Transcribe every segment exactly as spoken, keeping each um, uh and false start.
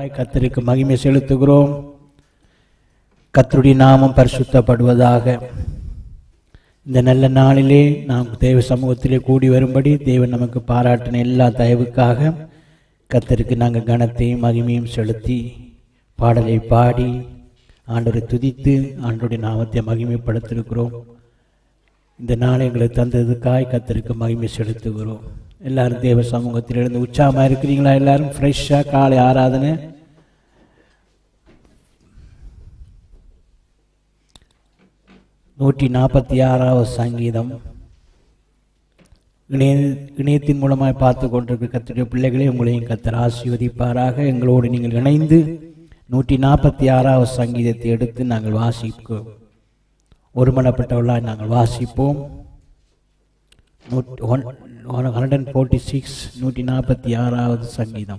தந்ததுக்காய் கர்த்தருக்கு மகிமை செலுத்துகிறோம். கர்த்தருடைய நாமம் பரிசுத்தப்படுவதாக. இந்த நல்ல நாளிலே நாம் தேவ சமூகத்திலே கூடி வரும்படி தேவன் நமக்கு பாராட்டின எல்லா தயவுக்காக கர்த்தருக்கு நாங்கள் கனத்தையும் மகிமையும் செலுத்தி பாடலை பாடி ஆண்டவரை துதித்து ஆண்டவருடைய நாமத்தை மகிமைப்படுத்திருக்கிறோம். இந்த நாளை எங்களுக்கு தந்ததுக்காய் கர்த்தருக்கு மகிமை செலுத்துகிறோம். எல்லாரும் தேவ சமூகத்திலிருந்து உற்சாகமாக இருக்கிறீங்களா? எல்லாரும் ஃப்ரெஷ்ஷாக காலை ஆராதனை நூற்றி நாற்பத்தி ஆறாவது சங்கீதம் இணைய இணையத்தின் மூலமாக பார்த்து கொண்டிருக்கிற கர்த்தருடைய பிள்ளைகளே, உங்களையும் கர்த்தர் ஆசீர்வதிப்பாராக. எங்களோடு நீங்கள் இணைந்து நூற்றி நாற்பத்தி ஆறாவது சங்கீதத்தை எடுத்து நாங்கள் வாசிப்போம். ஒருமனப்பட்டவர்களாக நாங்கள் வாசிப்போம். ஹண்ட்ரட் அண்ட் ஃபோர்ட்டி சிக்ஸ் நூற்றி நாற்பத்தி ஆறாவது சங்கீதம்.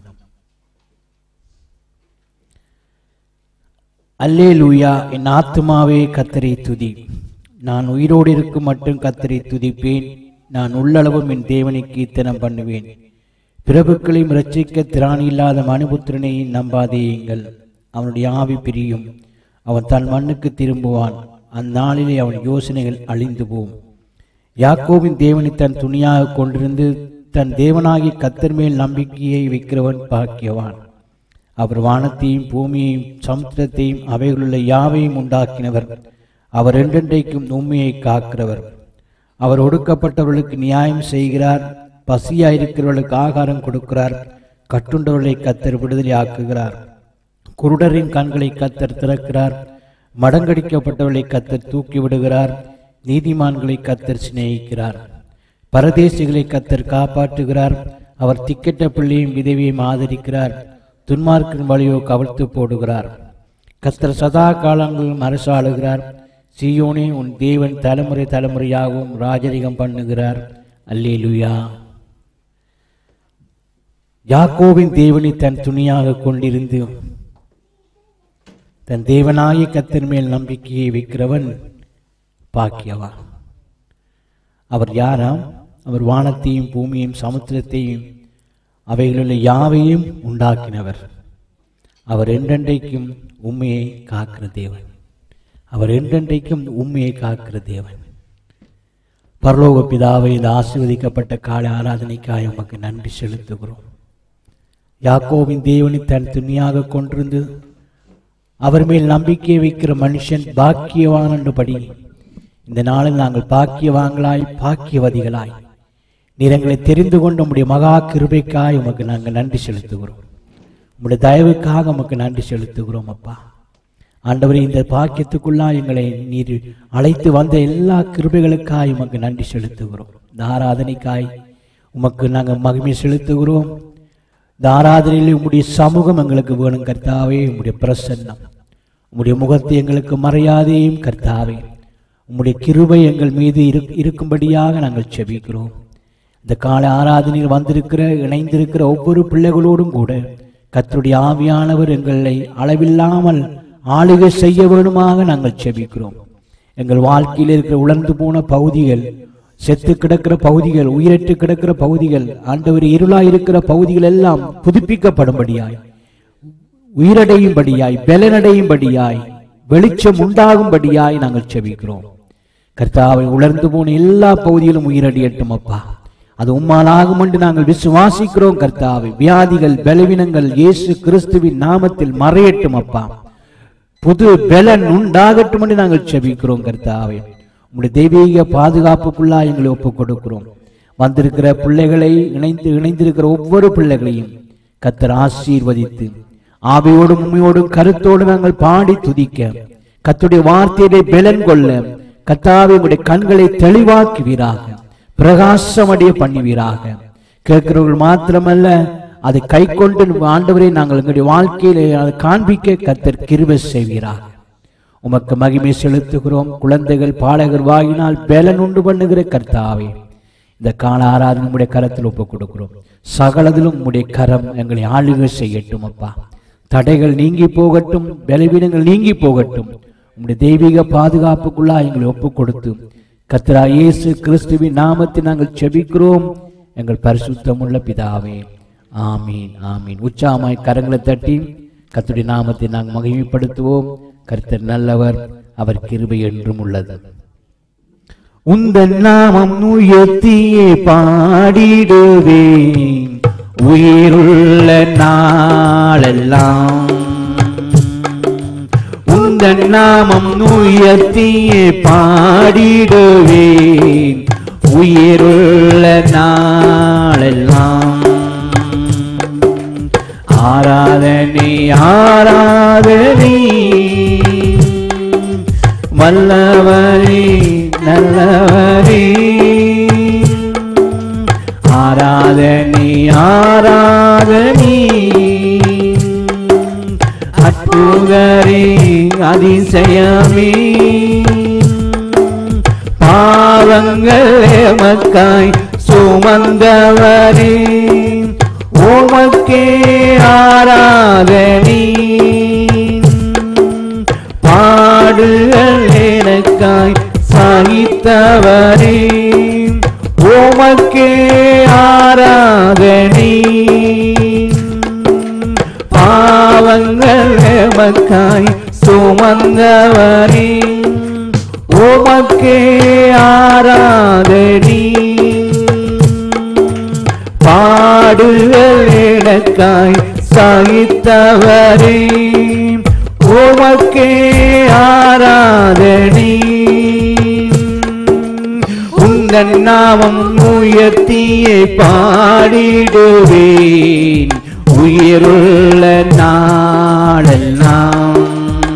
அல்லேலூயா, என் ஆத்துமாவே கர்த்தரை துதி. நான் உயிரோடு இருக்கும் மட்டும் கர்த்தரை துதிப்பேன். நான் உள்ளளவும் என் தேவனை கீர்த்தனம் பண்ணுவேன். பிரபுக்களையும் இரட்சிக்க திராணி இல்லாத மனுபுத்திரனை நம்பாதேயுங்கள். அவனுடைய ஆவி பிரியும், அவன் தன் மண்ணுக்கு திரும்புவான். அந்நாளிலே அவன் யோசனைகள் அழிந்து போம். யாக்கோபின் தேவனை தன் துணியாக கொண்டிருந்து தன் தேவனாகி கர்த்தர் மேல் நம்பிக்கையை வைக்கிறவன் பாக்கியவான். அவர் வானத்தையும் பூமியையும் சமுத்திரத்தையும் அவைகளுள்ள யாவையும் உண்டாக்கினவர். அவர் என்றென்றைக்கும் உண்மையை காக்கிறவர். அவர் ஒடுக்கப்பட்டவர்களுக்கு நியாயம் செய்கிறார். பசியாயிருக்கிறவர்களுக்கு ஆகாரம் கொடுக்கிறார். கட்டுண்டவர்களை கர்த்தர் விடுதலை ஆக்குகிறார். குருடரின் கண்களை கர்த்தர் திறக்கிறார். மடங்கடிக்கப்பட்டவர்களை கர்த்தர் தூக்கி விடுகிறார். நீதிமான்களை கர்த்தர் சிநேகிக்கிறார். பரதேசிகளை கர்த்தர் காப்பாற்றுகிறார். அவர் திக்கெட்ட பிள்ளையும் விதவியையும் ஆதரிக்கிறார். துன்மார்க்கின் வழியோ கவிழ்த்து போடுகிறார். கர்த்தர் சதா காலங்களிலும் அரசாளுகிறார். சீயோனே, உன் தேவன் தலைமுறை தலைமுறையாகவும் ராஜரிகம் பண்ணுகிறார். அல்லேலூயா. யாக்கோபின் தேவனை தன் துணியாக கொண்டிருந்து தன் தேவனாகிய கர்த்தர் மேல் நம்பிக்கையை வைக்கிறவன் பாக்கியவான். அவர் யாராம்? அவர் வானத்தையும் பூமியையும் சமுத்திரத்தையும் அவைகளுள்ள யாவையும் உண்டாக்கினவர். அவர் என்றென்றைக்கும் உண்மையை காக்கிற தேவன். அவர் என்றென்றைக்கும் உண்மையை காக்கிற தேவன். பரலோக பிதாவை, இந்த ஆசீர்வதிக்கப்பட்ட காலை ஆராதனைக்காக உமக்கு நன்றி செலுத்துகிறோம். யாக்கோபின் தேவனை தன் துணியாக கொண்டிருந்து அவர் மேல் நம்பிக்கை வைக்கிற மனுஷன் பாக்கியவான் என்றபடி இந்த நாளில் நாங்கள் பாக்கியவான்களாய் பாக்கியவதிகளாய் நீரங்களை தெரிந்து கொண்டு உம்முடைய மகா கிருபைக்காய் உமக்கு நாங்கள் நன்றி செலுத்துகிறோம். உம்முடைய தயவுக்காக உமக்கு நன்றி செலுத்துகிறோம். அப்பா ஆண்டவரே, இந்த பாக்கியத்துக்குள்ளாய் எங்களை நீர் அழைத்து வந்த எல்லா கிருபைகளுக்காய் உமக்கு நன்றி செலுத்துகிறோம். இந்த ஆராதனைக்காய் உமக்கு நாங்கள் மகிமை செலுத்துகிறோம். இந்த ஆராதனையில் உம்முடைய சமூகம் எங்களுக்கு வேணும் கர்த்தாவே. உம்முடைய பிரசன்னம், உம்முடைய முகத்தை எங்களுக்கு மறையாதையும் கர்த்தாவே. உம்முடைய கிருபை எங்கள் மீது இருக்கும்படியாக நாங்கள் செபிக்கிறோம். இந்த காலை ஆராதனையில் வந்திருக்கிற இணைந்திருக்கிற ஒவ்வொரு பிள்ளைகளோடும் கூட கர்த்தருடைய ஆவியானவர் எங்களை அளவில்லாமல் ஆளுகை செய்ய வேணுமாக நாங்கள் செபிக்கிறோம். எங்கள் வாழ்க்கையில் இருக்கிற உலர்ந்து போன பகுதிகள், செத்து கிடக்கிற பகுதிகள், உயிரற்று கிடக்கிற பகுதிகள், ஆண்டவர் இருளாய் இருக்கிற பகுதிகள் எல்லாம் புதுப்பிக்கப்படும்படியாய், உயிரடையும்படியாய், பலனடையும்படியாய், வெளிச்சம் உண்டாகும்படியாய் நாங்கள் செபிக்கிறோம். கர்த்தாவை, உலர்ந்து போன எல்லா பகுதியிலும் உயிரடியட்டும் அப்பா. அது உம்மால் ஆகும் என்று நாங்கள் விசுவாசிக்கிறோம் கர்த்தாவை. வியாதிகள், பலவீனங்கள் இயேசு கிறிஸ்துவின் நாமத்தில் மறையட்டும் அப்பா. புது பலன் உண்டாகட்டும் என்று நாங்கள் செபிக்கிறோம் கர்த்தாவே. உங்களுடைய தெய்வீக பாதுகாப்புக்குள்ளா எங்களை ஒப்புக் கொடுக்கிறோம். வந்திருக்கிற பிள்ளைகளை, இணைந்து இணைந்திருக்கிற ஒவ்வொரு பிள்ளைகளையும் கர்த்தர் ஆசீர்வதித்து ஆவியோடும் உண்மையோடும் கருத்தோடு நாங்கள் பாடி துதிக்க, கர்த்தருடைய வார்த்தையை பலன் கொள்ள கர்த்தாவே உங்களுடைய கண்களை தெளிவாக்குவீராக, பிரகாசமடைய பண்ணுவீராக. கேட்கிறவர்கள் மாத்திரமல்ல, அதை கை கொண்டு ஆண்டவரை நாங்கள் எங்களுடைய வாழ்க்கையிலே அதை காண்பிக்க கர்த்தர் கிருபை செய்வீராக. உமக்கு மகிமை செலுத்துகிறோம். குழந்தைகள் பாலகர் வாயினால் பலன் உண்டு பண்ணுகிற கர்த்தாவே, இந்த கால ஆராதனை உம்முடைய கரத்தில் ஒப்புக் கொடுக்கிறோம். சகலதிலும் உம்முடைய கரம் எங்களை ஆளுகை செய்யட்டும் அப்பா. தடைகள் நீங்கி போகட்டும், பலவீனங்கள் நீங்கி போகட்டும். உம்முடைய தெய்வீக பாதுகாப்புக்குள்ளா எங்களை ஒப்புக் கொடுத்து கர்த்தராகிய இயேசு கிறிஸ்துவின் நாமத்தில் நாங்கள் செபிக்கிறோம் எங்கள் பரிசுத்தமுள்ள பிதாவே. ஆமீன், ஆமீன். உற்சாகமாய் கரங்களை தட்டி கர்த்தருடைய நாமத்தை நாங்கள் மகிமைப்படுத்துவோம். கர்த்தர் நல்லவர், அவர் கிருபை என்றும் உள்ளது. உந்தன் நாமம் உயர்த்தியே பாடிடுவேன் உயிருள்ள நாளெல்லாம். உந்தன் நாமம் உயர்த்தியே பாடிடுவேன் உயிருள்ள நாளெல்லாம். ஆராதனை ஆராதனை வல்லவரே நல்லவரே. ஆராதனை ஆராதனை அற்புதரே அதிசயமே. பாவங்கள் எமக்காய் சுமந்தவரே உமக்கே ஆராதனை. பாடுகள் எனக்காய் சகித்தவரே உமக்கே ஆராதனை. பாவங்கள் எமக்காய் சுமந்தவரே உமக்கே ஆராதனை. பாடுகள் எனக்காய் சகித்தவரே உமக்கே ஆராதனை. உந்தன் நாமம் உயர்த்தியே பாடிடுவேன் உயிருள்ள நாளெல்லாம்.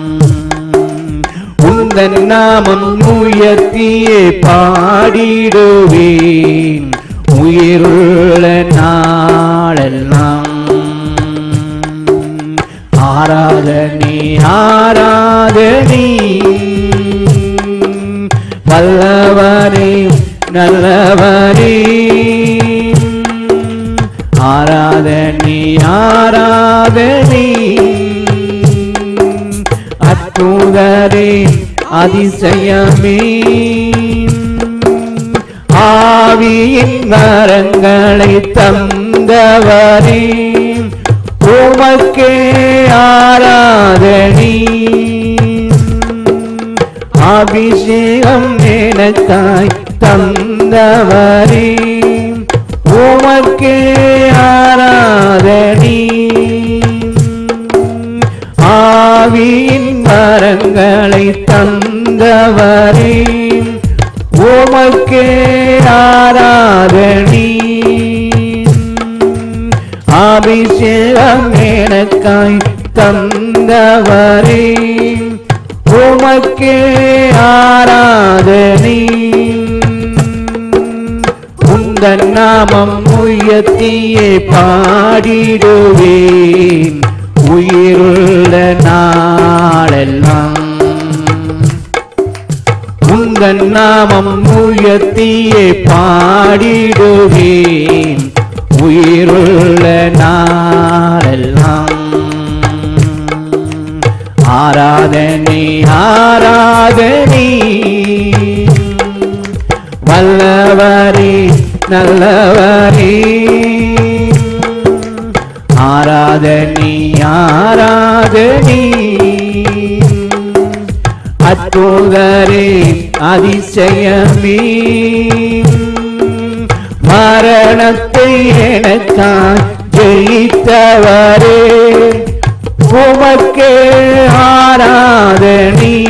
உந்தன் நாமம் உயர்த்தியே பாடிடுவேன் உயிருள்ள நாளெல்லாம். ஆராதனை ஆராதனை வல்லவரே நல்லவரே. ஆராதனை ஆராதனை அற்புதரே அதிசயமே. ஆவியின் வரங்களை தந்தவரே உமக்கே ஆராதனை. அபிஷேகம் எனக்காய் தந்தவரே உமக்கே ஆராதனை. ஆவியின் வரங்களை தந்தவரே உமக்கே ஆராதனை. அபிஷேகம் எனக்காய் தந்தவரே உமக்கே ஆராதனை. உந்தன் நாமம் உயர்த்தியே பாடிடுவேன் உயிருள்ள நாளெல்லாம். உந்தன் நாமம் உயர்த்தியே பாடிடுவேன் உயிருள்ள நாளெல்லாம். ஆராதனை ஆராதனை வல்லவரே நல்லவரே. ஆராதனை ஆராதனை அற்புதரே அதிசயமே. மரணத்தை எனக்காய் ஜெயித்தவரே உமக்கே ஆராதனை.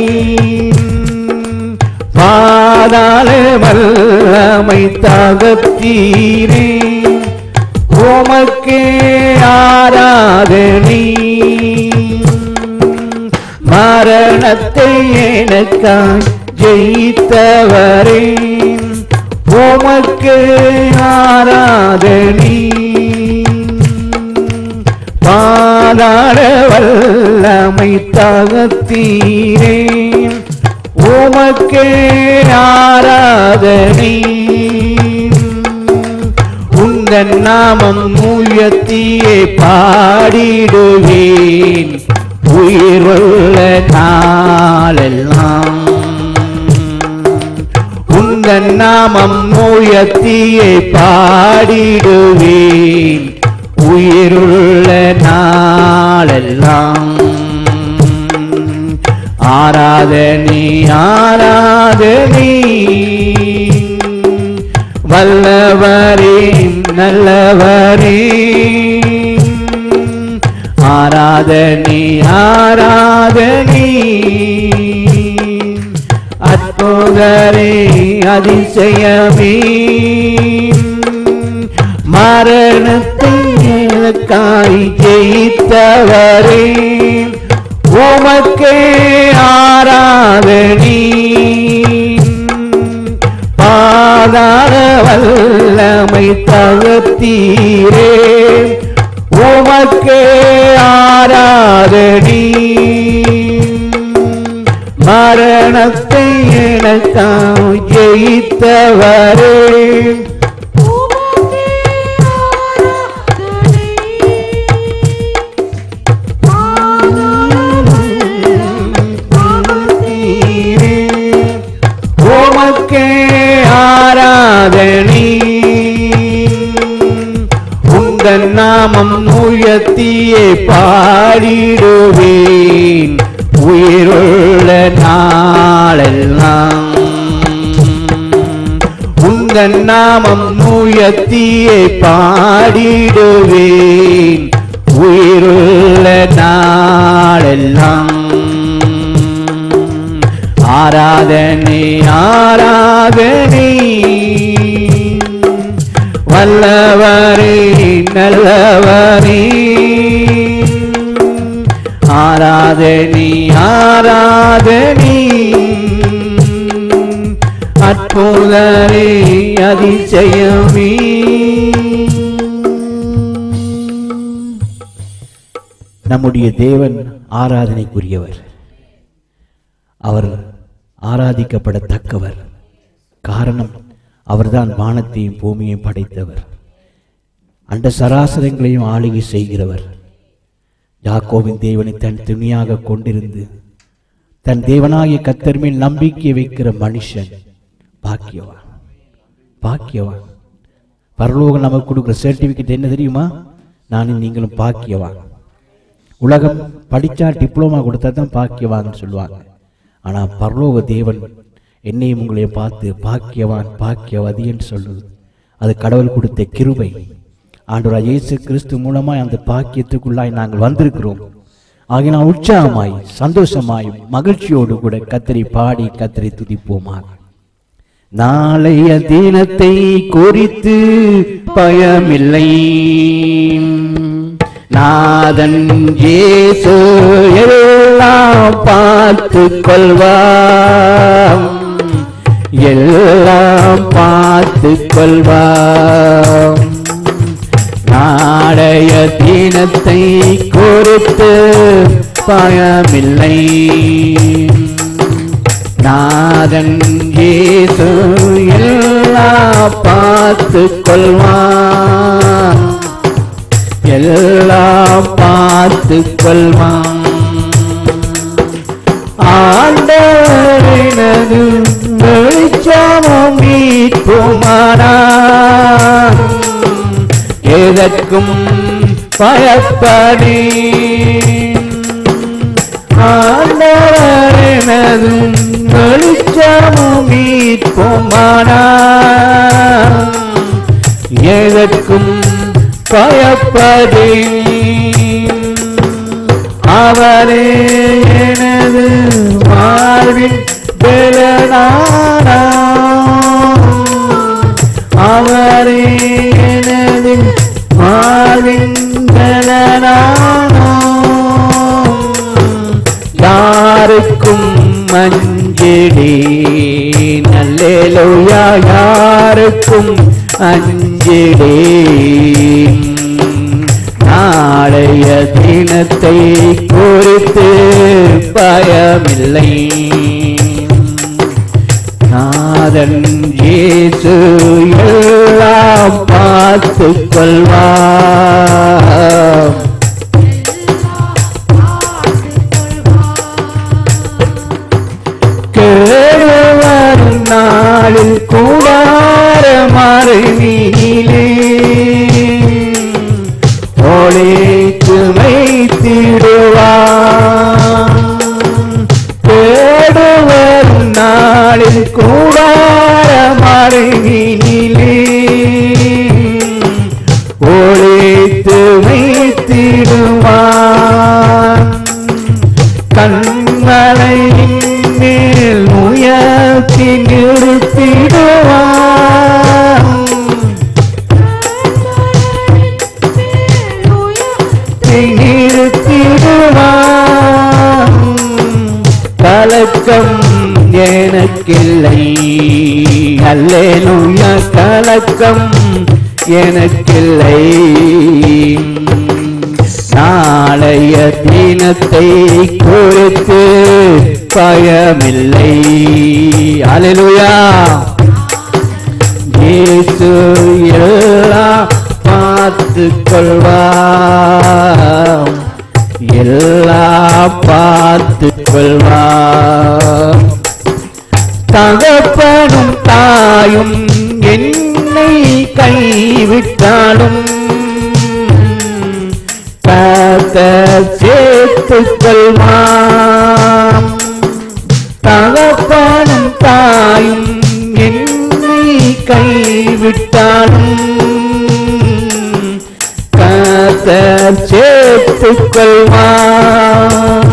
பாதாள வல்லமை தகர்த்தீரே உமக்கே ஆராதனை. மரணத்தை எனக்காய் ஜெயித்தவரே உமக்கே ஆராதனை. பாதாள வல்லமை தகர்த்தீரே உமக்கே ஆராதனை. உந்தன் நாமம் உயர்த்தியே பாடிடுவேன் உயிருள்ள நாளெல்லாம். உந்தன் நாமம் உயர்த்தியே பாடிடுவேன் உயிருள்ள நாளெல்லாம். நாளெல்லாம் ஆராதனை ஆராதனை வல்லவரே நல்லவரே ஆராதனை ஆராதனை அற்புதரே அதிசயமே மரணத்தை எனக்காய் ஜெயித்தவரே உமக்கே ஆராதனை பாதாள வல்லமை தகர்த்தீரே உமக்கே ஆராதனை மரணத்தை எனக்காய் ஜெயித்தவரே உமக்கே ஆராதனை உங்கள் நாமம் உயர்த்தியே பாடிடுவேன் உயிருள்ள நாளெல்லாம் உங்கள் நாமம் உயர்த்தியே பாடிடுவேன் உயிருள்ள நாளெல்லாம் ஆராதனை ஆராதனை வல்லவரே நல்லவரே ஆராதனை ஆராதனை அற்புதரே அதிசயமே. நம்முடைய தேவன் ஆராதனைக்குரியவர். அவர் ஆராதிக்கப்படத்தக்கவர். காரணம், அவர்தான் வானத்தையும் பூமியையும் படைத்தவர், அண்ட சராசரங்களையும் ஆளுகை செய்கிறவர். யாக்கோபின் தேவனை தன் துணியாக கொண்டிருந்து தன் தேவனாகிய கர்த்தர் மேல் நம்பிக்கை வைக்கிற மனுஷன் பாக்கியவான். பாக்கியவான். பரலோகம் நமக்கு கொடுக்குற சர்டிபிகேட் என்ன தெரியுமா? நானும் நீங்களும் பாக்கியவான். உலகம் படித்தா டிப்ளமா கொடுத்தா தான் பாக்கியவான்னு சொல்லுவாங்க. ஆனால் பரலோக தேவன் என்னையும் உங்களையும் பார்த்து பாக்கியவான் பாக்கியவதி என்று சொல்லுது. அது கடவுள் கொடுத்த கிருபை. ஆண்டவராகிய இயேசு கிறிஸ்து மூலமாய் அந்த பாக்கியத்துக்குள்ளாய் நாங்கள் வந்திருக்கிறோம். ஆகினால் உற்சாகமாய் சந்தோஷமாய் மகிழ்ச்சியோடு கூட கர்த்தரை பாடி கர்த்தரை துதிப்போமாக. நாளைய தினத்தை குறித்து பயமில்லை, நாதன் இயேசு எல்லாம் பார்த்து கொள்வார், எல்லாம் பார்த்து கொள்வார். நாளைய தினத்தை குறித்து பயமில்லை, நாதன் இயேசு எல்லாம் பார்த்து கொள்வார், எல்லாம் பார்த்து கொள்வான். ஆண்டவரினது வெளிச்சமும் மீட்புமானார், எதற்கும் பயப்படேன். ஆண்டவரினது வெளிச்சமும் மீட்புமானார், எதற்கும் பயப்படேன். அவரே எனது வாழ்வின் பலனானார், அவரே எனது வாழ்வின் பலனானார். யாருக்கும் அஞ்சிடேன், அல்லேலூயா, யாருக்கும் அஞ்சிடேன். நாளைய தினத்தை குறித்து பயமில்லை, நாதன் இயேசு எல்லாம் பார்த்து கொள்வார். கேடுவரும் நாளில் கூடார மறைவிலே ஒளித்து வைத்திட கலக்கம் எனக்கில்லை. அல்லேலூயா, கலக்கம் எனக்கில்லை. நாளைய தினத்தை குறித்து பயமில்லை. அல்லேலூயா. இயேசு எல்லாம் பார்த்து கொள்வார், எல்லாம் பார்த்து கொள்வார். தகப்பனும் தாயும் என்னை கைவிட்டாலும் கர்த்தர் சேர்த்துக் கொள்வார். தகப்பனும் தாயும் என்னை கைவிட்டாலும் கர்த்தர் சேர்த்துக் கொள்வார்.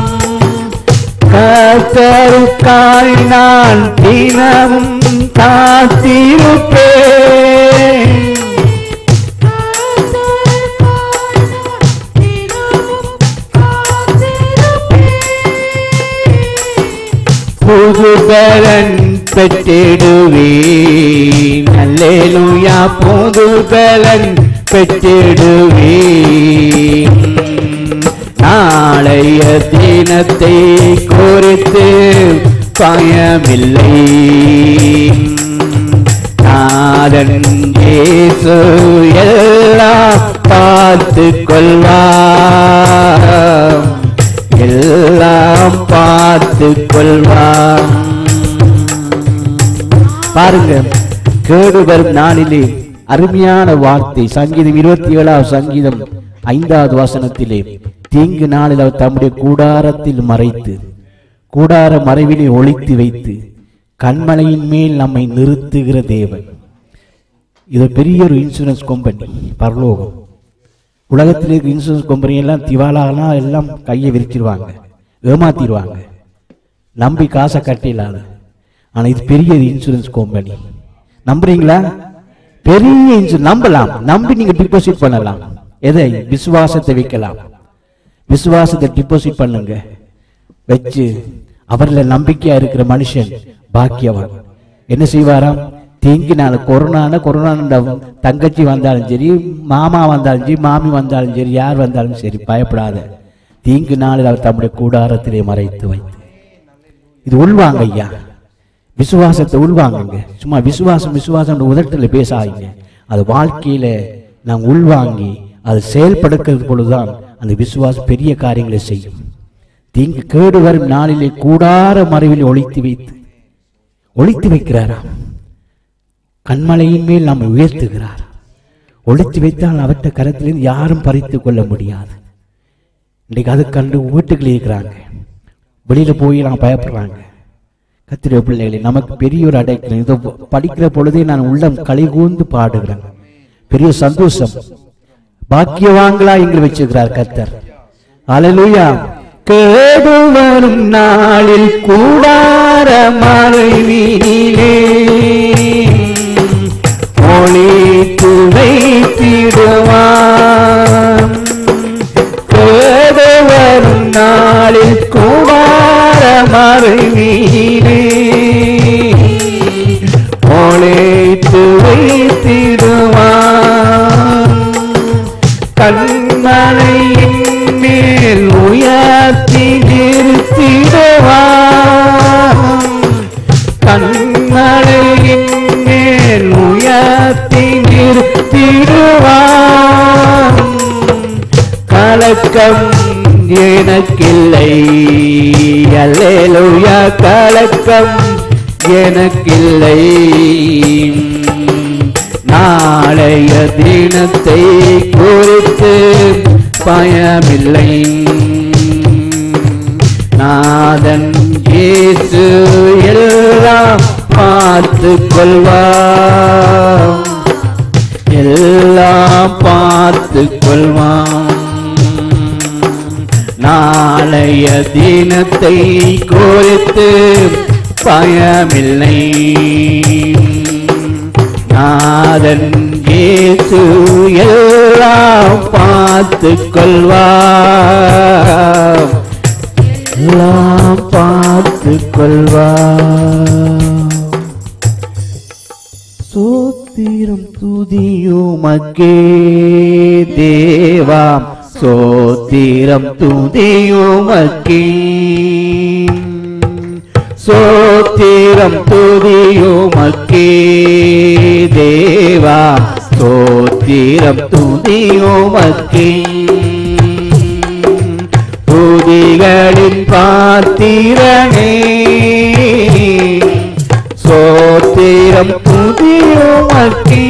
கர்த்தருக்காய் நான் தினமும் காத்திருப்பேன். புது பலன் பெற்றிடுவேன். அல்லேலூயா, புது பலன் பெற்றிடுவேன். நாளைய தினத்தை குறித்து பயமில்லை. நாதன் இயேசு எல்லாம் பார்த்து கொள்வார், எல்லாம் பார்த்து கொள்வார். பாருங்க, கேடு வரும் நாளிலே அருமையான வார்த்தை. சங்கீதம் இருபத்தி ஏழாவது சங்கீதம் ஐந்தாவது வசனத்திலே, தீங்கு நாளில் அவர் தம்முடைய கூடாரத்தில் மறைத்து கூடார மறைவிலே ஒளித்து வைத்து கண்மலையின் மேல் நம்மை நிறுத்துகிற தேவன். இது பெரிய ஒரு இன்சூரன்ஸ் கம்பெனி, பரலோகம். உலகத்தில் இருக்க இன்சூரன்ஸ் கம்பெனி எல்லாம் திவாலானா எல்லாம் கையை விரிச்சிருவாங்க, ஏமாத்திடுவாங்க, நம்பி காசை கட்டிடலாது. ஆனால் இது பெரிய இன்சூரன்ஸ் கம்பெனி. நம்புறீங்களா? பெரிய இன்சூரன்ஸ். நம்பலாம், நம்பி நீங்க டிபாசிட் பண்ணலாம். எதை? விசுவாசத்தை வைக்கலாம். விசுவாசத்தை டிபாசிட் பண்ணுங்க. வச்சு அவரில் நம்பிக்கையா இருக்கிற மனுஷன் பாக்கியவான். என்ன செய்வாராம்? தீங்கு நாள் கொரோனா கொரோனா தங்கச்சி வந்தாலும் சரி, மாமா வந்தாலும் சரி, மாமி வந்தாலும் சரி, யார் வந்தாலும் சரி, பயப்படாத. தீங்கு நாளில் அவர் தம்முடைய கூடாரத்திலே மறைத்து வைத்து. இது உள்வாங்க ஐயா, விசுவாசத்தை உள்வாங்குங்க. சும்மா விசுவாசம் விசுவாசம் உதட்டில் பேசாதீங்க. அது வாழ்க்கையில நாம் உள்வாங்கி அது செயல்படுக்கிறது பொழுதுதான் அந்த விசுவாசம் பெரிய காரியங்களை செய்யும். தீங்கு கேடு வரும் நாளிலே கூடார மறைவில் ஒளித்து வைத்து ஒளித்து வைக்கிறாரா? கண்மலையின் மேல் நாம் உயர்த்துகிறார். ஒளித்து வைத்தால் அவற்றை கரத்திலிருந்து யாரும் பறித்து கொள்ள முடியாது. இன்றைக்கு அது கண்டு வீட்டுக்குள்ளே இருக்கிறாங்க, வெளியில போய் நான் பயப்படுறாங்க. கத்திர பிள்ளைகளை நமக்கு பெரிய ஒரு அடைக்கலம். இதோ படிக்கிற பொழுதே நான் உள்ளம் களி கூர்ந்து பாடுகிறேன். பெரிய சந்தோஷம். பாக்கியவான்களா இங்கு வச்சிருக்கிறார் கர்த்தர். அல்லேலூயா. கேடு வரும் நாளில் கூடார மறைவினிலே ஒளித்து வைத்திடுவான். கேடு வரும் நாளில் கூடார மறைவினிலே ஒளித்து வைத்திடுவான். கண்மலையின் மேல் உயர்த்தி நிறுத்திடுவான். கண்மலையின் மேல் உயர்த்தி நிறுத்திடுவான். கலக்கம் எனக்கில்லை. அல்லேலூயா, கலக்கம் எனக்கில்லை. நாளைய தினத்தை குறித்து பயமில்லை. நாதன் இயேசு எல்லாம் பார்த்து கொள்வார், எல்லாம் பார்த்து கொள்வான். நாளைய தினத்தை குறித்து பயமில்லை. நாதன் இயேசு எல்லாம் பார்த்து கொள்வார், எல்லாம் பார்த்து சொல்வார். சோத்திரம் துதியுமக்கே தேவா, சோத்திரம் துதியுமக்கே, சோத்திரம் துதியுமக்கே தேவா, சோத்திரம் துதியுமக்கே. துதிகளின் பாத்திரனே, சோத்திரம் துதியுமக்கே.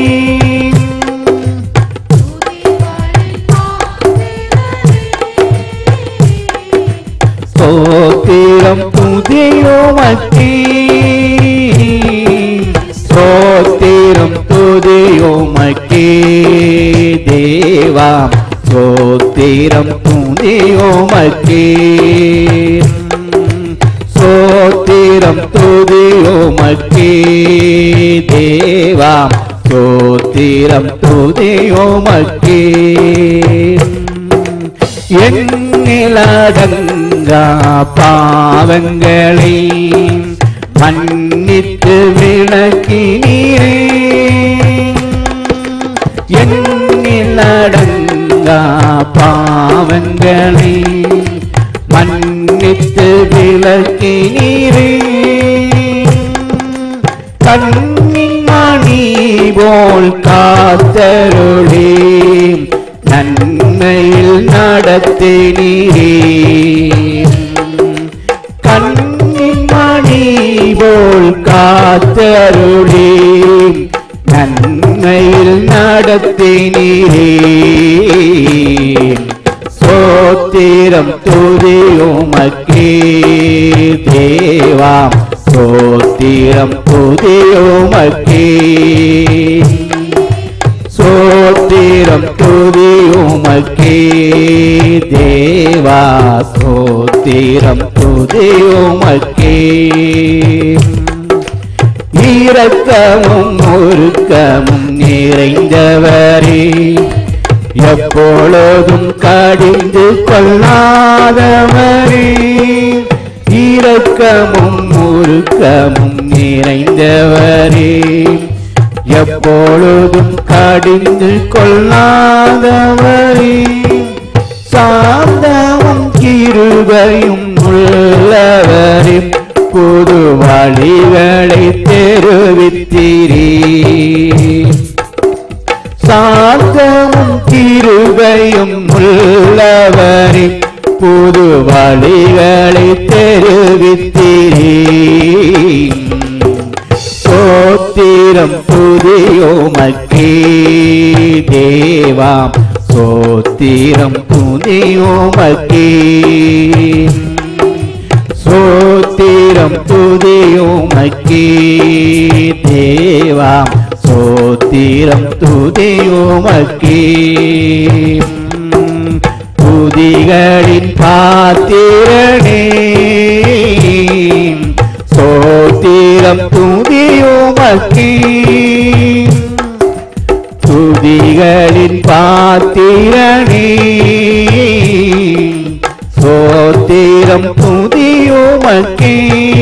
சோத்திரம் துதியுமக்கே, சோத்திரம் துதியுமக்கே தேவா, சோத்திரம் துதியுமக்கே, சோத்திரம் துதியுமக்கே தேவா, சோத்திரம் துதியுமக்கே. எண்ணிலடங்கா பாவங்களை மன்னித்து விளக்கினீரே, எண்ணிலடங்கா பாவங்களை மன்னித்து விளக்கினீரே. கண்ணின் மணி போல் காத்தருளே, நன்மையில் நடத்தினீரே. கண்ணின் மணி போல் காத்தருளே, நன்மையில் நடத்தினீரே. சோத்திரம் துதியுமக்கே தேவா, சோத்திரம் துதியுமக்கே, சோத்திரம் துதியுமக்கே தேவா, சோத்திரம் துதியுமக்கே. இரக்கமும் ஒருக்கமும் நிறைந்தவரே, எப்பொழுதும் கடிந்து கொள்ளாதவரே. இரக்கமும் ஒருக்கமும் நிறைந்தவரே, எப்பொழுதும் கடிந்து கொள்ளாதவரே. சாந்தமும் கிருபையும் உள்ளவரே, புது வழிகளை தெரிவித்தீரே. சாந்தமும் கிருபையும் உள்ளவரே, புது வழிகளை தெரிவித்தீரே. சோத்திரம் துதியுமக்கே தேவா, சோத்திரம் துதியுமக்கே, சோத்திரம் துதியுமக்கே தேவா, சோத்திரம் துதியுமக்கே. துதிகளின் பாத்திரனே, சோத்திரம் துதியுமக்கே, துதிகளின் பாத்திரனே, சோத்திரம் துதியுமக்கே,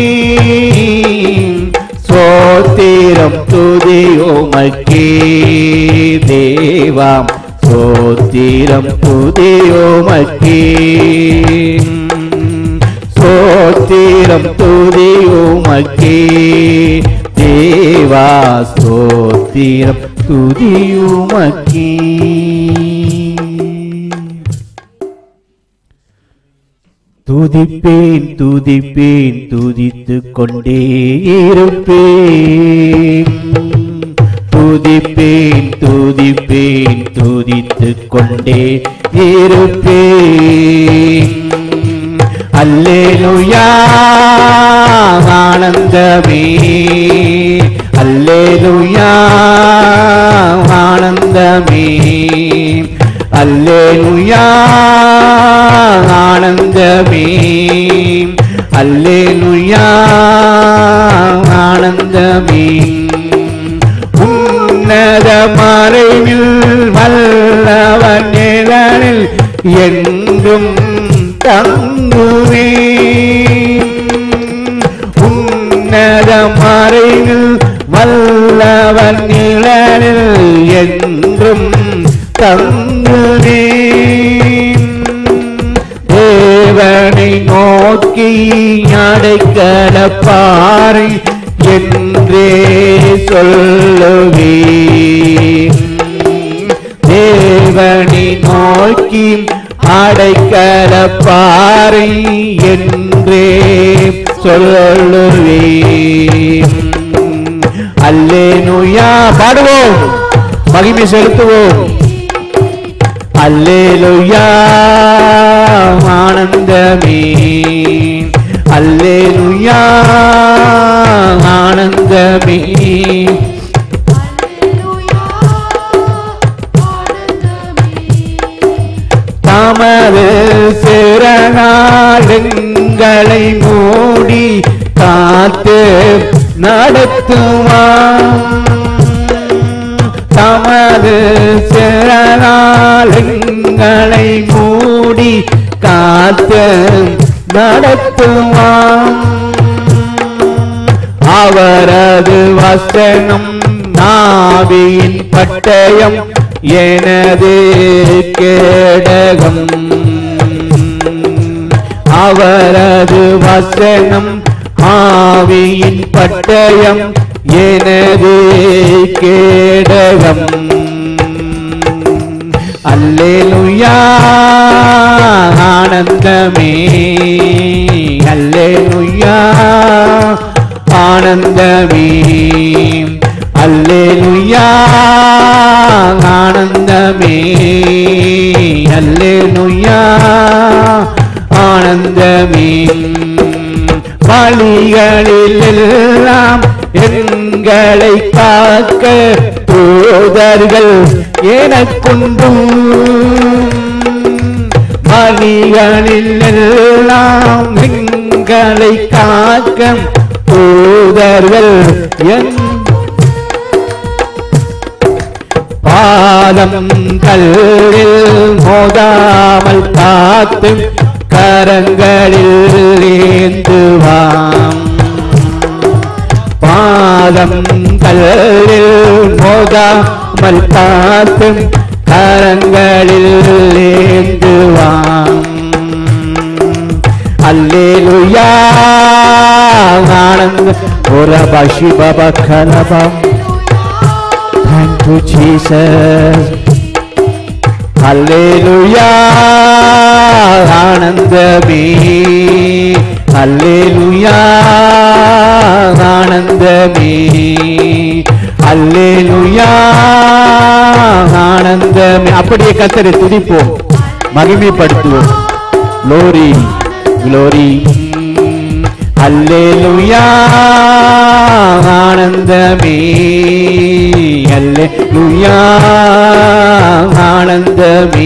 சோத்திரம் துதியுமக்கே தேவா, சோத்திரம் துதியுமக்கே, சோத்திரம் துதியுமக்கே தேவா, சோத்திரம் துதியுமக்கே. துதிப்பேன் துதிப்பேன் துதித்துக் கொண்டே இருப்பேன், துதிப்பேன் துதிப்பேன் துதித்துக் கொண்டே இருப்பேன். அல்லேலூயா ஆனந்தமே, அல்லேலூயா ஆனந்தமே, அல்லேலூயா ஆனந்தமே, அல்லேலூயா ஆனந்தமே. உன்னத மறைவில் வல்லவன் நிழலில் என்றும் தங்குவேன், என்றும் தங்குவேன். தேவனை நோக்கி அடைக்கலப்பாறை என்றே சொல்லுவேன். தேவனை நோக்கி அடைக்கலப்பாறை என்றே சொல்லுவேன். அல்லேலூயா பாடுவோம், மகிமை செலுத்துவோம். அல்லேலூயா ஆனந்தமே, அல்லேலூயா ஆனந்தமே. தமது சிறனால் எங்களை மூடி காத்து நடத்துவான். தமது சிறனால் எங்களை மூடி காத்து நடத்துவான். அவரது வசனம் நாவியின் பட்டயம், எனது கேடகம். அவரது வசனம் ஆவியின் பட்டயம், எனது கேடகம். அல்லேலூயா ஆனந்தமே, அல்லேலூயா ஆனந்தமே, அல்லேலூயா ஆனந்தமே, அல்லேலூயா ஆனந்தமே. வழிகளில் எல்லாம் எங்களை காக்க தூதர்கள் எனக்குண்டும். வழிகளில் எல்லாம் எங்களை காக்க தூதர்கள் என் பாதம் கல்லில் மோதாமல் காத்து கரங்களில் ஏந்துவாம். பாதம் கல்லில் மோதாமல் காத்து கரங்களில் ஏந்துவாம். அல்லேலூயா ஆனந்த ஓரபா சிபபா கலபா. Thank you Jesus. Hallelujah ஆனந்தமே, Hallelujah ஆனந்தமே, Hallelujah ஆனந்தமே. அப்படியே கர்த்தரை துதிப்போம், மகிமைப்படுத்துவோம். Glory, glory. Hallelujah ஆனந்தமே, அல்லேலூயா ஆனந்தமே.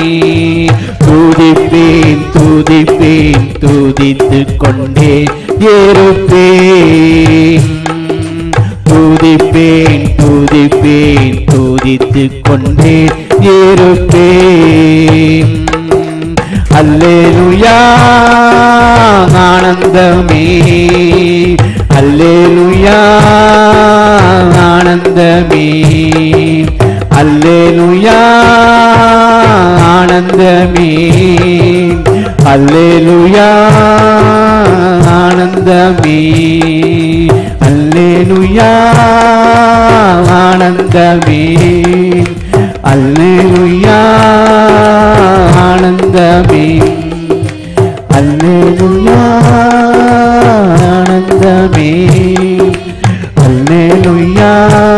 துதிப்பேன் துதிப்பேன் துதித்துக் கொண்டே இருப்பேன். துதிப்பேன் துதிப்பேன் துதித்துக் கொண்டே இருப்பேன். அல்லேலூயா ஆனந்தமே, அல்லேலூயா ஆனந்தமே, அல்லேலூயா ஆனந்தமே, அல்லேலூயா ஆனந்தமே, அல்லேலூயா ஆனந்தமே, அல்லேலூயா ஆனந்தமே, அல்லேலூயா ஆனந்தமே, அல்லேலூயா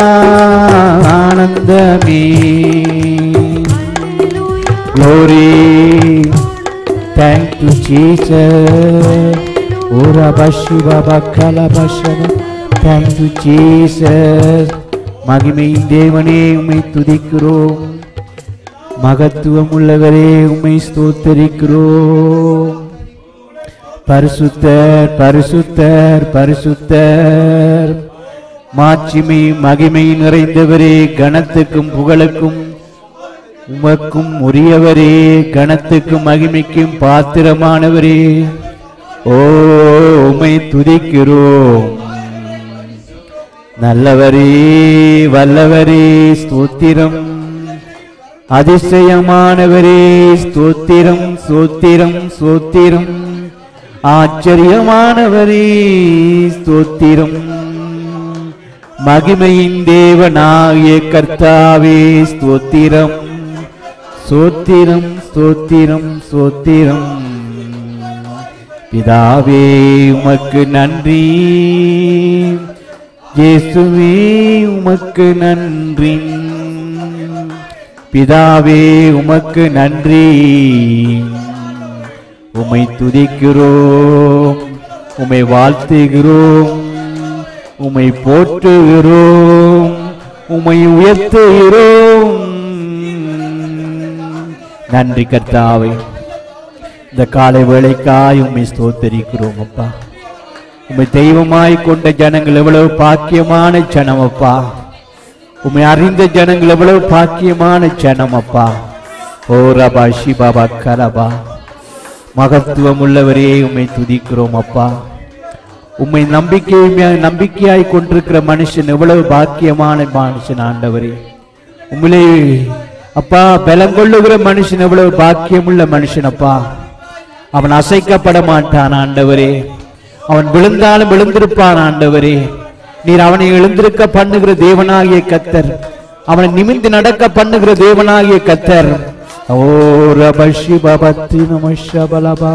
ஆனந்தமே. Glory, thank you Jesus. Ora bashiva bakala bashana. Thank you Jesus. மகிமையின் தேவனே உம்மை துதிக்கிறோம். மகத்துவம் உள்ளவரே உம்மை ஸ்தோத்திரிக்கிறோம். பரிசுத்தர் பரிசுத்தர் பரிசுத்தர். மாட்சிமை மகிமை நிறைந்தவரே, கனத்துக்கும் புகழுக்கும் உமக்கும் உரியவரே, கனத்துக்கும் மகிமைக்கும் பாத்திரமானவரே, ஓ உம்மை துதிக்கிறோம். நல்லவரே வல்லவரே ஸ்தோத்திரம். அதிசயமானவரே ஸ்தோத்திரம் ஸ்தோத்திரம் ஸ்தோத்திரம். ஆச்சரியமானவரே ஸ்தோத்திரம். மகிமையின் தேவனாகிய கர்த்தாவே ஸ்தோத்திரம் ஸ்தோத்திரம் ஸ்தோத்திரம் ஸ்தோத்திரம். பிதாவே உமக்கு நன்றி, இயேசுவே உமக்கு நன்றி. பிதாவே உமக்கு நன்றி. உம்மை துதிக்கிறோம், உம்மை வாழ்த்துகிறோம், உம்மை போற்றுகிறோம், உம்மை உயர்த்துகிறோம். நன்றி கர்த்தாவே, இந்த காலை வேளைக்காய் உம்மை ஸ்தோத்தரிக்கிறோம் அப்பா. உம்மை தெய்வமாய் கொண்ட ஜனங்கள் எவ்வளவு பாக்கியமான ஜனம் அப்பா. உம்மை அறிந்த ஜனங்கள் எவ்வளவு பாக்கியமான ஜனம் அப்பா. ஓ ரபா ஷிபாபா கரபா. மகத்துவம் உள்ளவரே உம்மை துதிக்கிறோம் அப்பா. உம்மை நம்பிக்கை நம்பிக்கையாய் கொண்டிருக்கிற மனுஷன் எவ்வளவு பாக்கியமான மனுஷன் ஆண்டவரே. உம்மிலே அப்பா பலம் கொள்ளுகிற மனுஷன் எவ்வளவு பாக்கியமுள்ள மனுஷன் அப்பா. அவன் அசைக்கப்பட மாட்டான் ஆண்டவரே. அவன் விழுந்தாலும் விழுந்திருப்பான் ஆண்டவரே. நீர் அவனை எழுந்திருக்க பண்ணுகிற தேவனாகிய கர்த்தர், அவனை நிமிர்ந்து நடக்க பண்ணுகிற தேவனாகிய கர்த்தர். ஓ ரபஷி பபத்தி நமஷபலபா.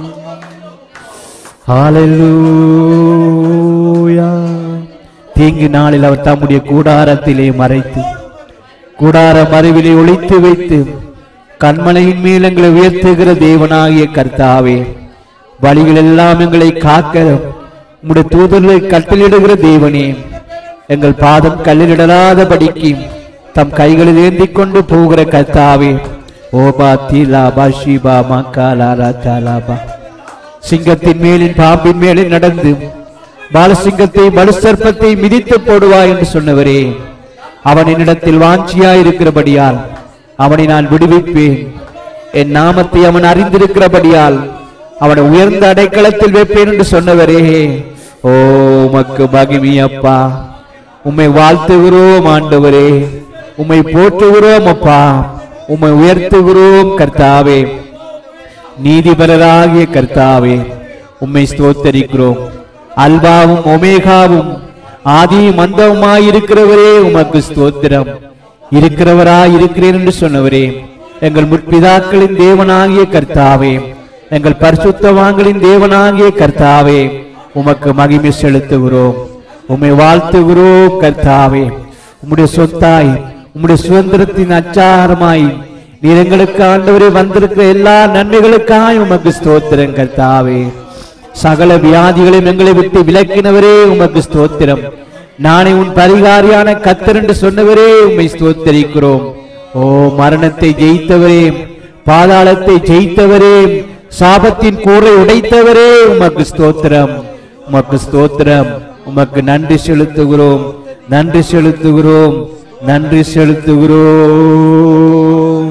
ஹல்லேலூயா. தீங்கு நாளில் அவர் தம்முடைய கூடாரத்திலே மறைத்து, கூடார மறைவிலே ஒளித்து வைத்து, கண்மலையின் மேல் எங்களை உயர்த்துகிற தேவனாகிய கர்த்தாவே, வழிகள் எல்லாம் எங்களை காக்க உம்முடைய தூதர்களை கட்டளிடுகிற தேவனே, எங்கள் பாதம் கல்லிடலாதபடிக்கு தம் கைகளில் ஏந்தி கொண்டு போகிற கர்த்தாவே. ஓபா தீலாபா ஷிபா மக்காலாரா தாலாபா. சிங்கத்தின் மேலின் பாம்பின் மேலே நடந்து பாலசிங்கத்தை பலுசர்ப்பத்தை மிதித்து போடுவாய் என்று சொன்னவரே, அவன் என்னிடத்தில் வாஞ்சியாய் இருக்கிறபடியால் அவனை நான் விடுவிப்பேன். என் நாமத்தை அவன் அறிந்திருக்கிறபடியால் அவனை உயர்ந்த அடைக்கலத்தில் வைப்பேன் என்று சொன்னவரே, ஓ உமக்கு மகிமை அப்பா. உம்மை வாழ்த்துகிறோம் ஆண்டவரே, உம்மை போற்றுகிறோம் அப்பா, உம்மை உயர்த்துகிறோம் கர்த்தாவே. நீதிபரராகிய கர்த்தாவே, உம்மை ஸ்தோத்தரிக்கிறோம். அல்பாவும் ஒமேகாவும் ஆதி மந்தவுமாயிருக்கிறவரே, உமக்கு ஸ்தோத்திரம். இருக்கிறவராய் இருக்கிறேன் என்று சொன்னவரே, எங்கள் முற்பிதாக்களின் தேவனாகிய கர்த்தாவே, எங்கள் பரிசுத்தவான்களின் தேவனாகிய கர்த்தாவே, உமக்கு மகிமை செலுத்துகிறோம், உம்மை வாழ்த்துகிறோம் கர்த்தாவே. உம்முடைய சொத்தாய், உம்முடைய சுதந்திரத்தின் அச்சாரமாய் நீர் எங்களுக்கு ஆண்டவரே வந்திருக்கிற எல்லா நன்மைகளுக்காய் உமக்கு ஸ்தோத்திரம் கர்த்தாவே. சகல வியாதிகளையும் எங்களை விட்டு விலக்கினவரே, உமக்கு ஸ்தோத்திரம். நானே உன் பரிகாரியான கர்த்தர் என்று சொன்னவரே, உம்மை ஸ்தோத்தரிக்கிறோம். ஓ மரணத்தை ஜெயித்தவரே, பாதாளத்தை ஜெயித்தவரே, சாபத்தின் கூரை உடைத்தவரே, உமக்கு ஸ்தோத்திரம், உமக்கு ஸ்தோத்திரம். உமக்கு நன்றி செலுத்துகிறோம், நன்றி செலுத்துகிறோம், நன்றி செலுத்துகிறோம்.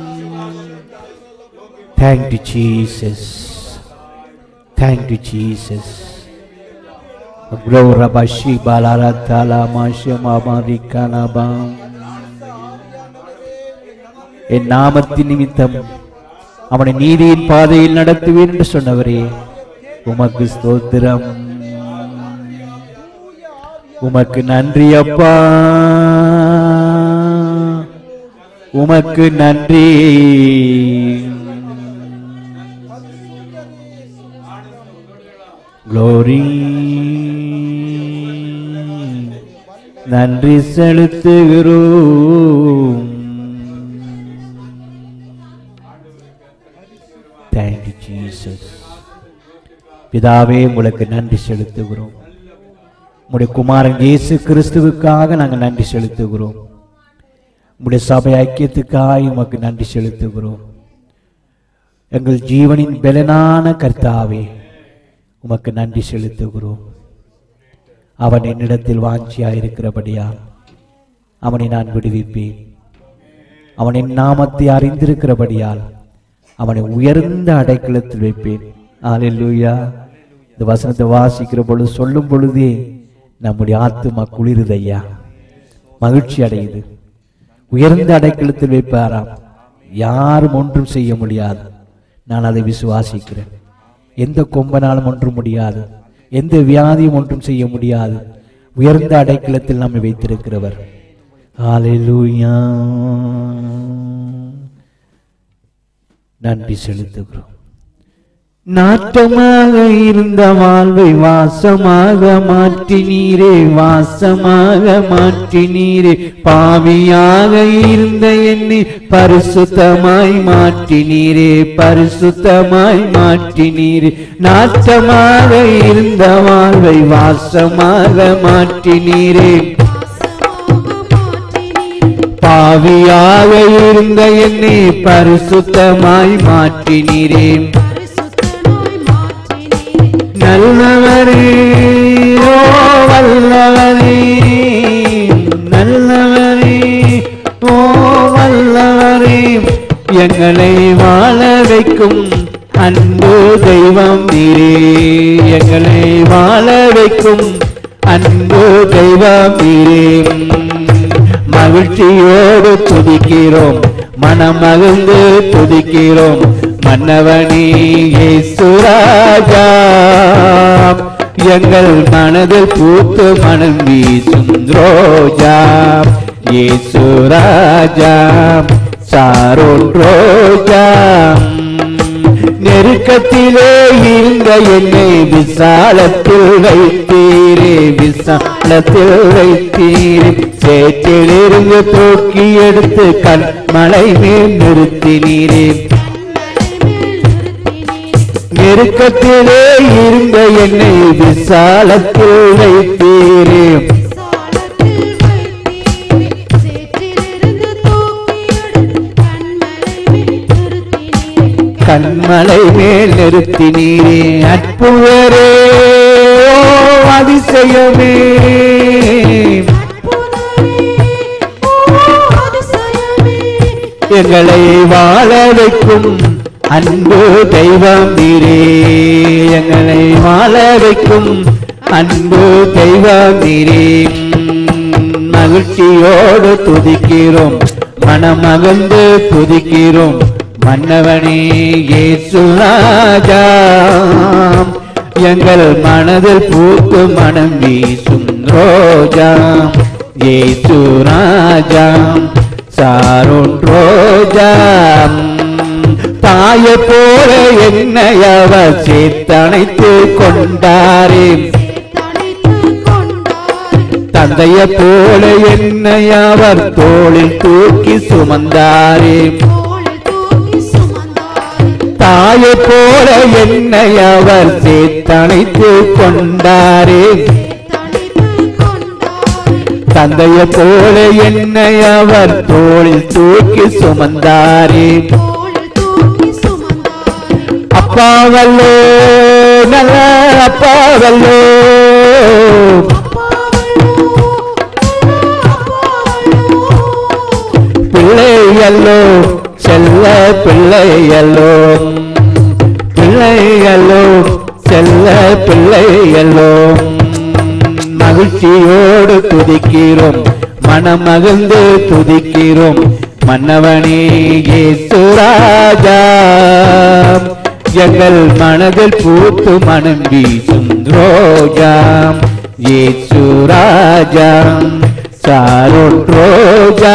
Thank you Jesus, thank you Jesus. Glory bashi balaratala mashama marikana. என் நாமத்தின் நிமித்தம் அவனை நீதியின் பாதையில் நடத்துவேன் என்று சொன்னவரே, உமக்கு ஸ்தோத்திரம், உமக்கு நன்றி அப்பா, உமக்கு நன்றி. Glory, நன்றி செலுத்துகிறோம். Thank you Jesus. பிதாவே, உங்களுக்கு நன்றி செலுத்துகிறோம். உம்முடைய குமாரன் இயேசு கிறிஸ்துவுக்காக நாங்கள் நன்றி செலுத்துகிறோம். உம்முடைய சபை ஐக்கியத்துக்காக உமக்கு நன்றி செலுத்துகிறோம். எங்கள் ஜீவனின் பலனான கர்த்தாவே, உமக்கு நன்றி செலுத்துகிறோம். அவன் என்னிடத்தில் வாஞ்சியாயிருக்கிறபடியால் அவனை நான் விடுவிப்பேன். அவன் என் நாமத்தை அறிந்திருக்கிறபடியால் அவனை உயர்ந்த அடைக்கலத்தில் வைப்பேன். அல்லேலூயா. இந்த வசனத்தை வாசிக்கிற பொழுது, சொல்லும் பொழுதே நம்முடைய ஆத்துமா குளிருதையா, மகிழ்ச்சி அடையுது. உயர்ந்த அடைக்கலத்தில் வைப்பாராம். யாரும் ஒன்றும் செய்ய முடியாது. நான் அதை விசுவாசிக்கிறேன். எந்த கொம்பனாலும் ஒன்றும் முடியாது, எந்த வியாதியும் ஒன்றும் செய்ய முடியாது. உயர்ந்த அடைக்கலத்தில் நம்மை வைத்திருக்கிறவர். ஹல்லேலூயா. நன்றி செலுத்துகிறோம். நாட்டமாக இருந்த வாழ்வை வாசமாக மாற்றினீரே, வாசமாக மாற்றினீரே. பாவியாக இருந்த என்னை பரிசுத்தமாய் மாற்றினீரே, பரிசுத்தமாய் மாற்றினீரே. நாட்டமாக இருந்த வாழ்வை வாசமாக மாற்றினீரே, பாவியாக இருந்த என்னை பரிசுத்தமாய் மாற்றினீரே. நல்லவரே, ஓ வல்லவரே, நல்லவரே, ஓ வல்லவரே. எங்களை வாழ வைக்கும் அன்பு தெய்வம் நீரே, எங்களை வாழ வைக்கும் அன்பு தெய்வம் நீரே. மகிழ்ச்சியோடு துதிக்கிறோம், மனமகிழ்ந்து துதிக்கிறோம். மன்னவனே இயேசு ராஜா, எங்கள் மனதில் பூத்து மனம் வீசும் ரோஜா. இயேசு ராஜா, சாரோன் ரோஜா. நெருக்கத்திலே இருந்த என்னை விசாலத்தில் வைத்தீரே, விசாலத்தில் வைத்தீரே. சேற்றிலிருந்து தூக்கி எடுத்து கண்மலை மேல் நிறுத்தினீரே. நெருக்கத்திலே இருந்த என்னை விசாலத்தில் வைத்தீரே, கண்மலை மேல் நிறுத்தினீரே. அற்புதரே, அதிசயமே, எங்களை வாழ வைக்கும் அன்பு தெய்வம் நீரே, எங்களை வாழ வைக்கும் அன்பு தெய்வம் நீரே. மகிழ்ச்சியோடு துதிக்கிறோம், மனமகிழ்ந்து துதிக்கிறோம். மன்னவனே இயேசு ராஜா, எங்கள் மனதில் பூத்து மனம் வீசும் ரோஜா. இயேசு ராஜா, சாரோன் ரோஜா. தாயை போல என்னை அவர் சேர்த்தணைத்து கொண்டாரே, தந்தையை போல என்னை அவர் தோளில் தூக்கி சுமந்தாரே. தாயை போல என்னை அவர் சேர்த்தணைத்து கொண்டாரே, தந்தையை போல என்னை அவர் தோளில் தூக்கி சுமந்தாரே. அப்பாவல்லோ, நல்ல அப்பாவல்லோ, பிள்ளையல்லோ, செல்ல பிள்ளையல்லோ, பிள்ளையல்லோ, செல்ல பிள்ளையல்லோ. மகிழ்ச்சியோடு துதிக்கிறோம், மனமகிழ்ந்து துதிக்கிறோம். மன்னவனே இயேசு ராஜா, எங்கள் மனதில் பூத்து மனம் வீசும் ரோஜா. இயேசு ராஜா, சாரோன் ரோஜா.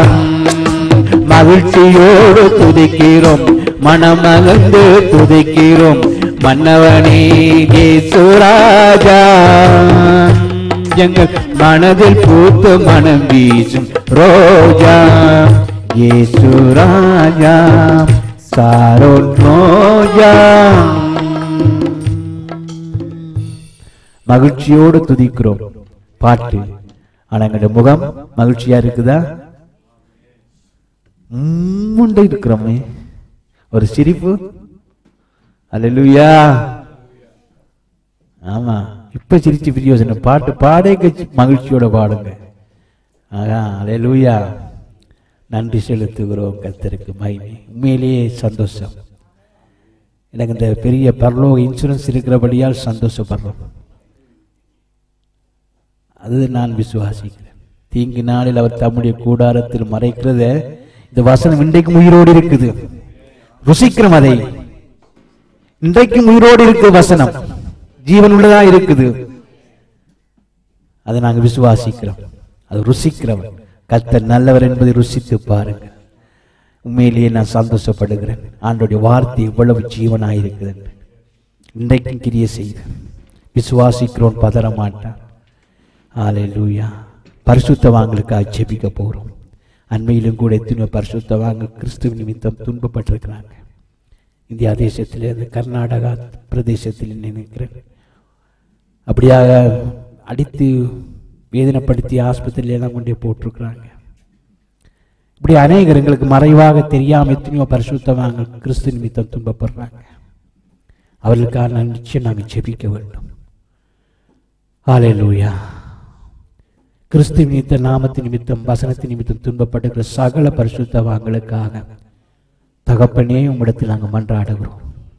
மகிழ்ச்சியோடு துதிக்கிறோம், மனமகிழ்ந்து துதிக்கிறோம். மன்னவனே இயேசு ராஜா, எங்கள் மனதில் பூத்து மனம் வீசும் ரோஜா. இயேசு ராஜா, சாரோன் ரோஜா. மகிழ்ச்சியோடு துதிக்கிறோம் பாட்டு. ஆனா எங்களுடைய முகம் மகிழ்ச்சியா இருக்குதா? முண்டை இருக்கிறோமே, ஒரு சிரிப்பு. அல்லேலூயா. ஆமா, இப்ப சிரிச்சு பிரயோஜனம். பாட்டு பாடே மகிழ்ச்சியோட பாடுங்க. ஆகா, அல்லேலூயா. நன்றி செலுத்துகிறோம் கர்த்தருக்கு மகிமை. உண்மையிலேயே சந்தோஷம். எனக்கு இந்த பெரிய பரலோக இன்சூரன்ஸ் இருக்கிறபடியால் சந்தோஷப்படுறோம். அது நான் விசுவாசிக்கிறேன். தீங்கு நாளில் அவர் தம்முடைய கூடாரத்தில் மறைக்கிறத இந்த வசனம் இன்றைக்கும் உயிரோடு இருக்குது. ருசிக்கிறோம் அதை. இன்றைக்கும் உயிரோடு இருக்கு வசனம், ஜீவன் உள்ளதா இருக்குது. அதை நாங்கள் விசுவாசிக்கிறோம். அது ருசிக்கிறவர். கர்த்தர் நல்லவர் என்பதை ருசித்து பாருங்க. உண்மையிலேயே நான் சந்தோஷப்படுகிறேன். ஆண்டோடைய வார்த்தை இவ்வளவு ஜீவனாயிருக்குது. இன்றைக்கும் கிரியை செய்து விசுவாசிக்கிறோம், பதற மாட்டான். ஹல்லேலூயா. பரிசுத்தவான்களுக்காக ஜெபிக்க போகிறோம். அண்மையிலும் கூட எத்தனை பரிசுத்தவான்கள் கிறிஸ்துவ நிமித்தம் துன்பப்பட்டிருக்கிறாங்க. இந்தியா தேசத்தில், அந்த கர்நாடகா பிரதேசத்தில் நினைக்கிறேன், அப்படியாக அடித்து வேதனைப்படுத்தி ஆஸ்பத்திரியில எல்லாம் கொண்டே போட்டிருக்கிறாங்க. இப்படி அநேகர் எங்களுக்கு மறைவாக தெரியாம எத்தனையோ பரிசுத்தவான்கள் கிறிஸ்து நிமித்தம் துன்பப்படுறாங்க. அவர்களுக்காக நிச்சயம் நாங்கள் ஜெபிக்க வேண்டும். ஹல்லேலூயா. கிறிஸ்து நிமித்த நாமத்தின் நிமித்தம் வசனத்தின் நிமித்தம் துன்பப்படுகிற சகல பரிசுத்தவான்களுக்காக தகப்பனே உம்மிடத்தில் நாங்கள் மன்றாடுகிறோம்.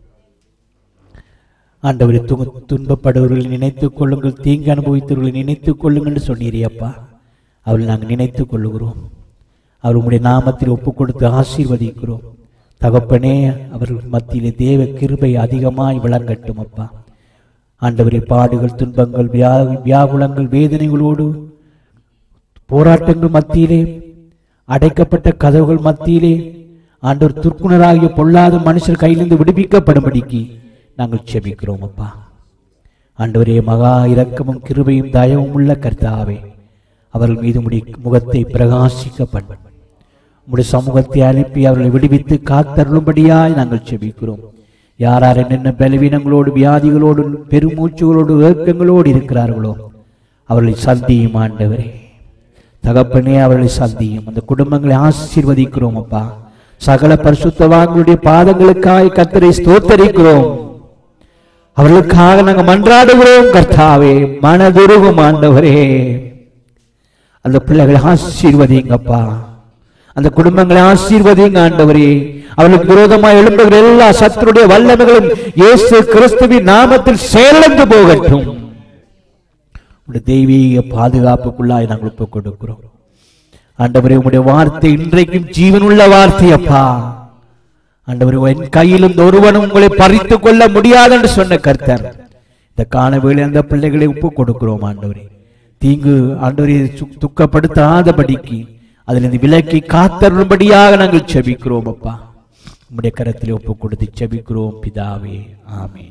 ஆண்டவரை துன்பப்படுவர்களை நினைத்துக் கொள்ளுங்கள், தீங்கு அனுபவித்தவர்களை நினைத்துக் கொள்ளுங்கள் சொன்னீரியப்பா. அவர்களை நாங்கள் நினைத்துக் கொள்ளுகிறோம். அவர் உம்முடைய நாமத்தில் ஒப்புக் கொடுத்து ஆசீர்வதிக்கிறோம். தகப்பனே, அவர்கள் மத்தியிலே தேவ கிருபை அதிகமாய் விளங்கட்டும் அப்பா. ஆண்டவரை பாடுகள், துன்பங்கள், வியா வியாகுலங்கள், வேதனைகளோடு போராட்டங்கள் மத்தியிலே, அடைக்கப்பட்ட கதவுகள் மத்தியிலே ஆண்டவர் துர்க்குணராகிய பொல்லாத மனுஷர் கையிலிருந்து விடுவிக்கப்படும்படிக்கு நாங்கள் செபிக்கிறோம் அப்பா. ஆண்டவரே, மகா இரக்கமும் கிருபையும் தயவும் உள்ள கர்த்தாவே, அவர்கள் மீது முடி முகத்தை பிரகாசிக்க பண்ண உடைய சமூகத்தை அனுப்பி அவர்களை விடுவித்து காத்தருளும்படியாய் நாங்கள் செபிக்கிறோம். யார் யார் என்னென்ன பலவீனங்களோடு, வியாதிகளோடு, பெருமூச்சுகளோடு, ஏக்கங்களோடு இருக்கிறார்களோ அவர்களை சந்தியும் ஆண்டவரே. தகப்பனே, அவர்களை சந்தியும். அந்த குடும்பங்களை ஆசீர்வதிக்கிறோம் அப்பா. சகல பரிசுத்தவான்களுடைய பாதங்களுக்காய் கர்த்தரை ஸ்தோத்தரிக்கிறோம். அவர்களுக்காக நாங்கள் மன்றாடுகிறோம் கர்த்தாவே. மனதுருகும் ஆண்டவரே, அந்த பிள்ளைகளை ஆசீர்வதிங்கப்பா. அந்த குடும்பங்களை ஆசீர்வதிங்க ஆண்டவரே. அவர்களுக்கு விரோதமாக எழும்புகிற எல்லா சத்துருடைய வல்லமைகளும் இயேசு கிறிஸ்துவின் நாமத்தில் செயலிழந்து போகட்டும். தெய்வீக பாதுகாப்புக்குள்ளாய் நாங்கள் ஒப்புக் கொடுக்கிறோம் ஆண்டவரே. உம்முடைய வார்த்தை இன்றைக்கும் ஜீவனுள்ள வார்த்தை அப்பா. ஆண்டவரே, என் கையிலும் ஒருவனும் உங்களை பறித்துக் கொள்ள முடியாது என்று சொன்ன கர்த்தர், இந்த காணவேளை அந்த பிள்ளைகளை ஒப்புக் கொடுக்கிறோம் ஆண்டவரே. தீங்கு ஆண்டவரை துக்கப்படுத்தாதபடிக்கு அதிலிருந்து விலக்கி காத்தருளும்படியாக நாங்கள் செபிக்கிறோம் அப்பா. உம்முடைய கரத்தில் ஒப்புக் கொடுத்து செபிக்கிறோம் பிதாவே, ஆமென்.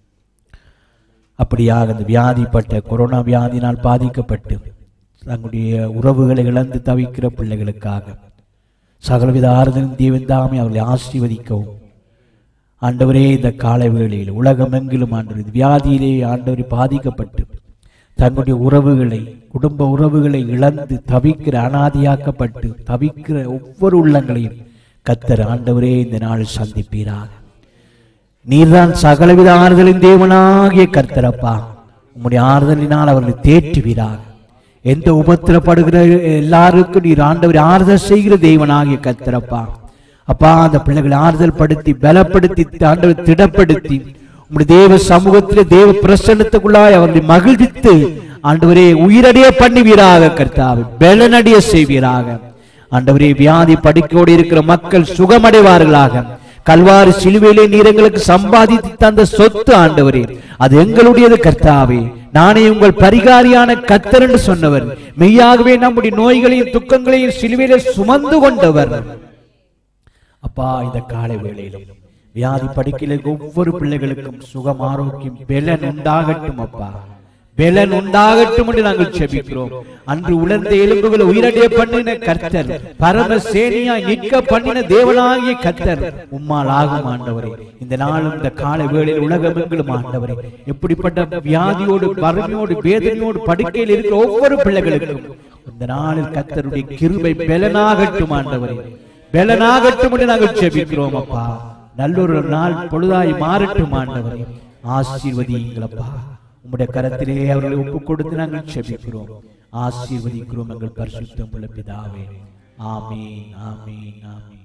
அப்படியாக அந்த வியாதிப்பட்ட கொரோனா வியாதியினால் பாதிக்கப்பட்டு தங்களுடைய உறவுகளை இழந்து தவிக்கிற பிள்ளைகளுக்காக சகலவித ஆறுதலும் தேவன் தாமே அவர்களை ஆசீர்வதிக்கவும் ஆண்டவரே. இந்த காலை வேளையில் உலகமெங்கிலும் ஆண்டவர் வியாதியிலே ஆண்டவரை பாதிக்கப்பட்டு தங்களுடைய உறவுகளை, குடும்ப உறவுகளை இழந்து தவிக்கிற, அனாதியாக்கப்பட்டு தவிக்கிற ஒவ்வொரு உள்ளங்களையும் கர்த்தர் ஆண்டவரே இந்த நாள் சந்திப்பீராக. நீர்தான் சகலவித ஆறுதலின் தேவனாகிய கர்த்தரப்பா. உம்முடைய ஆறுதலினால் அவர்களை தேற்றுவீராக. எந்த உபத்திரப்படுகிற எல்லாருக்கும் நீர் ஆண்டவரை ஆறுதல் செய்கிற தேவனாகிய கர்த்தரப்பா. அப்பா, அந்த பிள்ளைகளை ஆறுதல் படுத்தி, பலப்படுத்தி, ஆண்டவரை திடப்படுத்தி உம்முடைய தேவ சமூகத்திலே தேவ பிரசன்னத்துக்குள்ளாய் அவர்களை மகிழ்வித்து ஆண்டவரே உயிரடைய பண்ணுவீராக கர்த்தாவே. பலனடைய செய்வீராக ஆண்டவரே. வியாதி படுக்கையோடு இருக்கிற மக்கள் சுகமடைவார்களாக. கல்வாரி சிலுவையிலே நீர் எங்களுக்கு சம்பாதித்து தந்த சொத்து ஆண்டவரே, அது எங்களுடையது கர்த்தாவே. நானே உங்கள் பரிகாரியான கர்த்தர் என்று சொன்னவர். மெய்யாகவே நம்முடைய நோய்களையும் துக்கங்களையும் சிலுவையிலே சுமந்து கொண்டவர் அப்பா. இந்த காலை வேளையிலும் வியாதி படுக்கையில் ஒவ்வொரு பிள்ளைகளுக்கும் சுகம், ஆரோக்கியம், பலன் உண்டாகட்டும் அப்பா. பலன் உண்டாகட்டும் என்று நாங்கள் செபிக்கிறோம். அன்று உலர்ந்த எலும்புகளை உயிரடைய பண்ணின கர்த்தர், பரமசேனியாய் நிற்க பண்ணின தேவனாகிய கர்த்தர் உம்மால் ஆகும் ஆண்டவரே. இந்த நாளும் இந்த காலை வேளையில் உலகமெங்கிலும் ஆண்டவரே, எப்படிப்பட்ட வியாதியோடு, வறுமையோடு, வேதனையோடு படுக்கையில் இருக்கிற ஒவ்வொரு பிள்ளைகளுக்கும் இந்த நாளில் கர்த்தருடைய கிருபை பலனாகட்டும் ஆண்டவரே. பலனாகட்டும் என்று நாங்கள் செபிக்கிறோம் அப்பா. நல்லொரு நாள் பொழுதாய் மாறட்டும் ஆண்டவரே. ஆசீர்வதிங்களப்பா. உம்முடைய கரத்திலே அவர்களை ஒப்புக் கொடுத்து நாங்கள் செபிக்கிறோம், ஆசீர்வதிக்கிறோம் எங்கள் பரிசுத்தம் உள்ள பிதாவே. ஆமென், ஆமென், ஆமென்.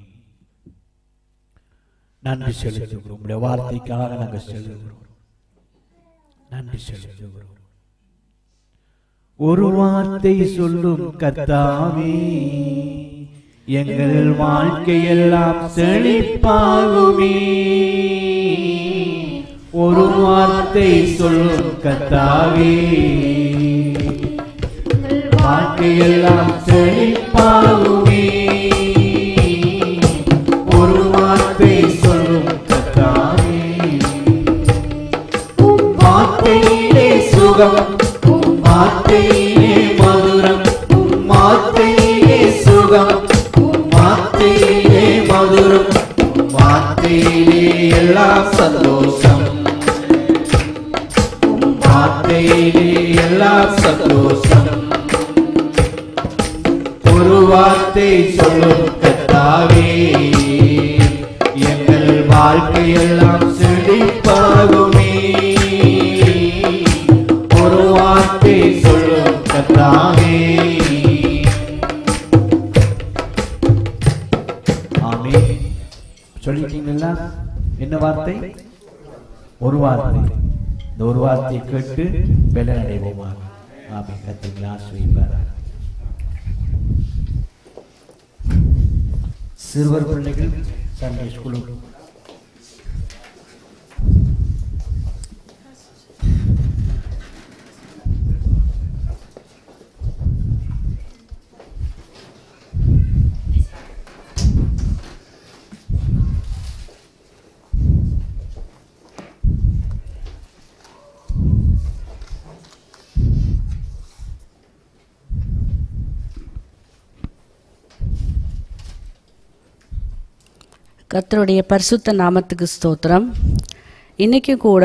நன்றி செலுத்துகிறோம். உம்முடைய வார்த்தைக்காக நாங்கள் செலுத்துகிறோம். நன்றி செலுத்துகிறோம். ஒரு வார்த்தை சொல்லும் கர்த்தாவே, எங்கள் வாழ்க்கையெல்லாம் செழிப்பாகுமே. ஒரு வார்த்தை சொல்லும் கர்த்தாவே, வாழ்க்கையெல்லாம் செழிப்பாகுமே. ஒரு வார்த்தை சொல்லும் கர்த்தாவே, உம் வார்த்தையிலே சுகம், உம் வார்த்தையிலே மதுரம், உம் வார்த்தையிலே சுகம், உம் வார்த்தையிலே மதுரம், உம் வார்த்தையிலே எல்லாம் சந்தோஷம், உம் வார்த்தையிலே எல்லாம் சந்தோஷம். ஒரு வார்த்தை சொல்லும் கர்த்தாவே, எங்கள் வாழ்க்கையெல்லாம் செழிப்பாகுமே. ஒரு வார்த்தை சொல்லும் கர்த்தாவே. ஆமென். சொல்லிட்டீங்களா? என்ன வார்த்தை? ஒரு வார்த்தை. இந்த ஒரு வார்த்தையை கேட்டு பலன் அடைவோமா? ஆமென். கர்த்தர் ஆசீர்வதிப்பார். சிறுவர் பிள்ளைகள் சண்டே ஸ்கூல் கர்த்தருடைய பரிசுத்த நாமத்துக்கு ஸ்தோத்திரம். இன்னைக்கு கூட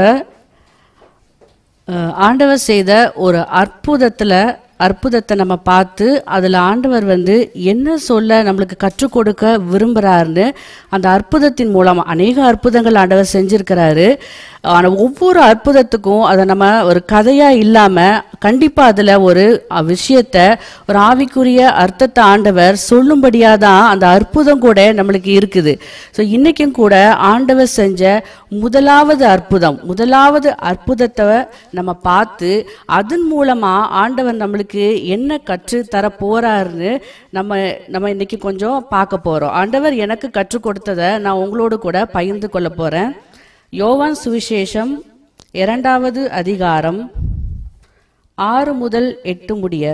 ஆண்டவர் செய்த ஒரு அற்புதத்தில் அற்புதத்தை நம்ம பார்த்து அதில் ஆண்டவர் வந்து என்ன சொல்ல நம்மளுக்கு கற்றுக் கொடுக்க விரும்புகிறாருன்னு அந்த அற்புதத்தின் மூலம் அநேக அற்புதங்கள் ஆண்டவர் செஞ்சுருக்கிறாரு. ஆனால் ஒவ்வொரு அற்புதத்துக்கும் அதை நம்ம ஒரு கதையாக இல்லாமல் கண்டிப்பாக அதில் ஒரு விஷயத்தை ஒரு ஆவிக்குரிய அர்த்தத்தை ஆண்டவர் சொல்லும்படியாக தான் அந்த அற்புதம் கூட நம்மளுக்கு இருக்குது. ஸோ இன்றைக்கும் கூட ஆண்டவர் செஞ்ச முதலாவது அற்புதம் முதலாவது அற்புதத்தை நம்ம பார்த்து அதன் மூலமாக ஆண்டவர் நம்மளுக்கு என்ன கற்று தர போறாருன்னு நம்ம நம்ம இன்னைக்கு கொஞ்சம் பார்க்க போகிறோம். ஆண்டவர் எனக்கு கற்றுக் கொடுத்ததை நான் உங்களோடு கூட பகிர்ந்து கொள்ள போகிறேன். யோவான் சுவிசேஷம் இரண்டாவது அதிகாரம் ஆறு முதல் எட்டு முடிய.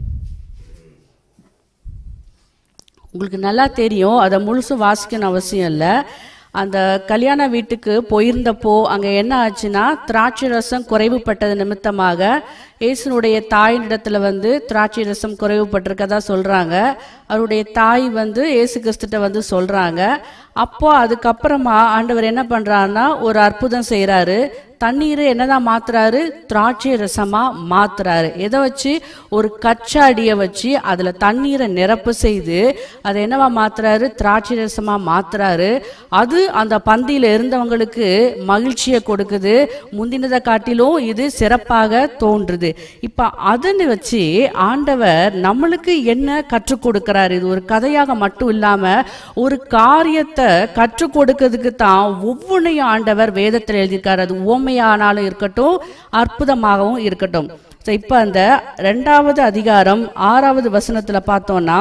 உங்களுக்கு நல்லா தெரியும், அதை முழுசு வாசிக்கணும் அவசியம் இல்லை. அந்த கல்யாண வீட்டுக்கு போயிருந்தப்போ அங்கே என்ன ஆச்சுன்னா, திராட்சை ரசம் குறைவுபட்டது நிமித்தமாக இயேசுனுடைய தாயினிடத்துல வந்து திராட்சை ரசம் குறைவுபட்டிருக்கதா சொல்கிறாங்க. அவருடைய தாய் வந்து இயேசு கிறிஸ்துட்ட வந்து சொல்கிறாங்க. அப்போ அதுக்கப்புறமா ஆண்டவர் என்ன பண்ணுறாருன்னா ஒரு அற்புதம் செய்கிறாரு. தண்ணீரை என்னதான் மாத்துறாரு? திராட்சை ரசமா மாத்துறாரு. எதை வச்சு? ஒரு கச்சாடியை வச்சு அதுல தண்ணீரை நிரப்பு செய்து அதை என்னவா மாத்துறாரு? திராட்சை ரசமா மாத்துறாரு. அது அந்த பந்தியில இருந்தவங்களுக்கு மகிழ்ச்சியை கொடுக்குது. முந்தினதை காட்டிலும் இது சிறப்பாக தோன்றுது. இப்ப அதனை வச்சு ஆண்டவர் நம்மளுக்கு என்ன கற்றுக் கொடுக்கிறார்? இது ஒரு கதையாக மட்டும் இல்லாம ஒரு காரியத்தை கற்றுக் கொடுக்கிறதுக்கு தான் ஒவ்வொன்றையும் ஆண்டவர் வேதத்தில் எழுதியிருக்காரு. அது உவமையானாலும் இருக்கட்டும், அற்புதமாகவும் இருக்கட்டும். இப்ப அந்த ரெண்டாவது அதிகாரம் ஆறாவது வசனத்துல பார்த்தோம்னா,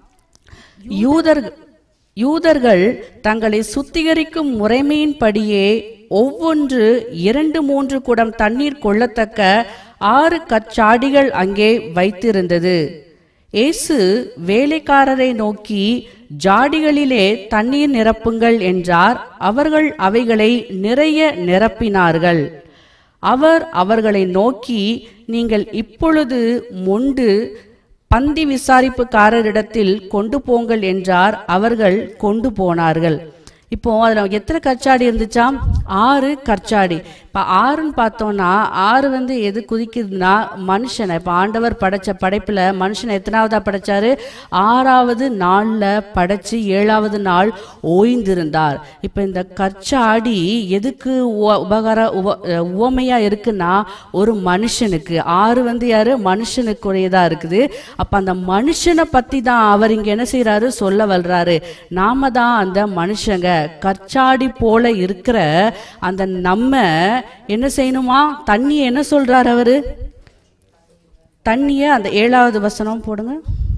யூதர் யூதர்கள் தங்களை சுத்திகரிக்கும் முறைமையின்படியே ஒவ்வொன்று இரண்டு மூன்று குடம் தண்ணீர் கொள்ளத்தக்க ஆறு கச்சாடிகள் அங்கே வைத்திருந்தது. இயேசு வேலைக்காரரை நோக்கி, ஜாடிகளிலே தண்ணீர் நிரப்புங்கள் என்றார். அவர்கள் அவைகளை நிறைய நிரப்பினார்கள். அவர் அவர்களை நோக்கி, நீங்கள் இப்பொழுது மொண்டு பந்தி விசாரிப்புக்காரரிடத்தில் கொண்டு போங்கள் என்றார். அவர்கள் கொண்டு போனார்கள். இப்போ அதில் எத்தனை கச்சாடி இருந்துச்சா? ஆறு கச்சாடி. இப்போ ஆறுன்னு பார்த்தோம்னா ஆறு வந்து எது குதிக்குதுன்னா மனுஷனை. இப்போ ஆண்டவர் படைச்ச படைப்பில் மனுஷனை எத்தனாவதா படைச்சாரு? ஆறாவது நாளில் படைச்சு ஏழாவது நாள் ஓய்ந்திருந்தார். இப்போ இந்த கச்சாடி எதுக்கு உபகார உப உவமையாக இருக்குன்னா ஒரு மனுஷனுக்கு. ஆறு வந்து யாரு? மனுஷனுக்குரியதாக இருக்குது. அப்போ அந்த மனுஷனை பற்றி தான் அவர் இங்கே என்ன செய்கிறாரு? சொல்ல வர்றாரு. நாம தான் அந்த மனுஷங்க. கச்சாடி போல இருக்கிற அந்த நம்ம என்ன செய்யணுமா? தண்ணியை என்ன சொல்றாரு அவரு? தண்ணியை அந்த ஏழாவது வசனம் போடுங்க.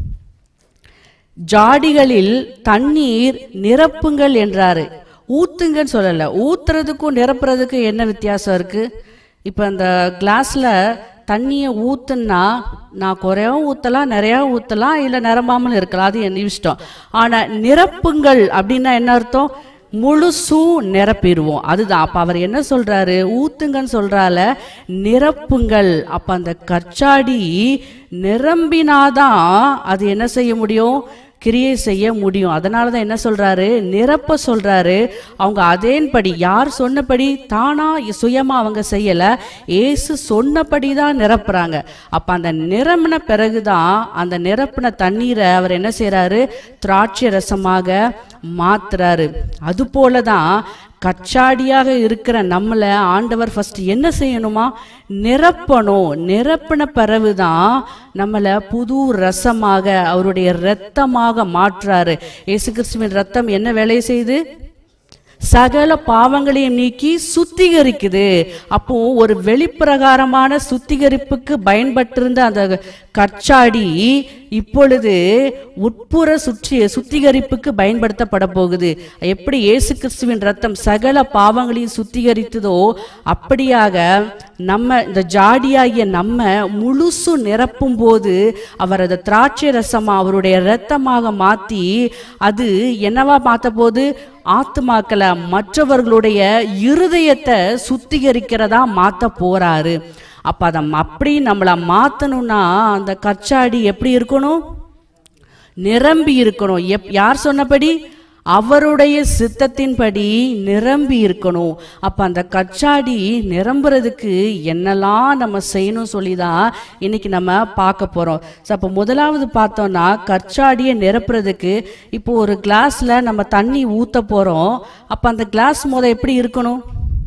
ஜாடிகளில் தண்ணீர் நிரப்புங்கள் என்றாரு. ஊத்துங்கன்னு சொல்லல. ஊத்துறதுக்கும் நிரப்புறதுக்கும் என்ன வித்தியாசம் இருக்கு? இப்ப அந்த கிளாஸ்ல தண்ணியை ஊத்துனா நான் குறையாவும் ஊத்தலாம், நிறையா ஊத்தலாம், இல்லை நிரம்பாமல் இருக்கலாம், அது என் இஷ்டம். ஆனா நிரப்புங்கள் அப்படின்னா என்ன அர்த்தம்? முழுசும் நிரப்பிடுவோம், அதுதான். அப்ப அவர் என்ன சொல்றாரு? ஊத்துங்கன்னு சொல்றால, நிரப்புங்கள். அப்ப அந்த கச்சாடி நிரம்பினாதான் அது என்ன செய்ய முடியும்? கிரியை செய்ய முடியும். அதனால தான் என்ன சொல்றாரு? நிரப்ப சொல்றாரு. அவங்க அதேன்படி, யார் சொன்னபடி தானா சுயமா அவங்க செய்யல, ஏசு சொன்னபடி தான் நிரப்புறாங்க. அப்ப அந்த நிரம்பின பிறகுதான் அந்த நிரப்பின தண்ணீரை அவர் என்ன செய்யறாரு? திராட்சை ரசமாக மாத்துறாரு. அது போலதான் கச்சாடியாக இருக்கிற நம்மளை ஆண்டவர் ஃபர்ஸ்ட் என்ன செய்யணுமா? நிரப்பணும். நிரப்பின பிறகுதான் நம்மளை புது ரசமாக, அவருடைய இரத்தமாக மாற்றாரு. இயேசு கிறிஸ்துவின் ரத்தம் என்ன வேலையை செய்து? சகல பாவங்களையும் நீக்கி சுத்திகரிக்குது. அப்போ ஒரு வெளிப்பிரகாரமான சுத்திகரிப்புக்கு பயன்பட்டிருந்த அந்த கச்சாடி இப்பொழுது உட்புற சுற்றி சுத்திகரிப்புக்கு பயன்படுத்தப்பட போகுது. எப்படி இயேசு கிறிஸ்துவின் ரத்தம் சகல பாவங்களையும் சுத்திகரித்ததோ அப்படியாக நம்ம இந்த ஜாடியாகிய நம்ம முழுசு நிரப்பும் போது அவர் அதை திராட்சை ரசமா அவருடைய இரத்தமாக மாத்தி அது என்னவா மாத்த போது? ஆத்துமாக்களை, மற்றவர்களுடைய இருதயத்தை சுத்திகரிக்கிறதா மாத்த போறாரு. அப்ப அதை அப்படி நம்மளை மாத்தணும்னா அந்த கச்சாடி எப்படி இருக்கணும்? நிரம்பி இருக்கணும். எப் யார் சொன்னபடி? அவருடைய சித்தத்தின்படி நிரம்பி இருக்கணும். அப்ப அந்த கச்சாடி நிரம்புறதுக்கு என்னெல்லாம் நம்ம செய்யணும் சொல்லிதான் இன்னைக்கு நம்ம பார்க்க போறோம். அப்ப முதலாவது பார்த்தோம்னா கச்சாடியை நிரப்புறதுக்கு இப்போ ஒரு கிளாஸ்ல நம்ம தண்ணி ஊத்த போறோம். அப்ப அந்த கிளாஸ் முத எப்படி இருக்கணும்?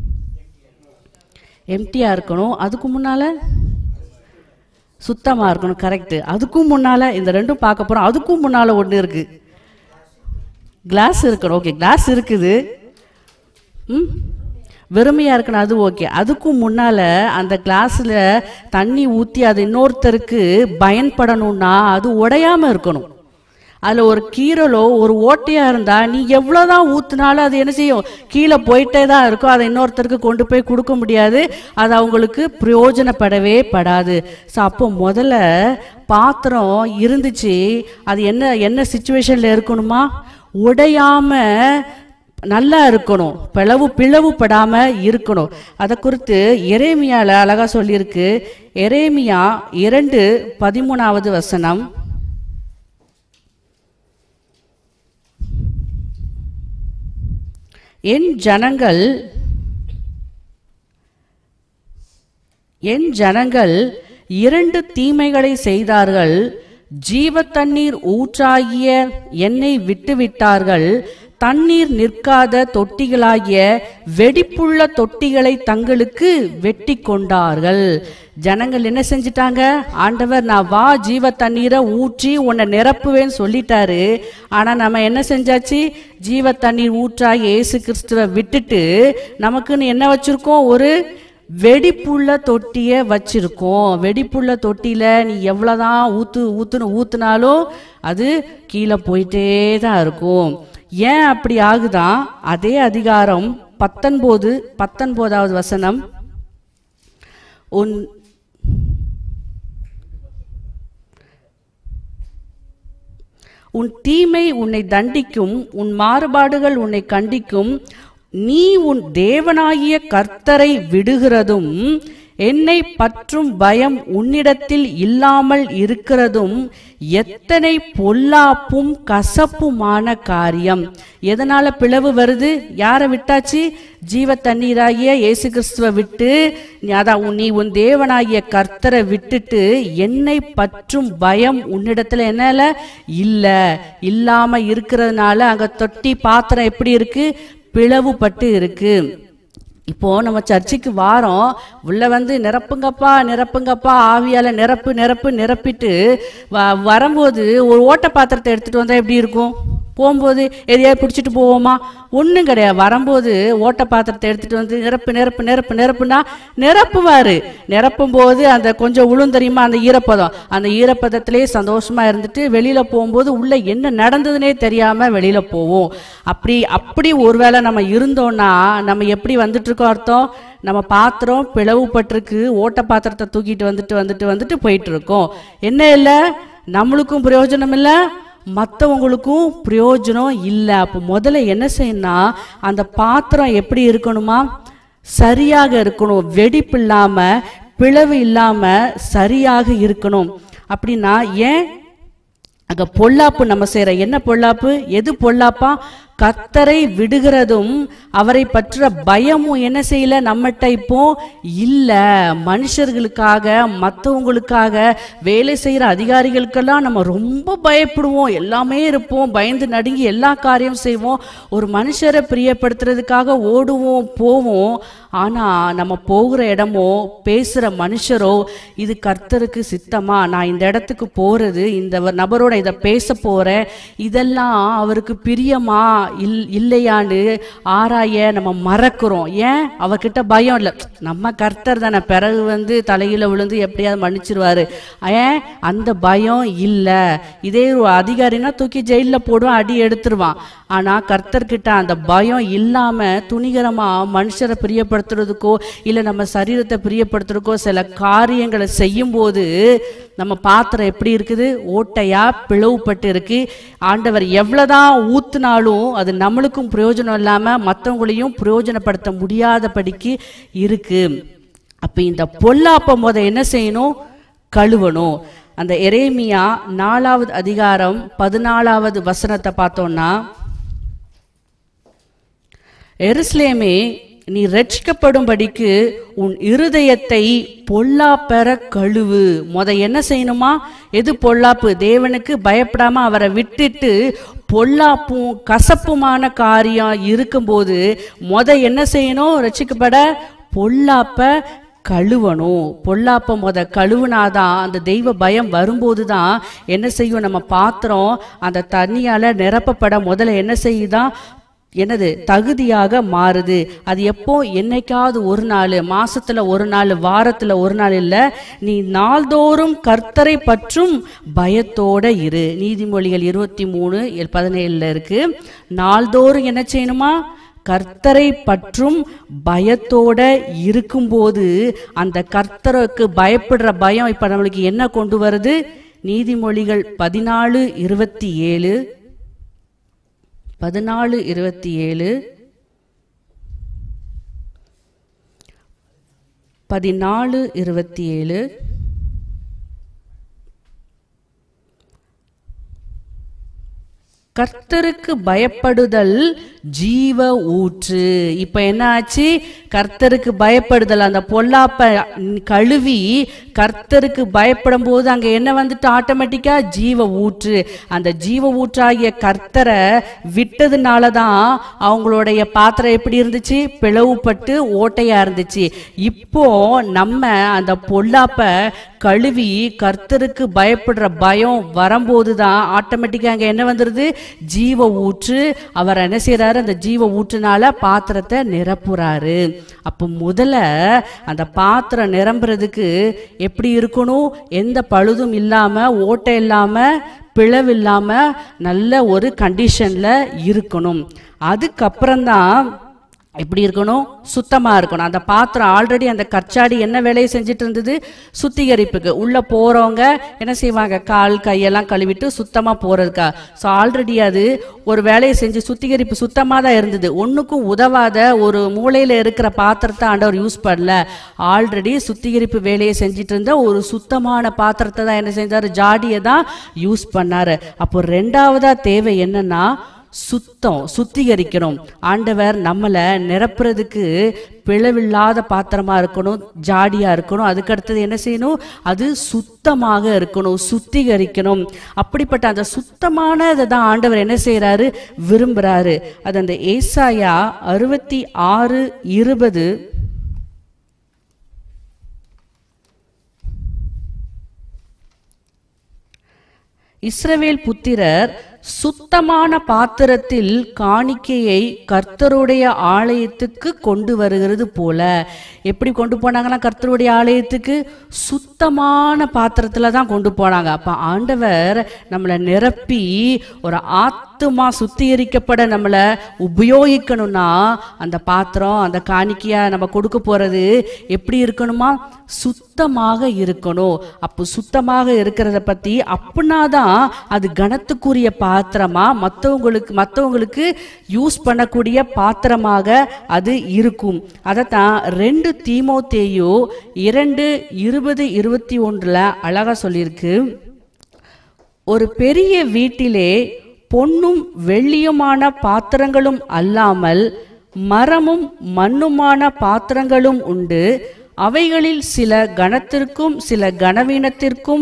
எம்டியா இருக்கணும். அதுக்கு முன்னால சுத்தமா இருக்கணும். கரெக்ட். அதுக்கும் முன்னால இந்த ரெண்டும் பார்க்க போறோம். அதுக்கும் முன்னால ஒண்ணு இருக்கு, கிளாஸ் இருக்கணும். ஓகே, கிளாஸ் இருக்குது, ம் வெறுமையா இருக்கணும், அது ஓகே. அதுக்கும் முன்னால அந்த கிளாஸ்ல தண்ணி ஊற்றி அது இன்னொருத்தருக்கு பயன்படணும்னா அது உடையாம இருக்கணும். அதுல ஒரு கீரலோ ஒரு ஓட்டையா இருந்தா நீ எவ்வளவுதான் ஊத்துனாலும் அது என்ன செய்யும்? கீழே போயிட்டே தான் இருக்கும். அதை இன்னொருத்தருக்கு கொண்டு போய் கொடுக்க முடியாது. அது அவங்களுக்கு பிரயோஜனப்படவே படாது. ஸோ அப்போ முதல்ல பாத்திரம் இருந்துச்சு, அது என்ன என்ன சிச்சுவேஷன்ல இருக்கணுமா? உடையாம நல்லா இருக்கணும், பிளவு பிளவுபடாம இருக்கணும். அதை குறித்து எரேமியால அழகா சொல்லியிருக்கு. எரேமியா இரண்டு பதிமூணாவது வசனம். என் ஜனங்கள் என் ஜனங்கள் இரண்டு தீமைகளை செய்தார்கள். ஜீவ தண்ணீர் ஊற்றாகிய என்னை விட்டுவிட்டார்கள். தண்ணீர் நிற்காத தொட்டிகளாகிய வெடிப்புள்ள தொட்டிகளை தங்களுக்கு வெட்டி கொண்டார்கள். ஜனங்கள் என்ன செஞ்சிட்டாங்க? ஆண்டவர் நான் வா ஜீவ தண்ணீரை ஊற்றி உன்னை நிரப்புவேன்னு சொல்லிட்டாரு. ஆனா நம்ம என்ன செஞ்சாச்சு? ஜீவ தண்ணீர் ஊற்றாகி இயேசு கிறிஸ்துவை விட்டுட்டு நமக்குன்னு என்ன வச்சிருக்கோம்? ஒரு வெடிப்புள்ள தொட்டிய வச்சிருக்கோம். வெடிப்புள்ள தொட்டியில நீ எவ்வளவுதான் ஊத்து ஊத்துன்னு ஊத்துனாலும் அது கீழே போயிட்டே தான் இருக்கும். ஏன் அப்படி ஆகுதான்? அதே அதிகாரம் பத்தொன்பது பத்தொன்பதாவது வசனம். உன் உன் தீமை உன்னை தண்டிக்கும், உன் மாறுபாடுகள் உன்னை கண்டிக்கும். நீ உன் தேவனாகிய கர்த்தரை விடுகிறதும் என்னை பற்றும் பயம் உன்னிடத்தில் இல்லாமல் இருக்கிறதும் எத்தனை பொல்லாப்பும் கசப்புமான காரியம். எதனால பிளவு வருது? யாரை விட்டாச்சு? ஜீவ தண்ணீராகிய இயேசு கிறிஸ்துவை விட்டு, அதான் நீ உன் தேவனாகிய கர்த்தரை விட்டுட்டு என்னை பற்றும் பயம் உன்னிடத்துல என்னல இல்ல இல்லாம இருக்கிறதுனால அங்க தொட்டி பாத்திரம் எப்படி இருக்கு? பிளவுபட்டு இருக்கு. இப்போ நம்ம சர்ச்சுக்கு வாரோம், உள்ள வந்து நிரப்புங்கப்பா நிரப்புங்கப்பா ஆவியால நிரப்பு நிரப்பு நிரப்பிட்டு வரும்போது ஒரு ஓட்ட பாத்திரத்தை எடுத்துட்டு வந்தா எப்படி இருக்கும்? போகும்போது எதையாவது பிடிச்சிட்டு போவோமா? ஒன்றும் கிடையாது. வரும்போது ஓட்ட பாத்திரத்தை எடுத்துட்டு வந்து நிரப்பு நிரப்பு நிரப்பு நிரப்புனா நிரப்புவாரு. நிரப்பும் போது அந்த கொஞ்சம் உளும் தெரியுமா, அந்த ஈரப்பதம், அந்த ஈரப்பதத்திலேயே சந்தோஷமா இருந்துட்டு வெளியில போகும்போது உள்ள என்ன நடந்ததுன்னே தெரியாம வெளியில போவோம். அப்படி அப்படி ஒருவேளை நம்ம இருந்தோம்னா நம்ம எப்படி வந்துட்டு இருக்கோம் அர்த்தம்? நம்ம பாத்திரம் பிளவுபட்டிருக்கு, ஓட்ட பாத்திரத்தை தூக்கிட்டு வந்துட்டு வந்துட்டு வந்துட்டு போயிட்டு இருக்கோம். என்ன இல்லை, நம்மளுக்கும் பிரயோஜனம் இல்லை, மற்றவங்களுக்கும் பிரயோஜனம் இல்லை. அப்போ முதல்ல என்ன செய்யணும்னா அந்த பாத்திரம் எப்படி இருக்கணுமா? சரியாக இருக்கணும். வெடிப்பு இல்லாம பிளவு இல்லாம சரியாக இருக்கணும். அப்படின்னா ஏன் அங்க பொல்லாப்பு நம்ம செய்யற என்ன பொல்லாப்பு? எது பொல்லாப்பா? கர்த்தரை விடுகிறதும் அவரை பற்ற பயமும் என்ன செய்யல நம்மகிட்ட இப்போ இல்ல. மனுஷர்களுக்காக மற்றவங்களுக்காக வேலை செய்யற அதிகாரிகளுக்கெல்லாம் நம்ம ரொம்ப பயப்படுவோம், எல்லாமே இருப்போம், பயந்து நடுங்கி எல்லா காரியம் செய்வோம், ஒரு மனுஷரை பிரியப்படுத்துறதுக்காக ஓடுவோம் போவோம். ஆனா நம்ம போகிற இடமோ பேசுற மனுஷரோ இது கர்த்தருக்கு சித்தமா, நான் இந்த இடத்துக்கு போறது, இந்த நபரோட இதை பேச போறேன், இதெல்லாம் அவருக்கு பிரியமா இல் இல்லையான்னு ஆராய நம்ம மறக்கிறோம். ஏன்? அவர்கிட்ட பயம் இல்லை, நம்ம கர்த்தர் தானே, பிறகு வந்து தலையில விழுந்து எப்படியாவது மன்னிச்சிருவாரு. ஏன்? அந்த பயம் இல்லை. இதே அதிகாரினா தூக்கி ஜெயிலில் போடுவான், அடி எடுத்துருவான். ஆனா கர்த்தர்கிட்ட அந்த பயம் இல்லாம துணிகரமா மனுஷரை பிரியப்படுத்துறதுக்கோ இல்லை நம்ம சரீரத்தை பிரியப்படுத்துறதுக்கோ சில காரியங்களை செய்யும் போது நம்ம பாத்திரம் எப்படி இருக்குது? ஓட்டையா பிளவுபட்டு இருக்கு. ஆண்டவர் எவ்வளவுதான் ஊத்துனாலும் அது நம்மளுக்கும் பிரயோஜனம் இல்லாம மற்றவங்களையும் பிரயோஜனப்படுத்த முடியாதபடிக்கு இருக்கு. அப்ப இந்த பொல்லாப்ப முத என்ன செய்யணும்? கழுவணும். அந்த எரேமியா நாலாவது அதிகாரம் பதினாலாவது வசனத்தை பார்த்தோம்னா, எருசலேமே நீ ரட்சிக்கப்படும்படிக்கு உன் இருதயத்தை பொல்லாப்பெற கழுவு. முத என்ன செய்யணுமா? எது பொல்லாப்பு? தேவனுக்கு பயப்படாம அவரை விட்டுட்டு பொல்லாப்பும் கசப்புமான காரியம் இருக்கும்போது முத என்ன செய்யணும்? ரட்சிக்கப்பட பொல்லாப்ப கழுவணும். பொல்லாப்ப முத கழுவுனாதான் அந்த தெய்வ பயம் வரும்போது தான் என்ன செய்யும்? நம்ம பாத்திரம் அந்த தண்ணியால நிரப்பப்பட முதல்ல என்ன செய்யுதான்? என்னது? தகுதியாக மாறுது. அது எப்போ? என்னைக்காவது ஒரு நாள், மாசத்துல ஒரு நாள், வாரத்துல ஒரு நாள் இல்லை, நீ நாள்தோறும் கர்த்தரை பற்றும் பயத்தோட இரு. நீதிமொழிகள் இருபத்தி மூணு பதினேழுல இருக்கு. நாள்தோறும் என்ன செய்யணுமா? கர்த்தரை பற்றும் பயத்தோட இருக்கும்போது அந்த கர்த்தருக்கு பயப்படுற பயம் இப்ப நம்மளுக்கு என்ன கொண்டு வருது? நீதிமொழிகள் பதினாலு இருபத்தி ஏழு பதினாலு இருபத்தி ஏழு பதினாலு இருபத்தி ஏழு கர்த்தருக்கு பயப்படுதல் ஜீவ ஊற்று. இப்ப என்ன ஆச்சு? கர்த்தருக்கு பயப்படுதல், அந்த பொல்லாப்ப கழுவி கர்த்தருக்கு பயப்படும் போது அங்க என்ன வந்துட்டு? ஆட்டோமேட்டிக்கா ஜீவ ஊற்று. அந்த ஜீவ ஊற்றாகிய கர்த்தரை விட்டதுனாலதான் அவங்களுடைய பாத்திரம் எப்படி இருந்துச்சு? பிளவுபட்டு ஓட்டையா இருந்துச்சு. இப்போ நம்ம அந்த பொல்லாப்ப கழுவி கர்த்தருக்கு பயப்படுற பயம் வரும்போதுதான் ஆட்டோமேட்டிக்கா அங்க என்ன வந்துருது? ஜீவ ஊற்று. அவர் என்ன செய்யறாரு? அந்த ஜீவ ஊற்றுனால பாத்திரத்தை நிரப்புறாரு. அப்ப முதல்ல அந்த பாத்திரம் நிரம்புறதுக்கு எப்படி இருக்கணும்? எந்த பழுதும் இல்லாம, ஓட்டை இல்லாம, பிளவு இல்லாம நல்ல ஒரு கண்டிஷன்ல இருக்கணும். அதுக்கப்புறம்தான் எப்படி இருக்கணும்? சுத்தமா இருக்கணும். அந்த பாத்திரம் ஆல்ரெடி அந்த கச்சாடி என்ன வேலையை செஞ்சுட்டு இருந்தது? சுத்திகரிப்புக்கு. உள்ள போறவங்க என்ன செய்வாங்க? கால் கையெல்லாம் கழுவிட்டு சுத்தமா போறதுக்கா. ஸோ ஆல்ரெடி அது ஒரு வேலையை செஞ்சு சுத்திகரிப்பு சுத்தமா தான் இருந்தது. ஒன்றுக்கும் உதவாத ஒரு மூளையில இருக்கிற பாத்திரத்தை ஆண்டவர் யூஸ் பண்ணல. ஆல்ரெடி சுத்திகரிப்பு வேலையை செஞ்சுட்டு இருந்த ஒரு சுத்தமான பாத்திரத்தை தான் என்ன செஞ்சாரு? ஜாடியை தான் யூஸ் பண்ணாரு. அப்போ ரெண்டாவதா தேவை என்னன்னா சுத்தம், சுத்திகரிக்கணும். ஆண்டவர் நம்மளை நிரப்புறதுக்கு பிளவில்லாத பாத்திரமா இருக்கணும், ஜாடியா இருக்கணும். அதுக்கு அடுத்தது என்ன செய்யணும்? அது சுத்தமாக இருக்கணும், சுத்திகரிக்கணும். அப்படிப்பட்ட அந்த சுத்தமானதை தான் ஆண்டவர் என்ன செய்யறாரு? விரும்புறாரு. அது அந்த ஏசாயா அறுபத்தி ஆறு இருபது இஸ்ரவேல் புத்திரர் சுத்தமான பாத்திரத்தில் காணிக்கையை கர்த்தருடைய ஆலயத்துக்கு கொண்டு வருகிறது போல. எப்படி கொண்டு போனாங்கன்னா கர்த்தருடைய ஆலயத்துக்கு சுத்தமான பாத்திரத்துல தான் கொண்டு போனாங்க. அப்ப ஆண்டவர் நம்மளை நிரப்பி ஒரு ஆத்துமா சுத்திகரிக்கப்பட நம்மளை உபயோகிக்கணும்னா அந்த பாத்திரம் அந்த காணிக்கையா நம்ம கொடுக்க போறது எப்படி இருக்கணுமா? சுத்தமாக இருக்கணும். அப்போ சுத்தமாக இருக்கிறத பத்தி அப்படின்னாதான் அது கனத்துக்குரிய பாத்திரமா மற்றவங்களுக்கு மற்றவங்களுக்கு யூஸ் பண்ணக்கூடிய பாத்திரமாக அது இருக்கும். அதைத்தான் ரெண்டு தீமோத்தேயு இரண்டு இருபது இருபத்தி ஒன்றுல அழகா சொல்லியிருக்கு. ஒரு பெரிய வீட்டிலே பொன்னும் வெள்ளியுமான பாத்திரங்களும் அல்லாமல் மரமும் மண்ணுமான பாத்திரங்களும் உண்டு. அவைகளில் சில கனத்திற்கும் சில கனவீனத்திற்கும்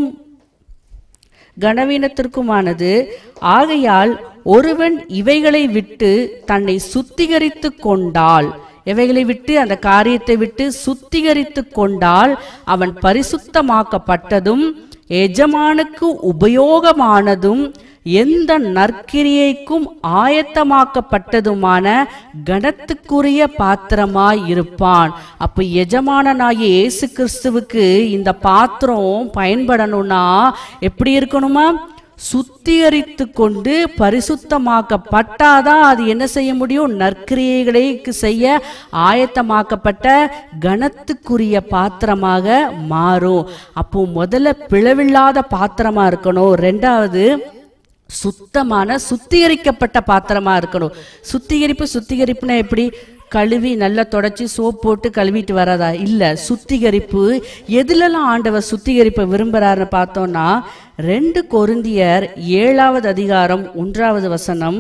கனவீனத்திற்குமானது. ஆகையால் ஒருவன் இவைகளை விட்டு தன்னை சுத்திகரித்து கொண்டால், இவைகளை விட்டு அந்த காரியத்தை விட்டு சுத்திகரித்து கொண்டால் அவன் பரிசுத்தமாக்கப்பட்டதும் எஜமானுக்கு உபயோகமானதும் எந்த நற்கிரியைக்கும் ஆயத்தமாக்கப்பட்டதுமான கனத்துக்குரிய பாத்திரமாய் இருப்பான். அப்ப எஜமானனாகிய இயேசு கிறிஸ்துவுக்கு இந்த பாத்திரம் பயன்படணும்னா எப்படி இருக்கணுமா? சுத்திகரித்து கொண்டு பரிசுத்தமாக்கப்பட்டாதான் அது என்ன செய்ய முடியும்? நற்கிரியைகளை செய்ய ஆயத்தமாக்கப்பட்ட கனத்துக்குரிய பாத்திரமாக மாறும். அப்போ முதல்ல பிளவில்லாத பாத்திரமா இருக்கணும். ரெண்டாவது சுத்தமான சுத்திகரிக்கப்பட்ட பாத்திரமா இருக்கணும். சுத்திகரிப்பு சுத்திகரிப்புனா எப்படி? கழுவி நல்லா தொடச்சி சோப் போட்டு கழுவிட்டு வராதா? இல்ல. சுத்திகரிப்பு எதுலலாம் ஆண்டவர் சுத்திகரிப்பை விரும்புறாருன்னு பார்த்தோம்னா ரெண்டு கொரிந்தியர் ஏழாவது அதிகாரம் ஒன்றாவது வசனம்.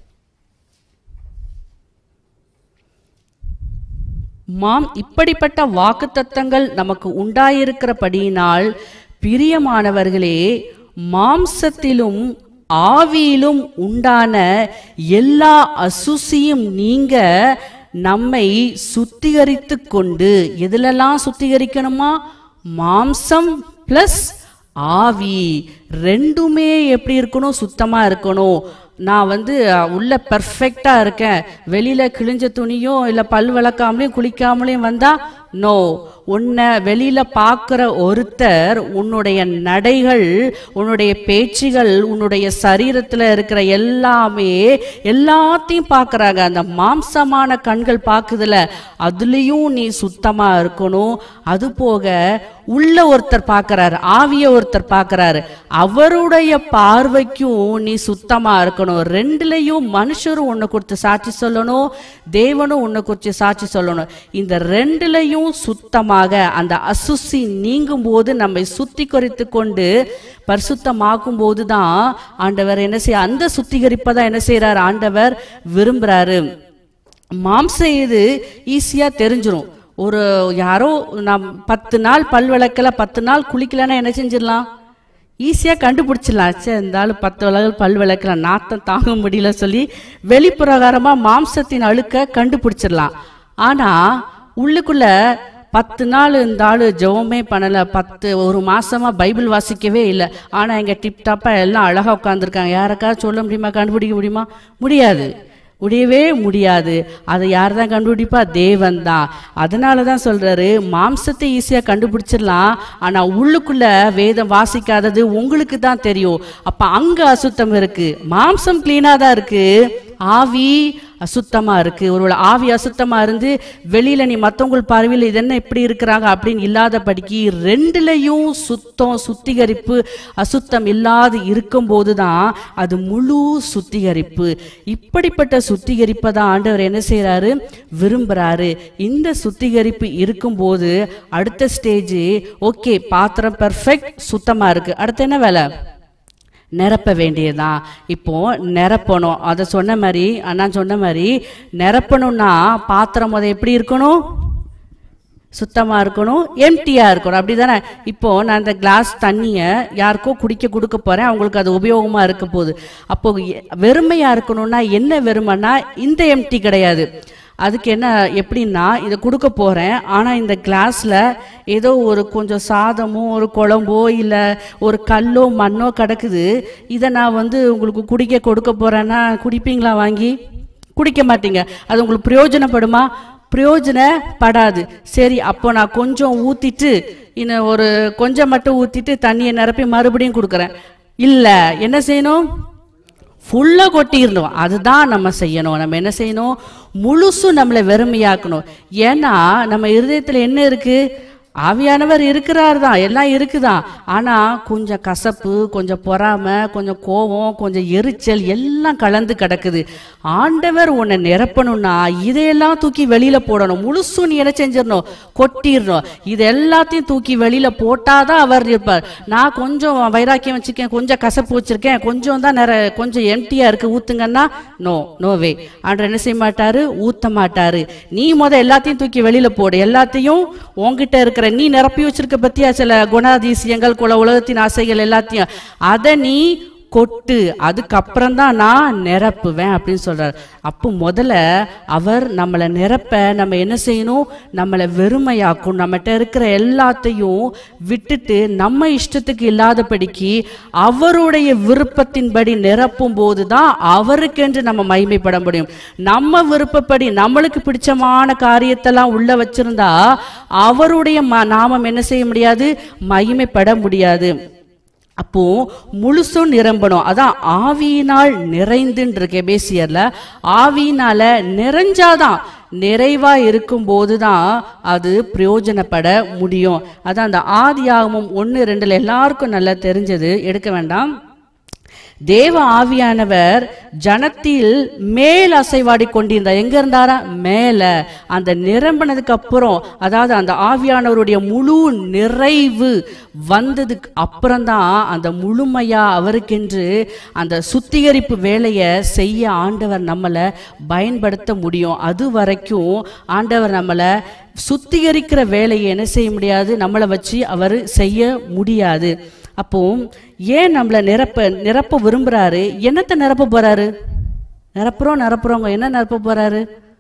மாம் இப்படிப்பட்ட வாக்குத்தத்தங்கள் நமக்கு உண்டாயிருக்கிறபடியினால் பிரியமானவர்களே, மாம்சத்திலும் ஆவியிலும் உண்டான எல்லா அசுசியும் நீங்க நம்மை சுத்திகரித்து கொண்டு. எதுலெல்லாம் சுத்திகரிக்கணுமா? மாம்சம் பிளஸ் ஆவி ரெண்டுமே எப்படி இருக்கணும்? சுத்தமா இருக்கணும். நான் வந்து உள்ள பெர்ஃபெக்டா இருக்கேன், வெளியில கிழிஞ்ச துணியும் இல்லை பல் விளக்காமலையும் குளிக்காமலையும் வந்தா நோ. உன்னை வெளியில பார்க்கிற ஒருத்தர் உன்னுடைய நடைகள், உன்னுடைய பேச்சுகள், உன்னுடைய சரீரத்துல இருக்கிற எல்லாமே எல்லாத்தையும் பார்க்கறாங்க. அந்த மாம்சமான கண்கள் பார்க்குதுல, அதுலயும் நீ சுத்தமா இருக்கணும். அது போக உள்ள ஒருத்தர் பார்க்கறாரு, ஆவிய ஒருத்தர் பார்க்கறாரு, அவருடைய பார்வைக்கும் நீ சுத்தமா இருக்கணும். ரெண்டுலையும் மனுஷரும் உன்னை குறித்து சாட்சி சொல்லணும், தேவனும் உன்னை குறித்து சாட்சி சொல்லணும். இந்த ரெண்டுலையும் சுத்தமாக அந்த அசுசி நீங்கும் போது நம்மை சுத்திகரித்து கொண்டு பரிசுத்தமாக்கும் போதுதான் ஆண்டவர் என்ன செய்ய, அந்த சுத்திகரிப்பை தான் என்ன செய்யறாரு ஆண்டவர் விரும்புறாரு. மாம்சம் இது ஈஸியா தெரிஞ்சிடும். ஒரு யாரோ நம் பத்து நாள் பல் விளக்கல, பத்து நாள் குளிக்கலன்னா என்ன செஞ்சிடலாம்? ஈஸியாக கண்டுபிடிச்சிடலாம். சே இருந்தாலும் பத்து விளக்கு பல் விளக்கலாம், நாத்தம் தாங்க முடியல சொல்லி வெளிப்பிரகாரமாக மாம்சத்தின் அழுக்க கண்டுபிடிச்சிடலாம். ஆனால் உள்ளுக்குள்ள பத்து நாள் இந்த ஆள் ஜெபமே பண்ணலை, பத்து ஒரு மாசமா பைபிள் வாசிக்கவே இல்லை, ஆனால் எங்கள் டிப்டாப்பாக எல்லாம் அழகாக உட்காந்துருக்காங்க. யாருக்காவது சொல்ல முடியுமா? கண்டுபிடிக்க முடியுமா? முடியாது, முடியவே முடியாது. அதை யார் தான் கண்டுபிடிப்பா? தேவன் தான். அதனால தான் சொல்றாரு, மாம்சத்தை ஈஸியா கண்டுபிடிச்சிடலாம், ஆனா உள்ளுக்குள்ள வேதம் வாசிக்காதது உங்களுக்கு தான் தெரியும். அப்ப அங்க அசுத்தம் இருக்கு, மாம்சம் கிளீனா தான் இருக்கு, ஆவி அசுத்தமா இருக்கு. ஒருவேளை ஆவி அசுத்தமா இருந்து வெளியில நீ மற்றவங்க பார்வையில் இது என்ன இப்படி இருக்கிறாங்க அப்படின்னு இல்லாதபடிக்கு ரெண்டுலையும் சுத்தம் சுத்திகரிப்பு அசுத்தம் இல்லாது இருக்கும் போதுதான் அது முழு சுத்திகரிப்பு. இப்படிப்பட்ட சுத்திகரிப்பை தான் ஆண்டவர் என்ன செய்யறாரு? விரும்புறாரு. இந்த சுத்திகரிப்பு இருக்கும்போது அடுத்த ஸ்டேஜ், ஓகே பாத்திரம் பெர்ஃபெக்ட் சுத்தமா இருக்கு, அடுத்து என்ன வேலை? நிரப்ப வேண்டியதுதான். இப்போ நிரப்பணும். அதை சொன்ன மாதிரி அண்ணா சொன்ன மாதிரி நிரப்பணும்னா பாத்திரம் அதை எப்படி இருக்கணும்? சுத்தமா இருக்கணும், எம்டியா இருக்கணும். அப்படிதானே? இப்போ நான் இந்த கிளாஸ் தண்ணியை யாருக்கோ குடிக்க கொடுக்க போறேன், அவங்களுக்கு அது உபயோகமா இருக்க போகுது. அப்போ வெறுமையா இருக்கணும்னா என்ன வெறுமைன்னா இந்த எம்டி கிடையாது, அதுக்கு என்ன எப்படின்னா, இதை கொடுக்க போகிறேன், ஆனால் இந்த கிளாஸில் ஏதோ ஒரு கொஞ்சம் சாதமோ ஒரு குழம்போ இல்லை ஒரு கல்லோ மண்ணோ கிடக்குது, இதை நான் வந்து உங்களுக்கு குடிக்க கொடுக்க போகிறேன்னா குடிப்பீங்களா? வாங்கி குடிக்க மாட்டீங்க. அது உங்களுக்கு பிரயோஜனப்படுமா? பிரயோஜனப்படாது. சரி, அப்போ நான் கொஞ்சம் ஊற்றிட்டு இன்னும் ஒரு கொஞ்சம் மட்டும் ஊற்றிட்டு தண்ணியை நிரப்பி மறுபடியும் கொடுக்குறேன். இல்லை, என்ன செய்யணும்? ஃபுல்லாக கொட்டிடணும். அதுதான் நம்ம செய்யணும். நம்ம என்ன செய்யணும்? முழுசும் நம்மளை வெறுமையாக்கணும். ஏன்னா நம்ம இருதயத்தில் என்ன இருக்குது? ஆவியானவர் இருக்கிறார் தான், எல்லாம் இருக்குதான். ஆனால் கொஞ்சம் கசப்பு, கொஞ்சம் பொறாமை, கொஞ்சம் கோபம், கொஞ்சம் எரிச்சல் எல்லாம் கலந்து கிடக்குது. ஆண்டவர் உன்னை நிரப்பணும்னா இதையெல்லாம் தூக்கி வெளியில் போடணும். முழுசும் நீ என்ன செஞ்சிடணும்? கொட்டிடணும். இது எல்லாத்தையும் தூக்கி வெளியில் போட்டாதான் அவர் இருப்பார். நான் கொஞ்சம் வைராக்கியம் வச்சுருக்கேன், கொஞ்சம் கசப்பு வச்சுருக்கேன், கொஞ்சம் தான் நிற கொஞ்சம் எம்டியாக இருக்குது, ஊற்றுங்கன்னா நோ நோவே. ஆண்டவர் என்ன செய்ய மாட்டார்? ஊற்ற மாட்டார். நீ முத எல்லாத்தையும் தூக்கி வெளியில் போடு. எல்லாத்தையும் உங்ககிட்ட இருக்கிற நீ நிரப்பி வச்சிருக்க பத்தியா சில குணாதிசயங்கள், குல உலகத்தின் ஆசைகள் எல்லாத்தையும் அதை நீ கொட்டு, அதுக்கப்புறம் தான் நான் நிரப்புவேன் அப்படின்னு சொல்றார். அப்போ முதல்ல அவர் நம்மளை நிரப்ப நம்ம என்ன செய்யணும்? நம்மளை வெறுமையாக்கும். நம்மகிட்ட இருக்கிற எல்லாத்தையும் விட்டுட்டு நம்ம இஷ்டத்துக்கு இல்லாதபடிக்கு அவருடைய விருப்பத்தின்படி நிரப்பும் போது தான் அவருக்கென்று நம்ம மகிமைப்பட முடியும். நம்ம விருப்பப்படி நம்மளுக்கு பிடிச்சமான காரியத்தெல்லாம் உள்ள வச்சிருந்தா அவருடைய நாமம் என்ன செய்ய முடியாது? மகிமைப்பட முடியாது. அப்போ முழுசும் நிரம்பணும். அதான் ஆவியினால் நிறைந்துன்னு இருக்கு எபேசியர்ல. ஆவியினால நிறைஞ்சாதான், நிறைவா இருக்கும் போதுதான் அது பிரயோஜனப்பட முடியும். அதான் அந்த ஆதியாகமம் ஒன்று ரெண்டுல எல்லாருக்கும் நல்லா தெரிஞ்சது, எடுக்க வேண்டாம். தேவ ஆவியானவர் ஜனத்தில் மேல் அசைவாடி கொண்டிருந்தார். எங்க இருந்தாரா? மேல. அந்த நிரம்பினதுக்கு அப்புறம், அதாவது அந்த ஆவியானவருடைய முழு நிறைவு வந்ததுக்கு அப்புறம்தான் அந்த முழுமையா அவருக்கென்று அந்த சுத்திகரிப்பு வேலையை செய்ய ஆண்டவர் நம்மளை பயன்படுத்த முடியும். அது வரைக்கும் ஆண்டவர் நம்மளை சுத்திகரிக்கிற வேலையை என்ன செய்ய முடியாது? நம்மளை வச்சு அவர் செய்ய முடியாது. அப்போ ஏன் நம்மளை நிரப்ப நிரப்ப விரும்புறாரு? என்னத்தை நிரப்ப போறாரு? நிரப்புறோம் நிரப்புறவங்க என்ன நிரப்ப போறாரு?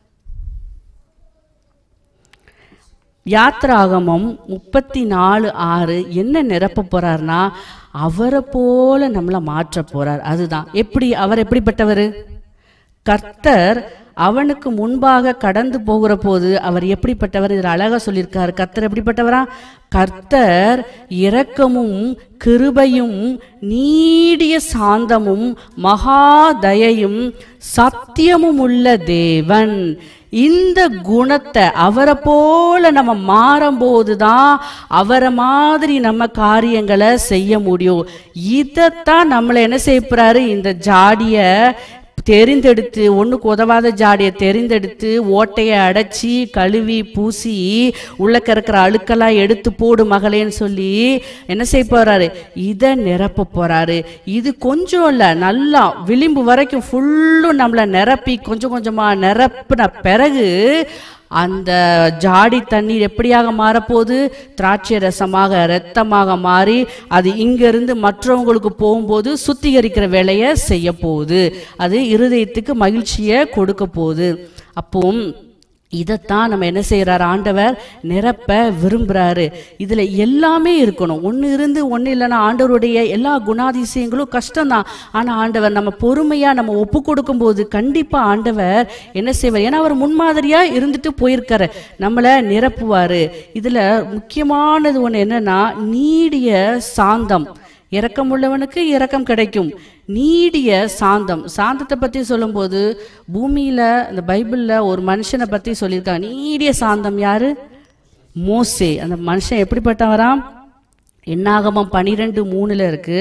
யாத்திராகமம் முப்பத்தி நாலு ஆறு என்ன நிரப்ப போறாருன்னா, அவரை போல நம்மளை மாற்ற போறார். அதுதான். எப்படி? அவர் எப்படிப்பட்டவர்? கர்த்தர் அவனுக்கு முன்பாக கடந்து போகிற போது அவர் எப்படிப்பட்டவர்? இதில் அழகா சொல்லியிருக்காரு. கர்த்தர் எப்படிப்பட்டவரா? கர்த்தர் இரக்கமும் கிருபையும் நீடிய சாந்தமும் மகாதயையும் சத்தியமும் உள்ள தேவன். இந்த குணத்தை அவரை போல நம்ம மாறும்போதுதான் அவரை மாதிரி நம்ம காரியங்களை செய்ய முடியும். இதைத்தான் நம்மளை என்ன செய்யப்படுறாரு? இந்த ஜாடிய தெரிந்தெடுத்து, ஒன்றுக்கு உதவாத ஜாடியை தெரிந்தெடுத்து ஓட்டையை அடைச்சி கழுவி பூசி உள்ளக்க இருக்கிற அழுக்கெல்லாம் எடுத்து போடு மகளேன்னு சொல்லி என்ன செய்ய போறாரு? இதை நிரப்ப போறாரு. இது கொஞ்சம் இல்லை, நல்லா விளிம்பு வரைக்கும் ஃபுல்லும் நம்மளை நிரப்பி கொஞ்சம் கொஞ்சமா நிரப்பின பிறகு அந்த ஜாடி தண்ணீர் எப்படியாக மாறப்போகுது? திராட்சை ரசமாக, இரத்தமாக மாறி அது இங்கிருந்து மற்றவங்களுக்கு போகும்போது சுத்திகரிக்கிற வேலையை செய்ய போகுது. அது இருதயத்துக்கு மகிழ்ச்சியை கொடுக்க போகுது. அப்போ இதைத்தான் நம்ம என்ன செய்யறாரு? ஆண்டவர் நிரப்ப விரும்புறாரு. இதுல எல்லாமே இருக்கணும். ஒன்று இருந்து ஒன்று இல்லைன்னா ஆண்டவருடைய எல்லா குணாதிசயங்களும் கஷ்டம்தான். ஆனா ஆண்டவர் நம்ம பொறுமையா நம்ம ஒப்பு கொடுக்கும் போது கண்டிப்பா ஆண்டவர் என்ன செய்வார்? ஏன்னா அவர் முன்மாதிரியா இருந்துட்டு போயிருக்காரு, நம்மளை நிரப்புவாரு. இதுல முக்கியமானது ஒன்று என்னன்னா, நீடிய சாந்தம். இரக்கம் உள்ளவனுக்கு இரக்கம் கிடைக்கும். நீடிய சாந்தம். சாந்தத்தை பற்றி சொல்லும்போது பூமியில் இந்த பைபிளில் ஒரு மனுஷனை பற்றி சொல்லியிருக்காங்க. நீடிய சாந்தம் யாரு? மோசே. அந்த மனுஷன் எப்படிப்பட்டவராம்? என்னாகமம் பனிரெண்டு மூணுல இருக்கு.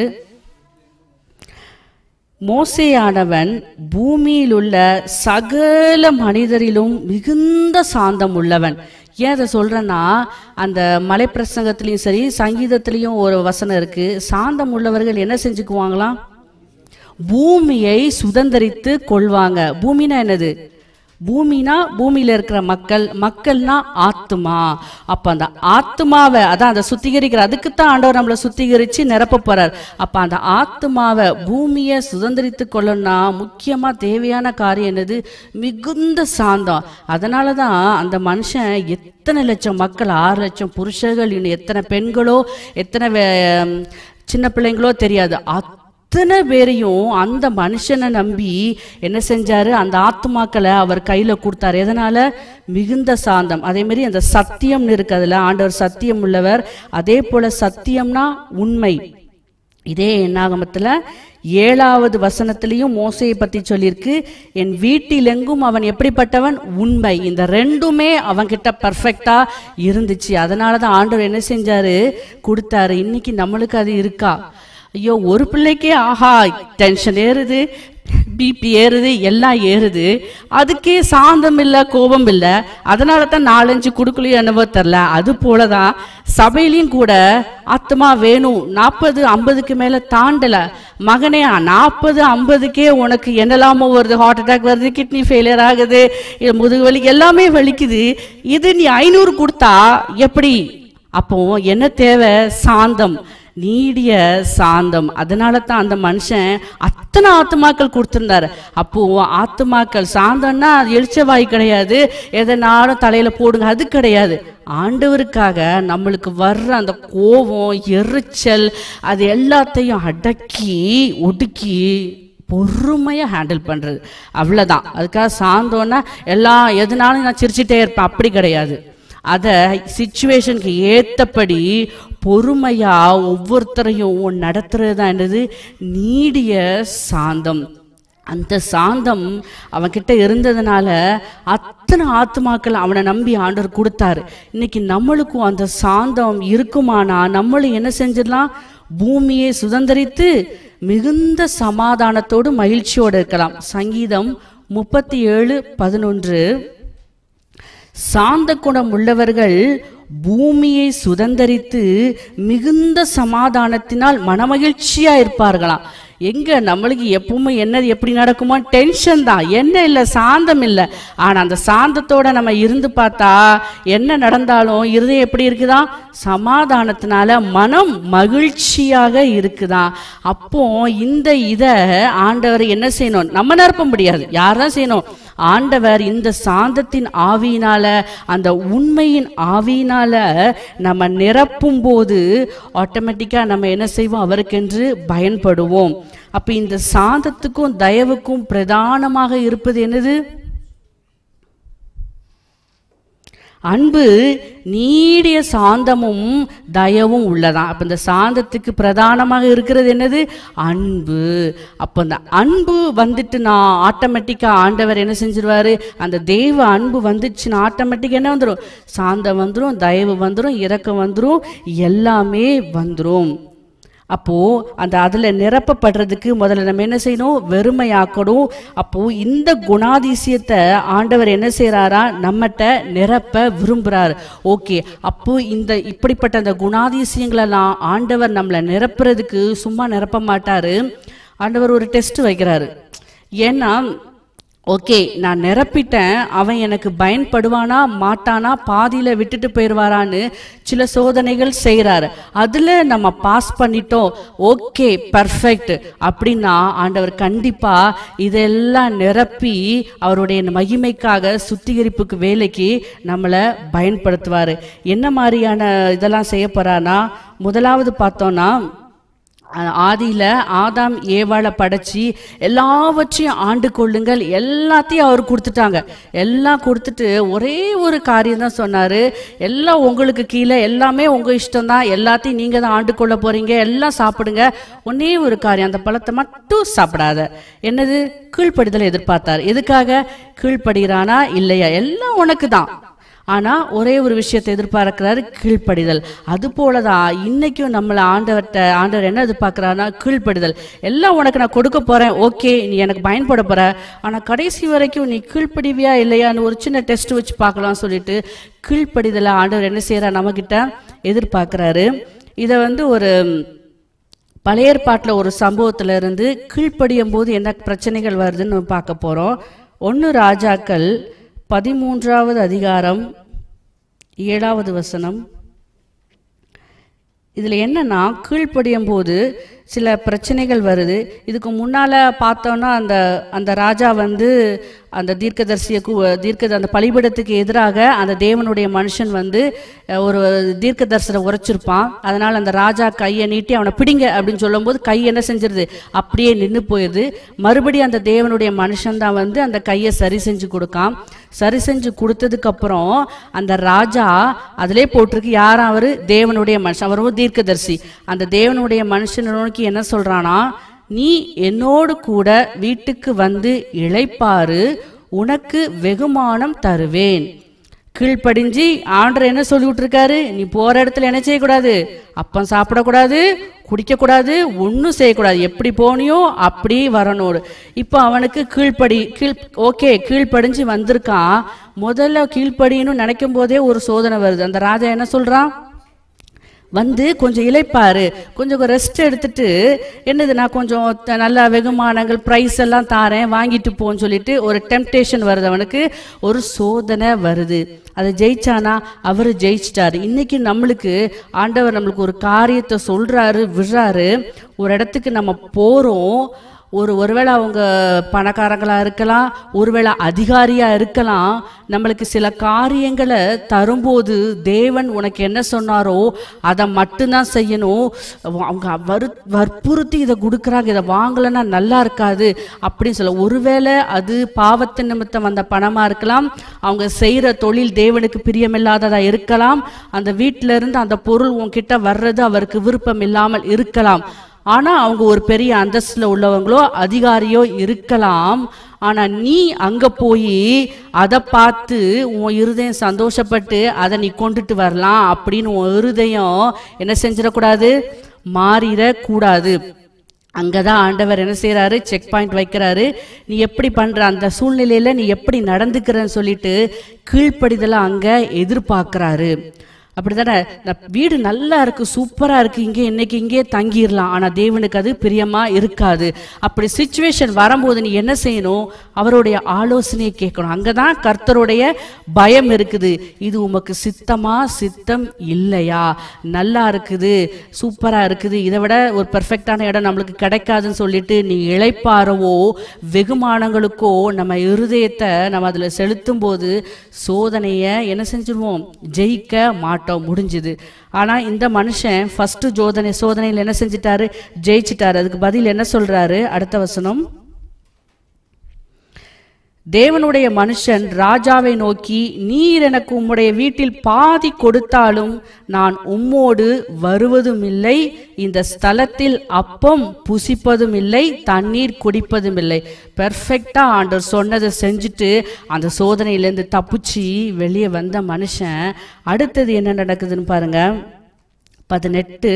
மோசேயானவன் பூமியில் உள்ள சகல மனிதரிலும் மிகுந்த சாந்தம் உள்ளவன். ஏன் அதை சொல்கிறேன்னா, அந்த மலை பிரசங்கத்திலையும் சரி சங்கீதத்திலையும் ஒரு வசனம் இருக்குது. சாந்தம் உள்ளவர்கள் என்ன செஞ்சுக்குவாங்களாம்? பூமியை சுதந்தரித்து கொள்வாங்க. பூமினா என்னது? பூமினா பூமியில இருக்கிற மக்கள், மக்கள்னா ஆத்துமா. அப்ப அந்த ஆத்துமாவை அதான் அதை சுத்திகரிக்கிற, அதுக்குத்தான் ஆண்டவர் நம்மளை சுத்திகரிச்சு நிரப்ப போறார். அப்ப அந்த ஆத்துமாவை பூமியை சுதந்திரித்து கொள்ளணும்னா முக்கியமா தேவையான காரியம் என்னது? மிகுந்த சாந்தம். அதனாலதான் அந்த மனுஷன் எத்தனை லட்சம் மக்கள், ஆறு லட்சம் புருஷர்கள், இன்னும் எத்தனை பெண்களோ எத்தனை சின்ன பிள்ளைங்களோ தெரியாது, அத்தனை பேரையும் அந்த மனுஷனை நம்பி என்ன செஞ்சாரு? அந்த ஆத்துமாக்களை அவர் கையில கொடுத்தாரு. எதனால? மிகுந்த சாந்தம். அதே மாதிரி அந்த சத்தியம்னு இருக்கு, அதுல ஆண்டவர் சத்தியம் உள்ளவர். அதே போல சத்தியம்னா உண்மை. இதே என்னாகமத்துல ஏழாவது வசனத்திலையும் மோசையை பத்தி சொல்லியிருக்கு. என் வீட்டிலெங்கும் அவன் எப்படிப்பட்டவன்? உண்மை. இந்த ரெண்டுமே அவன்கிட்ட பர்ஃபெக்டா இருந்துச்சு. அதனாலதான் ஆண்டவர் என்ன செஞ்சாரு? கொடுத்தாரு. இன்னைக்கு நம்மளுக்கு அது இருக்கா? ஐயோ, ஒரு பிள்ளைக்கே ஆஹா டென்ஷன் ஏறுது, பிபி ஏறுது, எல்லாம் ஏறுது, அதுக்கே சாந்தம் இல்லை, கோபம் இல்லை. அதனால தான் நாலஞ்சு கொடுக்கலையும் என்னவோ தெரில. அது போலதான் சபையிலையும் கூட ஆத்மா வேணும். நாற்பது ஐம்பதுக்கு மேல தாண்டல மகனே, நாற்பது ஐம்பதுக்கே உனக்கு என்னெல்லாமோ வருது, ஹார்ட் அட்டாக் வருது, கிட்னி ஃபெயிலியர் ஆகுது, முதுகு வலி, எல்லாமே வலிக்குது. இது நீ ஐநூறு கொடுத்தா எப்படி? அப்போ என்ன தேவை? சாந்தம், நீடிய சாந்தம். அதனால தான் அந்த மனுஷன் அத்தனை ஆத்துமாக்கள் கொடுத்திருந்தாரு. அப்போ ஆத்துமாக்கள் சாந்தம்னா எழுச்சவாய் கிடையாது, எதனாலும் தலையில போடுங்க, அது கிடையாது. ஆண்டவருக்காக நம்மளுக்கு வர்ற அந்த கோபம், எரிச்சல், அது எல்லாத்தையும் அடக்கி ஒடுக்கி பொறுமையா ஹேண்டில் பண்றது, அவ்வளவுதான். அதுக்காக சாந்தம்னா எல்லாம் எதுனாலும் நான் சிரிச்சுட்டே இருப்பேன், அப்படி கிடையாது. அத சிச்சுவேஷனுக்கு ஏத்தபடி பொறுமையா ஒவ்வொருத்தரையும் நடத்துறது தான் என்னது? நீடிய சாந்தம். அந்த சாந்தம் அவன்கிட்ட இருந்ததுனால அத்தனை ஆத்துமாக்கள் அவனை நம்பி ஆண்டவர் கொடுத்தாரு. இன்னைக்கு நம்மளுக்கும் அந்த சாந்தம் இருக்குமானா நம்மளும் என்ன செஞ்சிடலாம்? பூமியை சுதந்திரித்து மிகுந்த சமாதானத்தோடு மகிழ்ச்சியோடு இருக்கலாம். சங்கீதம் முப்பத்தி ஏழு பதினொன்று, சாந்த குணம் உள்ளவர்கள் பூமியை சுதந்தரித்து மிகுந்த சமாதானத்தினால் மனமகிழ்ச்சியா இருப்பார்களாம். எங்க நம்மளுக்கு எப்பவுமே என்ன எப்படி நடக்குமோ டென்ஷன் தான், என்ன இல்லை, சாந்தம் இல்லை. ஆனா அந்த சாந்தத்தோட நம்ம இருந்து பார்த்தா என்ன நடந்தாலும் இருதயம் எப்படி இருக்குதான்? சமாதானத்தினால மனம் மகிழ்ச்சியாக இருக்குதான். அப்போ இந்த இத ஆண்டவர் என்ன செய்யணும்? நம்ம நிரப்ப முடியாது, யார்தான் செய்யணும்? ஆண்டவர் இந்த சாந்தத்தின் ஆவியினால, அந்த உண்மையின் ஆவியினால நம்ம நிரப்பும் போது ஆட்டோமேட்டிக்கா நம்ம என்ன செய்வோம்? அவருக்கென்று பயன்படுவோம். அப்ப இந்த சாந்தத்துக்கும் தயவுக்கும் பிரதானமாக இருப்பது என்னது? அன்பு, நீடிய சாந்தமும் தயவும் உள்ளதான். அப்ப இந்த சாந்தத்துக்கு பிரதானமாக இருக்கிறது என்னது? அன்பு. அப்ப அந்த அன்பு வந்துட்டுனா ஆட்டோமேட்டிக்கா ஆண்டவர் என்ன செஞ்சிருவாரு? அந்த தெய்வ அன்பு வந்துச்சுன்னா ஆட்டோமேட்டிக்கா என்ன வந்துடும்? சாந்தம் வந்துடும், தயவு வந்துடும், இரக்கம் வந்துடும், எல்லாமே வந்துடும். அப்போ அந்த அதுல நிரப்பப்படுறதுக்கு முதல்ல நம்ம என்ன செய்யணும்? வெறுமையாக்கணும். அப்போ இந்த குணாதிசயத்தை ஆண்டவர் என்ன செய்யறாரா? நம்மகிட்ட நிரப்ப விரும்புறாரு. ஓகே, அப்போ இந்த இப்படிப்பட்ட அந்த குணாதிசயங்களெல்லாம் ஆண்டவர் நம்மளை நிரப்புறதுக்கு சும்மா நிரப்ப மாட்டாரு. ஆண்டவர் ஒரு டெஸ்ட் வைக்கிறாரு. ஏன்னா ஓகே, நான் நிரப்பிட்டேன், அவன் எனக்கு பயன்படுவானா மாட்டானா, பாதியில விட்டுட்டு போயிடுவாரான்னு சில சோதனைகள் செய்கிறாரு. அதுல நம்ம பாஸ் பண்ணிட்டோம், ஓகே பர்ஃபெக்ட் அப்படின்னா ஆண்டவர் கண்டிப்பா இதெல்லாம் நிரப்பி அவருடைய மகிமைக்காக சுத்திகரிப்புக்கு வேலைக்கு நம்மளை பயன்படுத்துவாரு. என்ன மாதிரியான இதெல்லாம் செய்ய போறானா? முதலாவது பார்த்தோம்னா, ஆதியில ஆதாம் ஏவாளை படைச்சி எல்லாவற்றையும் ஆண்டு கொள்ளுங்கள் எல்லாத்தையும் அவர் கொடுத்துட்டாங்க. எல்லாம் கொடுத்துட்டு ஒரே ஒரு காரியம் தான் சொன்னாரு, எல்லாம் உங்களுக்கு கீழே, எல்லாமே உங்க இஷ்டம் தான், எல்லாத்தையும் நீங்க தான் ஆண்டு கொள்ள போறீங்க, எல்லாம் சாப்பிடுங்க. ஒன்னே ஒரு காரியம், அந்த பழத்தை மட்டும் சாப்பிடாத. என்னது? கீழ்ப்படிதலை எதிர்பார்த்தார். எதுக்காக? கீழ்ப்படுகிறானா இல்லையா, எல்லாம் உனக்கு தான். ஆனா ஒரே ஒரு விஷயத்தை எதிர்பார்க்கிறாரு, கீழ்ப்படிதல். அது போலதான் இன்னைக்கும் நம்மளை ஆண்டவர்கிட்ட ஆண்டவர் என்ன எதிர்பார்க்கிறாருன்னா கீழ்ப்படிதல். எல்லாம் உனக்கு நான் கொடுக்க போறேன், ஓகே நீ எனக்கு பயன்பட போற, ஆனா கடைசி வரைக்கும் நீ கீழ்ப்படிவியா இல்லையான்னு ஒரு சின்ன டெஸ்ட் வச்சு பார்க்கலாம் சொல்லிட்டு கீழ்ப்படிதலை ஆண்டவர் என்ன செய்யறாரு? நம்ம கிட்ட எதிர்பார்க்கிறாரு. இதை வந்து ஒரு பழைய ஏற்பாட்டில் ஒரு சம்பவத்துல இருந்து கீழ்ப்படியும் போது என்ன பிரச்சனைகள் வருதுன்னு பார்க்க போறோம். ஒன்னு ராஜாக்கள் பதிமூன்றாவது அதிகாரம் ஏழாவது வசனம். இதில் என்னன்னா, கீழ்ப்படியும் போது சில பிரச்சனைகள் வருது. இதுக்கு முன்னால் பார்த்தோன்னா அந்த அந்த ராஜா வந்து அந்த தீர்க்கதரிசியை தீர்க்க அந்த பலிபீடத்துக்கு எதிராக அந்த தேவனுடைய மனுஷன் வந்து ஒரு தீர்க்க தரிசனை உரைச்சிருப்பான். அதனால் அந்த ராஜா கையை நீட்டி அவனை பிடிங்க அப்படின்னு சொல்லும்போது கை என்ன செஞ்சிருது, அப்படியே நின்று போயிடுது. மறுபடியும் அந்த தேவனுடைய மனுஷன் தான் வந்து அந்த கையை சரி செஞ்சு கொடுக்கான். சரி செஞ்சு கொடுத்ததுக்கு அப்புறம் அந்த ராஜா அதிலே போட்டிருக்கு யாரும் அவரு தேவனுடைய மனுஷன், அவர் ஒரு தீர்க்கதரிசி. அந்த தேவனுடைய மனுஷன் நோக்கி என்ன சொல்றானா, நீ என்னோடு கூட வீட்டுக்கு வந்து இளைப்பாறு, உனக்கு வெகுமானம் தருவேன். கீழ்ப்படிஞ்சு ஆண்டவர் என்ன சொல்லி விட்டுருக்காரு, நீ போற இடத்துல என்ன செய்யக்கூடாது, அப்பம் சாப்பிடக்கூடாது, குடிக்கக்கூடாது, ஒன்றும் செய்யக்கூடாது, எப்படி போனியோ அப்படி வரணும். இப்போ அவனுக்கு கீழ்ப்படி கீழ் ஓகே கீழ்ப்படிஞ்சு வந்திருக்கான். முதல்ல கீழ்ப்படின்னு நினைக்கும் போதே ஒரு சோதனை வருது. அந்த ராஜா என்ன சொல்றான், வந்து கொஞ்சம் இளைப்பாரு, கொஞ்சம் ரெஸ்ட் எடுத்துட்டு என்னது நான் கொஞ்சம் நல்ல வெகுமானங்கள் ப்ரைஸ் எல்லாம் தாரேன் வாங்கிட்டு போன்னு சொல்லிட்டு ஒரு டெம்டேஷன் வருது, அவனுக்கு ஒரு சோதனை வருது. அதை ஜெயிச்சானா, அவர் ஜெயிச்சிட்டாரு. இன்னைக்கு நம்மளுக்கு ஆண்டவர் நம்மளுக்கு ஒரு காரியத்தை சொல்றாரு, விடுறாரு. ஒரு இடத்துக்கு நம்ம போறோம், ஒரு ஒருவேளை அவங்க பணக்காரங்களாக இருக்கலாம், ஒருவேளை அதிகாரியாக இருக்கலாம். நம்மளுக்கு சில காரியங்களை தரும்போது தேவன் உனக்கு என்ன சொன்னாரோ அதை மட்டும்தான் செய்யணும். அவங்க வறு வற்புறுத்தி இதை கொடுக்குறாங்க, இதை வாங்கலைன்னா நல்லா இருக்காது அப்படின்னு சொல்ல. ஒருவேளை அது பாவத்தின் நிமித்தம் வந்த பணமாக இருக்கலாம், அவங்க செய்கிற தொழில் தேவனுக்கு பிரியமில்லாததாக இருக்கலாம், அந்த வீட்டில இருந்து அந்த பொருள் உன்கிட்ட வர்றது அவருக்கு விருப்பம் இல்லாமல் இருக்கலாம். ஆனால் அவங்க ஒரு பெரிய அந்தஸ்தில் உள்ளவங்களோ அதிகாரியோ இருக்கலாம். ஆனால் நீ அங்கே போய் அதை பார்த்து உன் இருதயம் சந்தோஷப்பட்டு அதை நீ கொண்டுட்டு வரலாம் அப்படின்னு உன் இருதயம் என்ன செஞ்சிடக்கூடாது, மாறிடக்கூடாது. அங்கதான் ஆண்டவர் என்ன செய்யறாரு, செக் பாயிண்ட் வைக்கிறாரு. நீ எப்படி பண்ற, அந்த சூழ்நிலையில நீ எப்படி நடந்துக்கிறன்னு சொல்லிட்டு கீழ்ப்படிதலை அங்க எதிர்பார்க்கிறாரு. அப்படித்தானே, வீடு நல்லா இருக்கு, சூப்பரா இருக்கு, இங்கே இன்னைக்கு இங்கே தங்கிடலாம், ஆனா தேவனுக்கு அது பிரியமா இருக்காது. அப்படி சிச்சுவேஷன் வரும்போது நீ என்ன செய்யணும், அவருடைய ஆலோசனையை கேட்கணும். அங்கதான் கர்த்தருடைய பயம் இருக்குது. இது உமக்கு சித்தமா, சித்தம் இல்லையா, நல்லா இருக்குது, சூப்பரா இருக்குது, இதை விட ஒரு பெர்ஃபெக்டான இடம் நம்மளுக்கு கிடைக்காதுன்னு சொல்லிட்டு நீ இளைப்பாறவோ வெகுமானங்களுக்கோ நம்ம இருதயத்தை நம்ம அதுல செலுத்தும் போது சோதனைய என்ன செஞ்சிருவோம், ஜெயிக்க மாட்டோம், முடிஞ்சுது. ஆனா இந்த மனுஷன் ஃபர்ஸ்ட் சோதனை சோதனையில் என்ன செஞ்சிட்டாரு, ஜெயிச்சிட்டாரு. அதுக்கு பதில் என்ன சொல்றாரு, அடுத்த வசனம். தேவனுடைய மனுஷன் ராஜாவை நோக்கி, நீர் எனக்கு உம்முடைய வீட்டில் பாதி கொடுத்தாலும் நான் உம்மோடு வருவதும் இல்லை, இந்த ஸ்தலத்தில் அப்பம் புசிப்பதும் இல்லை, தண்ணீர் குடிப்பதும் இல்லை. பெர்ஃபெக்டா ஆண்டவர் சொன்னதை செஞ்சுட்டு அந்த சோதனையிலேருந்து தப்பிச்சு வெளியே வந்த மனுஷன் அடுத்தது என்ன நடக்குதுன்னு பாருங்க. பதினெட்டு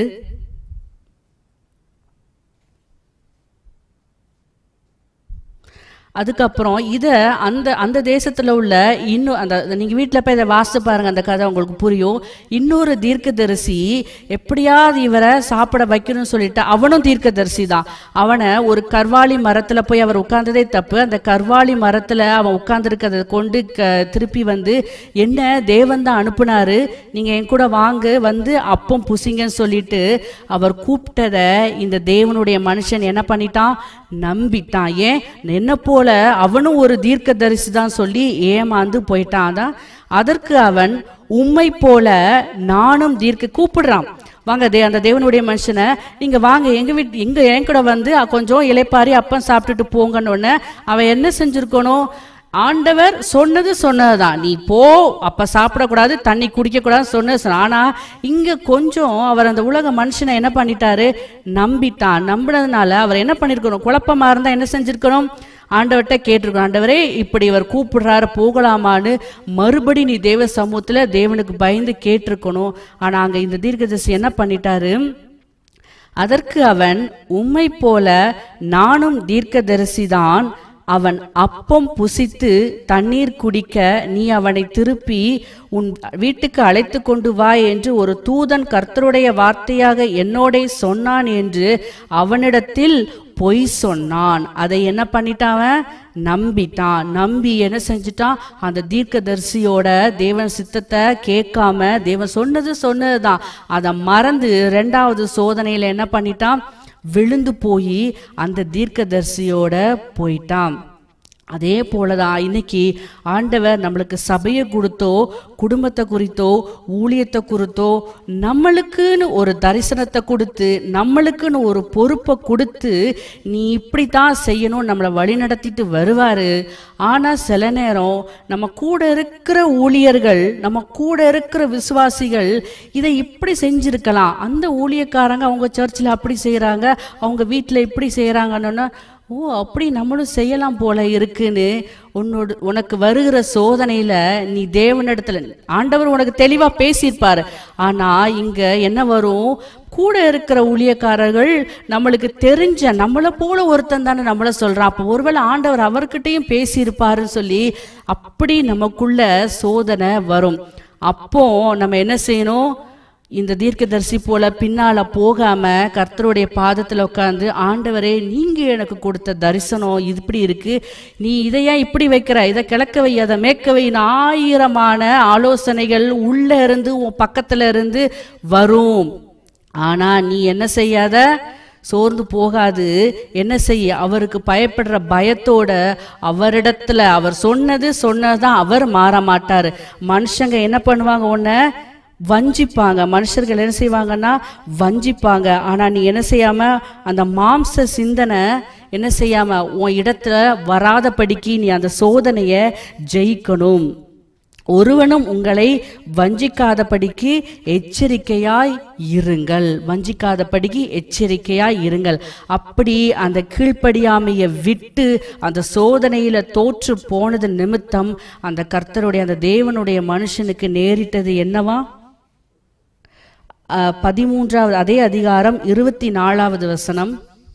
அதுக்கப்புறம் இதை அந்த அந்த தேசத்தில் உள்ள இன்னும் அந்த நீங்கள் வீட்டில் போய் இதை வாசித்து பாருங்கள், அந்த கதை உங்களுக்கு புரியும். இன்னொரு தீர்க்கதரிசி எப்படியாவது இவரை சாப்பிட வைக்கணும்னு சொல்லிட்டு அவனும் தீர்க்கதரிசி தான். அவனை ஒரு கர்வாலி மரத்தில் போய் அவர் உட்கார்ந்ததே தப்பு. அந்த கர்வாலி மரத்தில் அவன் உட்கார்ந்துருக்கிறத கொண்டு க திருப்பி வந்து, என்ன தேவன் தான் அனுப்புனாரு, நீங்கள் என் கூட வாங்க வந்து அப்பம் புசிங்கன்னு சொல்லிட்டு அவர் கூப்பிட்டதை இந்த தேவனுடைய மனுஷன் என்ன பண்ணிட்டான், நம்பிட்டான். ஏன், என்ன போல அவனும் ஒரு தீர்க்கதரிசி தான் சொல்லி ஏமாந்து போயிட்டான். தான் அதற்கு அவன், உம்மை போல நானும் தீர்க்க கூப்பிடுறான், வாங்க தே அந்த தேவனுடைய மனுஷனை நீங்க வாங்க எங்க வீட்டு எங்க என் கூட வந்து கொஞ்சம் இளைப்பாரி அப்பம் சாப்பிட்டுட்டு போங்கன்னு உடனே அவன் என்ன செஞ்சிருக்கணும், ஆண்டவர் சொன்னது சொன்னதுதான், நீ போ அப்ப சாப்பிடக்கூடாது, தண்ணி குடிக்க கூடாது சொன்னது. ஆனா இங்க கொஞ்சம் அவர் அந்த உலக மனுஷனை என்ன பண்ணிட்டாரு, நம்பிட்டான். நம்பினதுனால அவர் என்ன பண்ணிருக்கணும், குழப்பமா இருந்தா என்ன செஞ்சிருக்கணும், ஆண்டவர்கிட்ட கேட்டிருக்கணும், ஆண்டவரே இப்படி இவர் கூப்பிடுறாரு போகலாமான்னு மறுபடி நீ தேவ சமூகத்துல தேவனுக்கு பயந்து கேட்டிருக்கணும். ஆனா அங்க இந்த தீர்க்கதரிசி என்ன பண்ணிட்டாரு, அதற்கு அவன், உம்மை போல நானும் தீர்க்கதரிசிதான், அவன் அப்பம் புசித்து தண்ணீர் குடிக்க நீ அவனை திருப்பி உன் வீட்டுக்கு அழைத்து கொண்டு வா என்று ஒரு தூதன் கர்த்தருடைய வார்த்தையாக என்னோட சொன்னான் என்று அவனிடத்தில் பொய் சொன்னான். அதை என்ன பண்ணிட்டான்? நம்பிட்டான். நம்பி என்ன செஞ்சுட்டான்? அந்த தீர்க்கதரிசியோட தேவன் சித்தத்தை கேட்காம, தேவன் சொன்னது சொன்னதுதான் அதை மறந்து ரெண்டாவது சோதனையில என்ன பண்ணிட்டான்? விழுந்து போய் அந்த தீர்க்கதரிசியோட போயிட்டான். அதே போலதான் இன்னைக்கு ஆண்டவர் நம்மளுக்கு சபையை கொடுத்தோ, குடும்பத்தை குறித்தோ, ஊழியத்தை குறித்தோ நம்மளுக்குன்னு ஒரு தரிசனத்தை கொடுத்து, நம்மளுக்குன்னு ஒரு பொறுப்பை கொடுத்து, நீ இப்படித்தான் செய்யணும் நம்மளை வழி நடத்திட்டு வருவாரு. ஆனா சில நேரம் நம்ம கூட இருக்கிற ஊழியர்கள், நம்ம கூட இருக்கிற விசுவாசிகள் இதை இப்படி செஞ்சிருக்கலாம், அந்த ஊழியக்காரங்க அவங்க சர்ச்சில் அப்படி செய்யறாங்க, அவங்க வீட்டில் இப்படி செய்யறாங்கன்னா, ஓ அப்படி நம்மளும் செய்யலாம் போல இருக்குன்னு உன்னோட உனக்கு வருகிற சோதனையில நீ தேவனிடத்துல, ஆண்டவர் உனக்கு தெளிவா பேசியிருப்பாரு. ஆனா இங்க என்ன வரும்? கூட இருக்கிற ஊழியக்காரர்கள் நம்மளுக்கு தெரிஞ்ச நம்மளை போல ஒருத்தன் தானே நம்மள சொல்றான், அப்போ ஒருவேளை ஆண்டவர் அவர்கிட்டையும் பேசியிருப்பாருன்னு சொல்லி அப்படி நமக்குள்ள சோதனை வரும். அப்போ நம்ம என்ன செய்யணும்? இந்த தீர்க்கதரிசி போல பின்னால போகாம கர்த்தருடைய பாதத்துல உட்கார்ந்து, ஆண்டவரே நீங்க எனக்கு கொடுத்த தரிசனம் இப்படி இருக்கு, நீ இதையா இப்படி வைக்கிற, இதை கிழக்க வை, அதை மேற்க வை, ஆயிரமான ஆலோசனைகள் உள்ள இருந்து உன் பக்கத்துல இருந்து வரும். ஆனா நீ என்ன செய்யாத? சோர்ந்து போகாது. என்ன செய்ய? அவருக்கு பயப்படுற பயத்தோட அவரிடத்துல அவர் சொன்னது சொன்னதான் அவர் மாற மாட்டாரு. மனுஷங்க என்ன பண்ணுவாங்க? உன்னை வஞ்சிப்பாங்க. மனுஷர்கள் என்ன செய்வாங்கன்னா வஞ்சிப்பாங்க. ஆனா நீ என்ன செய்யாம அந்த மாம்ச சிந்தனை என்ன செய்யாம உன் இடத்துல வராதபடிக்கு நீ அந்த சோதனைய ஜெயிக்கணும். ஒருவனும் உங்களை வஞ்சிக்காதபடிக்கு எச்சரிக்கையாய் இருங்கள். வஞ்சிக்காதபடிக்கு எச்சரிக்கையாய் இருங்கள். அப்படி அந்த கீழ்ப்படியாமையை விட்டு அந்த சோதனையில தோற்று போனது நிமித்தம் அந்த கர்த்தருடைய அந்த தேவனுடைய மனுஷனுக்கு நேரிட்டது என்னவா? பதிமூன்றாவது அதே அதிகாரம் இருபத்தி நாலாவது வசனம்.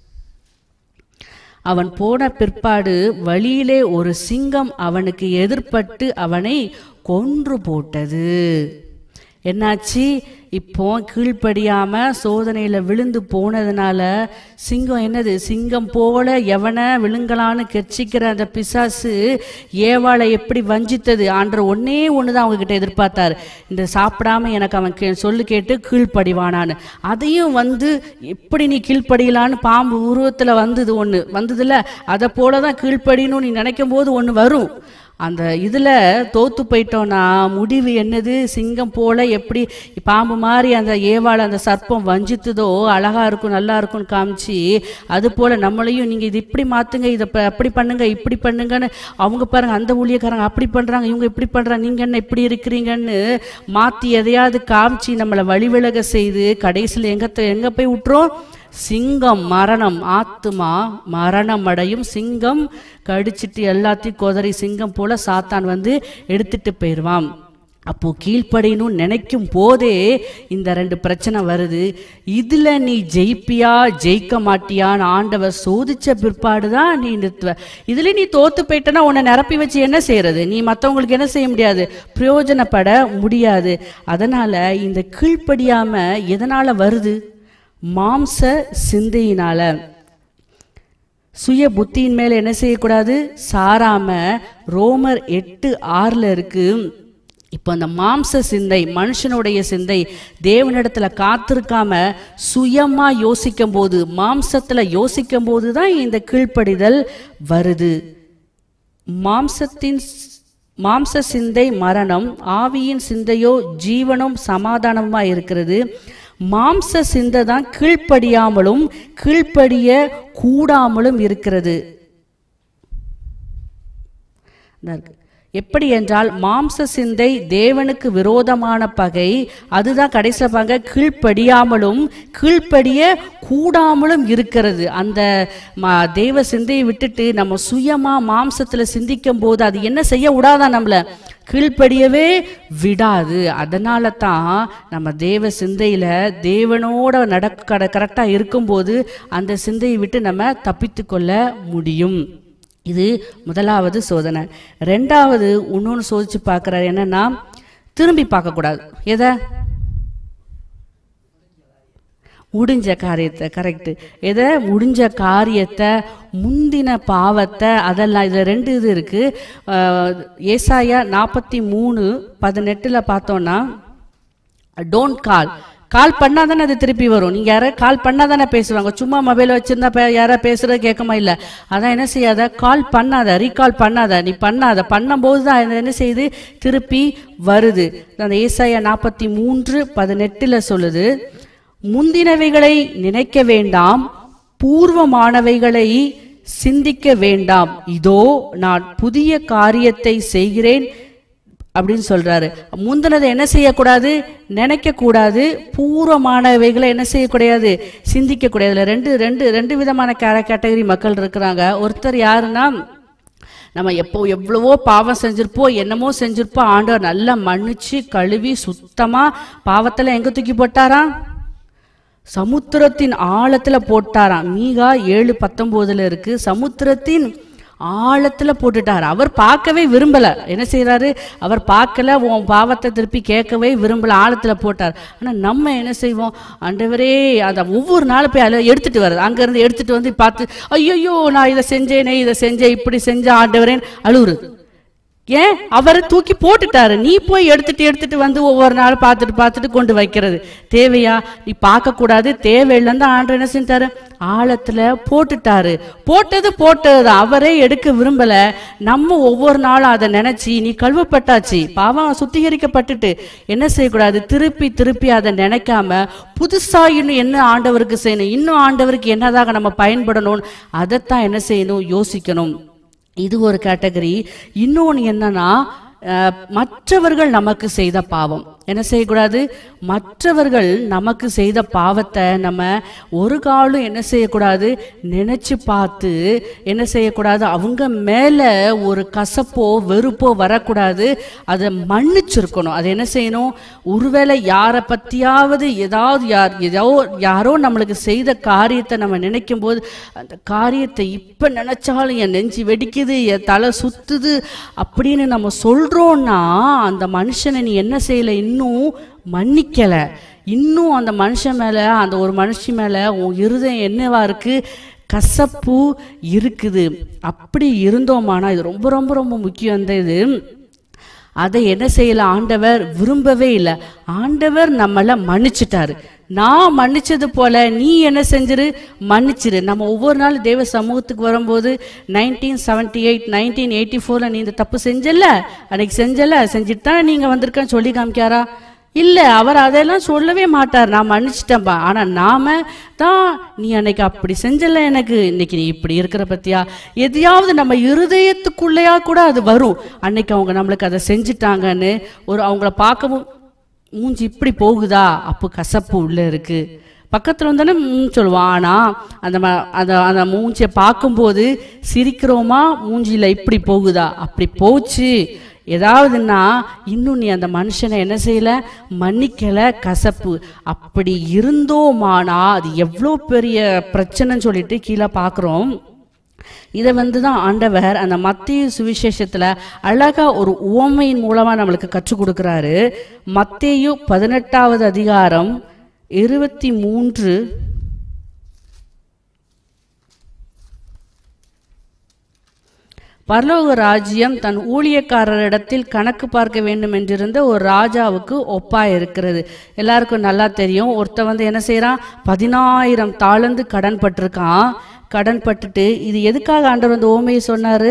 அவன் போன பிற்பாடு வழியிலே ஒரு சிங்கம் அவனுக்கு எதிர்பட்டு அவனை கொன்று போட்டது. என்னாச்சு? இப்போ கீழ்ப்படியாம சோதனையில விழுந்து போனதுனால சிங்கம் என்னது? சிங்கம் போல எவனை விழுங்கலான்னு கெச்சிக்கிற அந்த பிசாசு ஏவாளை எப்படி வஞ்சித்தது? ஆண்டவர் ஒன்னே ஒண்ணுதான் அவங்க கிட்ட எதிர்பார்த்தாரு, இந்த சாப்பிடாம எனக்கு அவன் கே சொல்லு கேட்டு கீழ்ப்படிவானான்னு. அதையும் வந்து எப்படி நீ கீழ்ப்படியலான்னு பாம்பு உருவத்துல வந்தது ஒண்ணு வந்ததுல, அதை போலதான் கீழ்ப்படியணும் நீ நினைக்கும் போது ஒண்ணு வரும். அந்த இதில் தோத்து போயிட்டோன்னா முடிவு என்னது? சிங்கம் போல எப்படி பாம்பு மாதிரி அந்த ஏவாளை அந்த சர்ப்பம் வஞ்சித்ததோ, அழகா இருக்கும் நல்லா இருக்கும்னு காமிச்சு, அது போல நம்மளையும் நீங்கள் இது இப்படி மாற்றுங்க, இதை அப்படி பண்ணுங்க, இப்படி பண்ணுங்கன்னு அவங்க பாருங்க, அந்த ஊழியக்காரங்க அப்படி பண்ணுறாங்க, இவங்க இப்படி பண்ணுறாங்க, நீங்கள் என்ன இப்படி இருக்கிறீங்கன்னு மாற்றி எதையாவது காமிச்சு நம்மளை வழிவிலக செய்து கடைசியில் எங்க எங்கே போய் விட்டுரும்? சிங்கம் மரணம், ஆத்துமா மரணம் அடையும். சிங்கம் கடிச்சிட்டு எல்லாத்தையும் கொதறி சிங்கம் போல சாத்தான் வந்து எடுத்துட்டு போயிடுவான். அப்போ கீழ்ப்படியணும் நினைக்கும் போதே இந்த ரெண்டு பிரச்சனை வருது. இதுல நீ ஜெயிப்பியா ஜெயிக்க மாட்டியான்னு ஆண்டவர் சோதிச்ச பிற்பாடுதான் நீ நிறுத்துவ. இதுல நீ தோத்து போயிட்டனா உன்னை நிரப்பி வச்சு என்ன செய்யறது? நீ மற்றவங்களுக்கு என்ன செய்ய முடியாது, பிரயோஜனப்பட முடியாது. அதனால இந்த கீழ்ப்படியாம எதனால வருது? மாம்ச சிந்தையினால. சுய புத்தியின் மேல என்ன செய்யக்கூடாது? சாராம. ரோமர் எட்டு ஆறுல இருக்கு. இப்போ அந்த மாம்ச சிந்தை, மனுஷனுடைய சிந்தை தேவனிடத்துல காத்திருக்காம சுயமா யோசிக்கும் போது, மாம்சத்துல யோசிக்கும் போதுதான் இந்த கீழ்ப்படிதல் வருது. மாம்சத்தின் மாம்ச சிந்தை மரணம், ஆவியின் சிந்தையோ ஜீவனும் சமாதானமா இருக்கிறது. மாம்ச சிந்தை தான் கீழ்ப்படியாமலும் கீழ்ப்படிய கூடாமலும் இருக்கிறது. எப்படி என்றால் மாம்ச சிந்தை தேவனுக்கு விரோதமான பகை, அதுதான் கடைசியில் பாங்க கீழ்ப்படியாமலும் கீழ்ப்படிய கூடாமலும் இருக்கிறது. அந்த தேவ சிந்தையை விட்டுட்டு நம்ம சுயமா மாம்சத்துல சிந்திக்கும் போது அது என்ன செய்ய விடாதான், நம்மள கீழ்ப்படியவே விடாது. அதனால தான் நம்ம தேவ சிந்தையில தேவனோட நடக்க கரெக்டா இருக்கும்போது அந்த சிந்தையை விட்டு நம்ம தப்பித்து கொள்ள முடியும். இது முதலாவது சோதனை. ரெண்டாவது இன்னொன்று சோதிச்சு பார்க்குறாரு, என்னன்னா திரும்பி பார்க்கக்கூடாது. எதை? முடிஞ்ச காரியத்தை, கரெக்ட். எதை? முடிஞ்ச காரியத்தை, முந்தின பாவத்தை, அதெல்லாம். இதில் ரெண்டு இது இருக்கு. ஏசாயா நாற்பத்தி மூணு பதினெட்டுல பார்த்தோம்னா, டோன்ட் கால். கால் பண்ணா தானே அது திருப்பி வரும். நீங்க யாரை கால் பண்ணா தானே பேசுவாங்க. சும்மா மொபைல் வச்சிருந்தா யாரா பேசுறது கேட்கமா? இல்லை. அதான் என்ன செய்யாத, கால் பண்ணாத, ரீகால் பண்ணாத, நீ பண்ணாத. பண்ணும்போது தான் என்ன செய்யுது, திருப்பி வருது. அந்த ஏசாயா நாற்பத்தி மூன்று பதினெட்டுல சொல்லுது, முந்தினவைகளை நினைக்க வேண்டாம், பூர்வமானவைகளை சிந்திக்க வேண்டாம், இதோ நான் புதிய காரியத்தை செய்கிறேன் அப்படின்னு சொல்றாரு. முந்தினதை என்ன செய்யக்கூடாது, நினைக்க கூடாது. பூர்வமானவைகளை என்ன செய்யக்கூடாது, சிந்திக்க கூடாது. ரெண்டு ரெண்டு ரெண்டு விதமான கேட்டகரி மக்கள் இருக்கிறாங்க. ஒருத்தர் யாருன்னா, நம்ம எப்போ எவ்வளவோ பாவம் செஞ்சிருப்போம், என்னமோ செஞ்சிருப்போம், ஆண்டவர் நல்லா மன்னிச்சு கழுவி சுத்தமா பாவத்துல எங்க தூக்கி போட்டாராம், சமுத்திரத்தின் ஆழத்துல போட்டாராம். மீகா ஏழு பத்தொன்பதுல இருக்கு. சமுத்திரத்தின் ஆழத்துல போட்டுட்டார். அவர் பார்க்கவே விரும்பல. என்ன செய்யறாரு, அவர் பார்க்கல, உன் பாவத்தை திருப்பி கேட்கவே விரும்பல, ஆழத்துல போட்டார். ஆனா நம்ம என்ன செய்வோம், ஆண்டவரே, அதை ஒவ்வொரு நாளும் போய் அதில் எடுத்துட்டு வருது. அங்க இருந்து எடுத்துட்டு வந்து பார்த்து, ஐயோ நான் இதை செஞ்சேனே, இதை செஞ்சேன், இப்படி செஞ்ச ஆண்டவரேன்னு அழுகுறது. ஏன்? அவரை தூக்கி போட்டுட்டாரு. நீ போய் எடுத்துட்டு எடுத்துட்டு வந்து ஒவ்வொரு நாளும் பார்த்துட்டு பார்த்துட்டு கொண்டு வைக்கிறது தேவையா? நீ பார்க்க கூடாது, தேவையில்லைன்னு ஆண்டவர் என்ன செஞ்சாரு, ஆழத்துல போட்டுட்டாரு. போட்டது போட்டதுதான், அவரே எடுக்க விரும்பல. நம்ம ஒவ்வொரு நாளும் அதை நினைச்சு, நீ கழுவப்பட்டாச்சு, பாவம் சுத்திகரிக்கப்பட்டுட்டு என்ன செய்யக்கூடாது, திருப்பி திருப்பி அதை நினைக்காம புதுசா இன்னும் என்ன ஆண்டவருக்கு செய்யணும், இன்னும் ஆண்டவருக்கு என்னதாக நம்ம பயன்படணும், அதைத்தான் என்ன செய்யணும், யோசிக்கணும். இது ஒரு கேட்டகரி. இன்னொன்று என்னன்னா, மற்றவர்கள் நமக்கு செய்த பாவம் என்ன செய்யக்கூடாது, மற்றவர்கள் நமக்கு செய்த பாவத்தை நம்ம ஒரு காலம் என்ன செய்யக்கூடாது, நினைச்சு பார்த்து என்ன செய்யக்கூடாது, அவங்க மேல ஒரு கசப்போ வெறுப்போ வரக்கூடாது. அதை மன்னிச்சிருக்கணும். அது என்ன செய்யணும், ஒருவேளை யாரை பத்தியாவது ஏதாவது யார் ஏதோ யாரோ நம்மளுக்கு செய்த காரியத்தை நம்ம நினைக்கும் போது, அந்த காரியத்தை இப்ப நினைச்சாலும் என் நெஞ்சு வெடிக்குது, என் தலை சுத்துது அப்படின்னு நம்ம சொல்றோம்னா, அந்த மனுஷனை நீ என்ன செய்யல, இன்னும் மன்னிக்கல. இன்னும் அந்த மனுஷன் மேல, அந்த ஒரு மனுஷி மேல உன் இருதயம் என்னவா இருக்கு, கசப்பு இருக்குது. அப்படி இருந்தோமானா, இது ரொம்ப ரொம்ப ரொம்ப முக்கியம். அந்த இது அதை என்ன செய்யல, ஆண்டவர் விரும்பவே இல்லை. ஆண்டவர் நம்மளை மன்னிச்சிட்டாரு. நான் மன்னிச்சது போல நீ என்ன செஞ்சிரு, மன்னிச்சிரு. நம்ம ஒவ்வொரு நாள் தேவ சமூகத்துக்கு வரும்போது, nineteen seventy eight nineteen eighty ஃபோர்ல நீ இந்த தப்பு செஞ்சல, அன்னைக்கு செஞ்சல, செஞ்சுட்டு தானே நீங்க வந்திருக்கன்னு சொல்லி காமிக்காரா? இல்ல, அவர் அதெல்லாம் சொல்லவே மாட்டார். நான் மன்னிச்சிட்டேன்பா. ஆனா நாம தான், நீ அன்னைக்கு அப்படி செஞ்சல, எனக்கு இன்னைக்கு நீ இப்படி இருக்கிற பத்தியா, எதையாவது நம்ம இருதயத்துக்குள்ளையா கூட அது வரும். அன்னைக்கு அவங்க நம்மளுக்கு அதை செஞ்சுட்டாங்கன்னு ஒரு அவங்கள பார்க்கவும் மூஞ்சி இப்படி போகுதா, அப்போ கசப்பு உள்ள இருக்கு. பக்கத்தில் வந்தானே மூஞ்சி சொல்லுவான். ஆனால் அந்த அந்த அந்த மூஞ்சியை பார்க்கும்போது சிரிக்கிறோமா, மூஞ்சியில் இப்படி போகுதா, அப்படி போச்சு ஏதாவதுன்னா, இன்னும் நீ அந்த மனுஷனை என்ன செய்யலை, மன்னிக்கலை, கசப்பு. அப்படி இருந்தோமானா அது எவ்வளோ பெரிய பிரச்சனைன்னு சொல்லிட்டு கீழே பார்க்குறோம். இதை வந்து தான் ஆண்டவர் அந்த மத்தேயு சுவிசேஷத்துல அழகா ஒரு உவமையின் மூலமா நம்மளுக்கு கற்றுக் கொடுக்கிறாரு. மத்தேயு பதினெட்டாவது அதிகாரம் இருபத்தி மூன்று பரலோக ராஜ்யம் தன் ஊழியக்காரரிடத்தில் கணக்கு பார்க்க வேண்டும் என்றிருந்த ஒரு ராஜாவுக்கு ஒப்பா இருக்கிறது. எல்லாருக்கும் நல்லா தெரியும். ஒருத்த வந்து என்ன செய்யறான், பதினாயிரம் தாளந்து கடன் பட்டிருக்கான். கடன் பட்டுட்டு இது எதுக்காக ஆண்டவர் வந்து ஓமையை சொன்னாரு,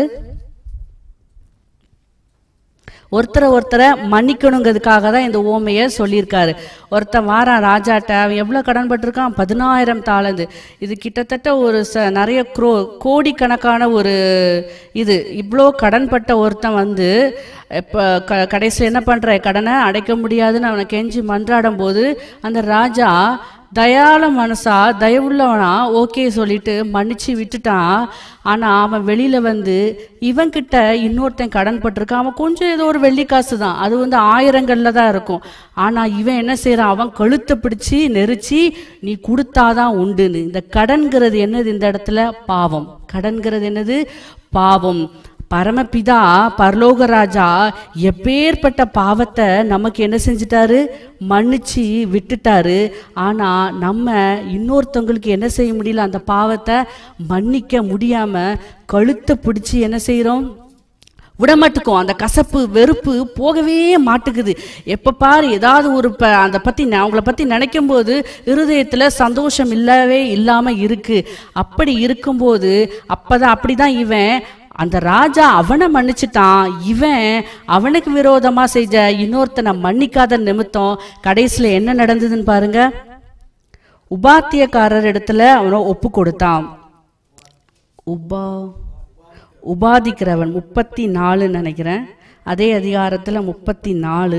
ஒருத்தரை ஒருத்தரை மன்னிக்கணுங்கிறதுக்காக தான் இந்த ஓமையை சொல்லியிருக்காரு. ஒருத்தன் வாரான் ராஜாட்ட, அவன் எவ்வளோ கடன் பட்டிருக்கான், பதினாயிரம் தாளந்து. இது கிட்டத்தட்ட ஒரு ச நிறைய க்ரோ கோடிக்கணக்கான ஒரு இது. இவ்வளோ கடன் பட்ட ஒருத்தன் வந்து இப்போ க கடைசியில் என்ன பண்ணுற, கடனை அடைக்க முடியாதுன்னு அவனை கெஞ்சி மன்றாடும் போது, அந்த ராஜா தயாள மனசா தயவுள்ளவனா ஓகே சொல்லிட்டு மன்னிச்சு விட்டுட்டான். ஆனால் அவன் வெளியில் வந்து இவன்கிட்ட இன்னொருத்தன் கடன் பட்டிருக்கான். அவன் கொஞ்சம் ஏதோ ஒரு வெள்ளி காசு தான், அது வந்து ஆயிரங்களில் தான் இருக்கும். ஆனால் இவன் என்ன செய்கிறான், அவன் கழுத்தை பிடிச்சி நெரிச்சு நீ கொடுத்தாதான் உண்டுன்னு. இந்த கடன்கிறது என்னது, இந்த இடத்துல பாவம். கடன்கிறது என்னது, பாவம். பரமபிதா பரலோக ராஜா எப்பேற்பட்ட பாவத்தை நமக்கு என்ன செஞ்சிட்டாரு, மன்னிச்சு விட்டுட்டாரு. ஆனா நம்ம இன்னொருத்தவங்களுக்கு என்ன செய்ய முடியல, அந்த பாவத்தை மன்னிக்க முடியாம கழுத்தை பிடிச்சி என்ன செய்யறோம், விடமாட்டுக்கும். அந்த கசப்பு வெறுப்பு போகவே மாட்டுக்குது. எப்ப பாரு ஏதாவது ஒரு ப அதை பத்தி அவங்கள பத்தி நினைக்கும் போது இருதயத்துல சந்தோஷம் இல்லவே இல்லாம இருக்கு. அப்படி இருக்கும்போது அப்பதான் அப்படிதான் இவன் அந்த ராஜா அவனை மன்னிச்சுட்டான். இவன் அவனுக்கு விரோதமா செஞ்ச இன்னொருத்தனை மன்னிக்காத நிமித்தம் கடைசியில என்ன நடந்ததுன்னு பாருங்க. உபாத்தியக்காரர் இடத்துல அவனை ஒப்பு கொடுத்தான். உபா உபாதிக்கிறவன் முப்பத்தி நாலு நினைக்கிறேன், அதே அதிகாரத்துல முப்பத்தி நாலு.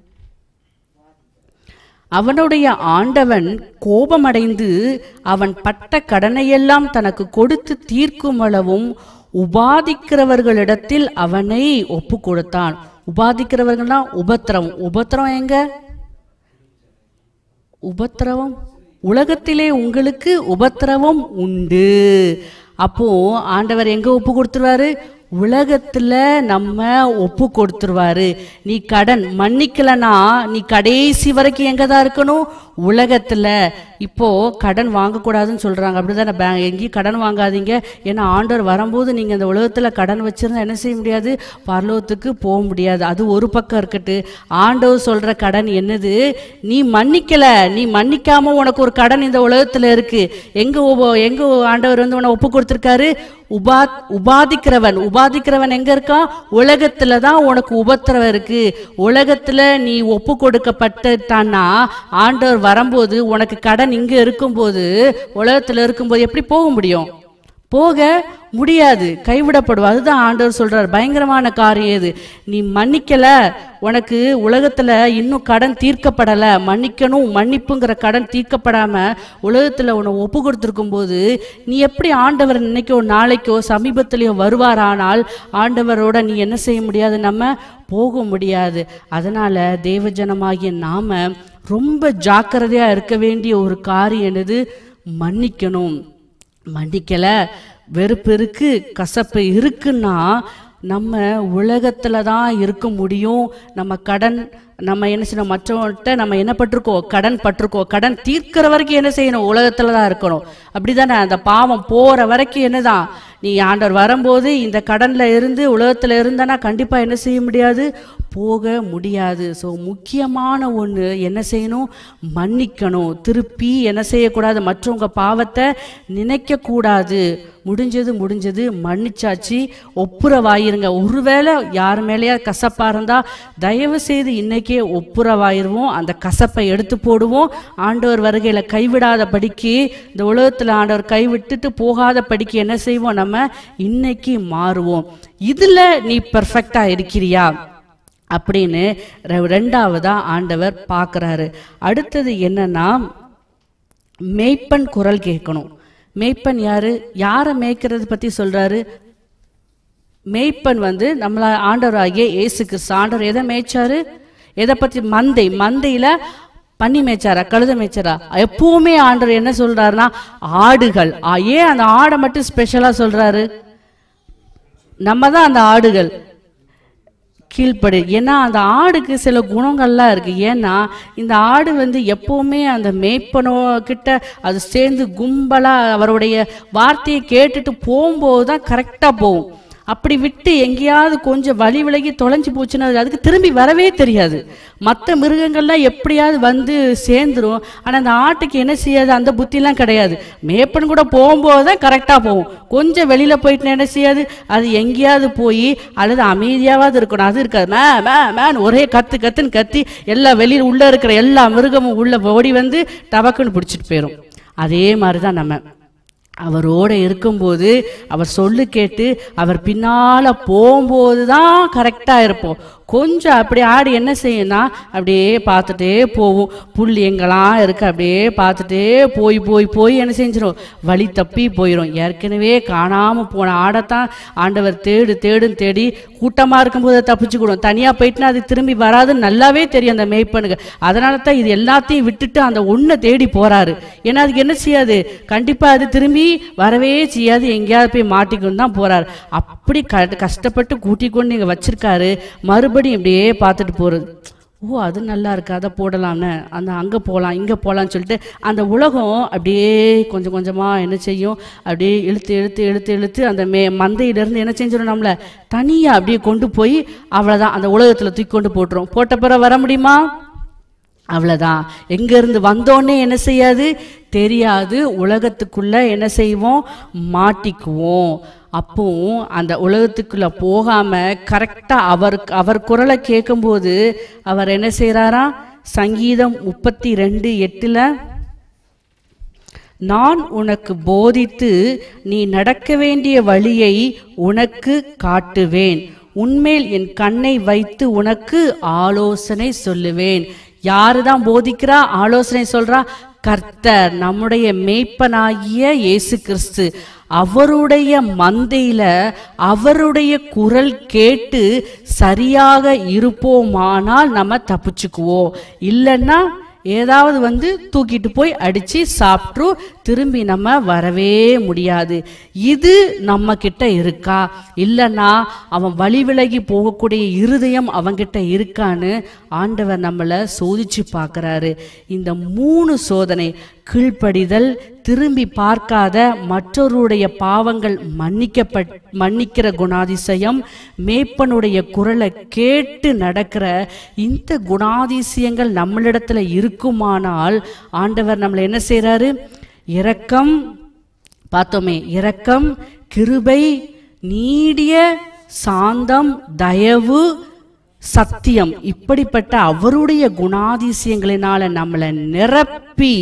அவனுடைய ஆண்டவன் கோபமடைந்து அவன் பட்ட கடனையெல்லாம் தனக்கு கொடுத்து தீர்க்கும் அளவும் உபாதிக்கிறவர்களிடத்தில் அவனை ஒப்பு கொடுத்தான். உபாதிக்கிறவர்கள்னா உபத்திரவம். உபத்திரம் எங்க? உபத்திரவம் உலகத்திலே உங்களுக்கு உபத்திரவம் உண்டு. அப்போ ஆண்டவர் எங்க ஒப்பு கொடுத்துருவாரு, உலகத்துல நம்ம ஒப்பு கொடுத்துருவாரு. நீ கடன் மன்னிக்கலனா நீ கடைசி வரைக்கும் எங்கதான் இருக்கணும், உலகத்துல. இப்போ கடன் வாங்கக்கூடாதுன்னு சொல்றாங்க, அப்படிதானே? பேங்க் எங்கேயும் கடன் வாங்காதீங்க, ஏன்னா ஆண்டவர் வரும்போது நீங்க இந்த உலகத்துல கடன் வச்சிருந்தா என்ன செய்ய முடியாது, பரலோகத்துக்கு போக முடியாது. அது ஒரு பக்கம் இருக்கட்டு. ஆண்டவர் சொல்ற கடன் என்னது, நீ மன்னிக்கல, நீ மன்னிக்காம உனக்கு ஒரு கடன் இந்த உலகத்துல இருக்கு. எங்க எங்க ஆண்டவர் வந்து உன்னை ஒப்பு கொடுத்திருக்காரு, உபா உபாதிக்கிறவன். உபாதிக்கிறவன் எங்க இருக்கான், உலகத்துலதான் உனக்கு உபத்திரவம் இருக்கு. உலகத்துல நீ ஒப்பு கொடுக்கப்பட்டான்னா ஆண்டவர் வரும்போது உனக்கு கடன் இங்க இருக்கும்போது, உலகத்துல இருக்கும்போது எப்படி போக முடியும், போக முடியாது, கைவிடப்படுவா. அதுதான் ஆண்டவர் சொல்றார். பயங்கரமான காரியம் இது. நீ மன்னிக்கல, உனக்கு உலகத்துல இன்னும் கடன் தீர்க்கப்படல, மன்னிக்கணும், மன்னிப்புங்கிற கடன் தீர்க்கப்படாம உலகத்துல உன்னை ஒப்பு கொடுத்துருக்கும் போது நீ எப்படி ஆண்டவர் இன்னைக்கோ நாளைக்கோ சமீபத்திலேயோ வருவாரானால் ஆண்டவரோட நீ என்ன செய்ய முடியாது, நம்ம போக முடியாது. அதனால தேவஜனமாகிய நாம ரொம்ப ஜாக்கிரதையா இருக்க வேண்டிய ஒரு காரியம் என்னது, மன்னிக்கணும். மன்னிக்கல, வெறுப்பு இருக்கு, கசப்பு இருக்குன்னா நம்ம உலகத்துல தான் இருக்க முடியும். நம்ம கடன் நம்ம என்ன செய்யணும், மற்றவங்கள்ட்ட நம்ம என்ன பட்டிருக்கோம், கடன் பட்டிருக்கோம். கடன் தீர்க்கிற வரைக்கும் என்ன செய்யணும், உலகத்துல தான் இருக்கணும். அப்படிதானே? அந்த பாவம் போற வரைக்கும் என்னதான், நீ ஆண்டவர் வரும்போது இந்த கடன்ல இருந்து உலகத்துல இருந்தனா கண்டிப்பா என்ன செய்ய முடியாது, போக முடியாது. ஸோ முக்கியமான ஒன்று என்ன செய்யணும், மன்னிக்கணும். திருப்பி என்ன செய்யக்கூடாது, மற்றவங்க பாவத்தை நினைக்க கூடாது. முடிஞ்சது முடிஞ்சது, மன்னிச்சாச்சு, ஒப்புரவாயிருங்க. ஒருவேளை யார் மேலேயா கசப்பா இருந்தா தயவு செய்து இன்னைக்கே ஒப்புரவாயிருவோம். அந்த கசப்பை எடுத்து போடுவோம். ஆண்டவர் வருகையில கைவிடாத படிக்கு, இந்த உலகத்துல ஆண்டவர் கைவிட்டுட்டு போகாத படிக்கு என்ன செய்வோம், நம்ம இன்னைக்கு மாறுவோம். இதுல நீ பெர்ஃபெக்டா இருக்கிறியா அப்படின்னு ரெண்டாவதா ஆண்டவர் பார்க்கிறாரு. அடுத்தது என்னன்னா, மேய்ப்பன் குரல் கேட்கணும். மேய்ப்பன் யாரு, யாரை மேய்க்கிறது பத்தி சொல்றாரு. மேய்ப்பன் வந்து நம்மள ஆண்டவர் ஆகிய இயேசு கிறிஸ்து. ஆண்டவர் எதை மேய்ச்சாரு, எதை பத்தி, மந்தை. மந்தையில பண்ணி மேய்ச்சாரா, கழுத மேய்ச்சாரா? எப்பவுமே ஆண்டவர் என்ன சொல்றாருன்னா ஆடுகள். ஏன் அந்த ஆடை மட்டும் ஸ்பெஷலா சொல்றாரு, நம்ம தான் அந்த ஆடுகள், கீழ்ப்படு. ஏன்னா அந்த ஆடுக்கு சில குணங்கள்லாம் இருக்கு. ஏன்னா இந்த ஆடு வந்து எப்பவுமே அந்த மேய்ப்பனோ கிட்ட அது சேர்ந்து கும்பலா அவருடைய வார்த்தையை கேட்டுட்டு போகும்போது தான் கரெக்டா போகும். அப்படி விட்டு எங்கேயாவது கொஞ்சம் வழி விலகி தொலைஞ்சு போச்சுன்னா அதுக்கு திரும்பி வரவே தெரியாது. மற்ற மிருகங்கள்லாம் எப்படியாவது வந்து சேர்ந்துரும். ஆனால் அந்த ஆட்டுக்கு என்ன செய்யாது, அந்த புத்திலாம் கிடையாது. மேப்பன் கூட போகும்போது தான் கரெக்டாக போகும். கொஞ்சம் வெளியில் போயிட்டு என்ன செய்யாது, அது எங்கேயாவது போய் அல்லது அமைதியாவது இருக்கணும். அது இருக்காது, மே மே மேன் ஒரே கத்து கத்துன்னு கத்தி எல்லா வெளியில் உள்ளே இருக்கிற எல்லா மிருகமும் உள்ள ஓடி வந்து டபக்குன்னு பிடிச்சிட்டு போயிடும். அதே மாதிரி தான் நம்ம அவரோட இருக்கும்போது அவர் சொல்லு கேட்டு அவர் பின்னால போகும்போது தான் கரெக்டா இருப்போம். கொஞ்சம் அப்படி ஆடு என்ன செய்யும்னா அப்படியே பார்த்துட்டே போகும். புல் எங்கெல்லாம் இருக்கு அப்படியே பார்த்துட்டே போய் போய் போய் என்ன செஞ்சிடும், வழி தப்பி போயிடும். ஏற்கனவே காணாம போன ஆடைத்தான் ஆண்டவர் தேடு தேடுன்னு தேடி கூட்டமா இருக்கும்போது தப்பிச்சுக்கிடும். தனியா போயிட்டுனா அது திரும்பி வராதுன்னு நல்லாவே தெரியும் அந்த மேய்ப்பனுக்கு. அதனால தான் இது எல்லாத்தையும் விட்டுட்டு அந்த ஒன்றை தேடி போறாரு. ஏன்னா அதுக்கு என்ன செய்யாது, கண்டிப்பா அது திரும்பி வரவே செய்யாது, எங்கேயாவது போய் மாட்டிக்கணும் தான் போறாரு. அப்படி க கஷ்டப்பட்டு கூட்டி கொண்டு இங்கே வச்சிருக்காரு. மறுபடியும் இப்படியே பார்த்துட்டு போகிறது. ஓ அது நல்லா இருக்கு, அதை போடலான்னு, அந்த அங்கே போகலாம் இங்கே போகலான்னு சொல்லிட்டு அந்த உலகம் அப்படியே கொஞ்சம் கொஞ்சமாக என்ன செய்யும், அப்படியே இழுத்து இழுத்து இழுத்து இழுத்து அந்த மே மந்தையிலேருந்து என்ன செஞ்சிடும், நம்மளை தனியாக அப்படியே கொண்டு போய் அவ்வளோதான் அந்த உலகத்தில் தூக்கி கொண்டு போட்டுரும். போட்ட பிறகு வர முடியுமா? அவ்வளோதான். எங்கேருந்து வந்தோன்னே என்ன செய்யாது தெரியாது. உலகத்துக்குள்ளே என்ன செய்வோம், மாட்டிக்குவோம். அப்போ அந்த உலகத்துக்குள்ளே போகாமல் கரெக்டாக அவர் அவர் குரலை கேட்கும்போது அவர் என்ன செய்கிறாரா, சங்கீதம் முப்பத்தி ரெண்டு எட்டில், நான் உனக்கு போதித்து நீ நடக்க வேண்டிய வழியை உனக்கு காட்டுவேன், உன்மேல் என் கண்ணை வைத்து உனக்கு ஆலோசனை சொல்லுவேன். யாரு தான் போதிக்கிறா, ஆலோசனை சொல்றா? கர்த்தர், நம்முடைய மேய்ப்பனாகிய இயேசு கிறிஸ்து. அவருடைய மந்தையில அவருடைய குரல் கேட்டு சரியாக இருப்போமானால் நம்ம தப்பிச்சுக்குவோம். இல்லைன்னா ஏதாவது வந்து தூக்கிட்டு போய் அடிச்சு சாப்பிட்டு திரும்பி நம்ம வரவே முடியாது. இது நம்ம கிட்ட இருக்கா, இல்லைன்னா அவன் வழி விலகி போகக்கூடிய இருதயம் அவன்கிட்ட இருக்கான்னு ஆண்டவர் நம்மளை சோதிச்சு பார்க்குறாரு. இந்த மூணு சோதனை, கீழ்ப்படிதல், திரும்பி பார்க்காத மற்றவருடைய பாவங்கள் மன்னிக்கப்பட் மன்னிக்கிற குணாதிசயம், மேய்ப்பனுடைய குரலை கேட்டு நடக்கிற இந்த குணாதிசயங்கள் நம்மளிடத்துல இருக்குமானால் ஆண்டவர் நம்மளை என்ன செய்றாரு, இரக்கம் பார்த்தோமே, இரக்கம், கிருபை, நீடிய சாந்தம், தயவு, சத்தியம், இப்படிப்பட்ட அவருடைய குணாதிசயங்களினால நம்மளை நிரப்பி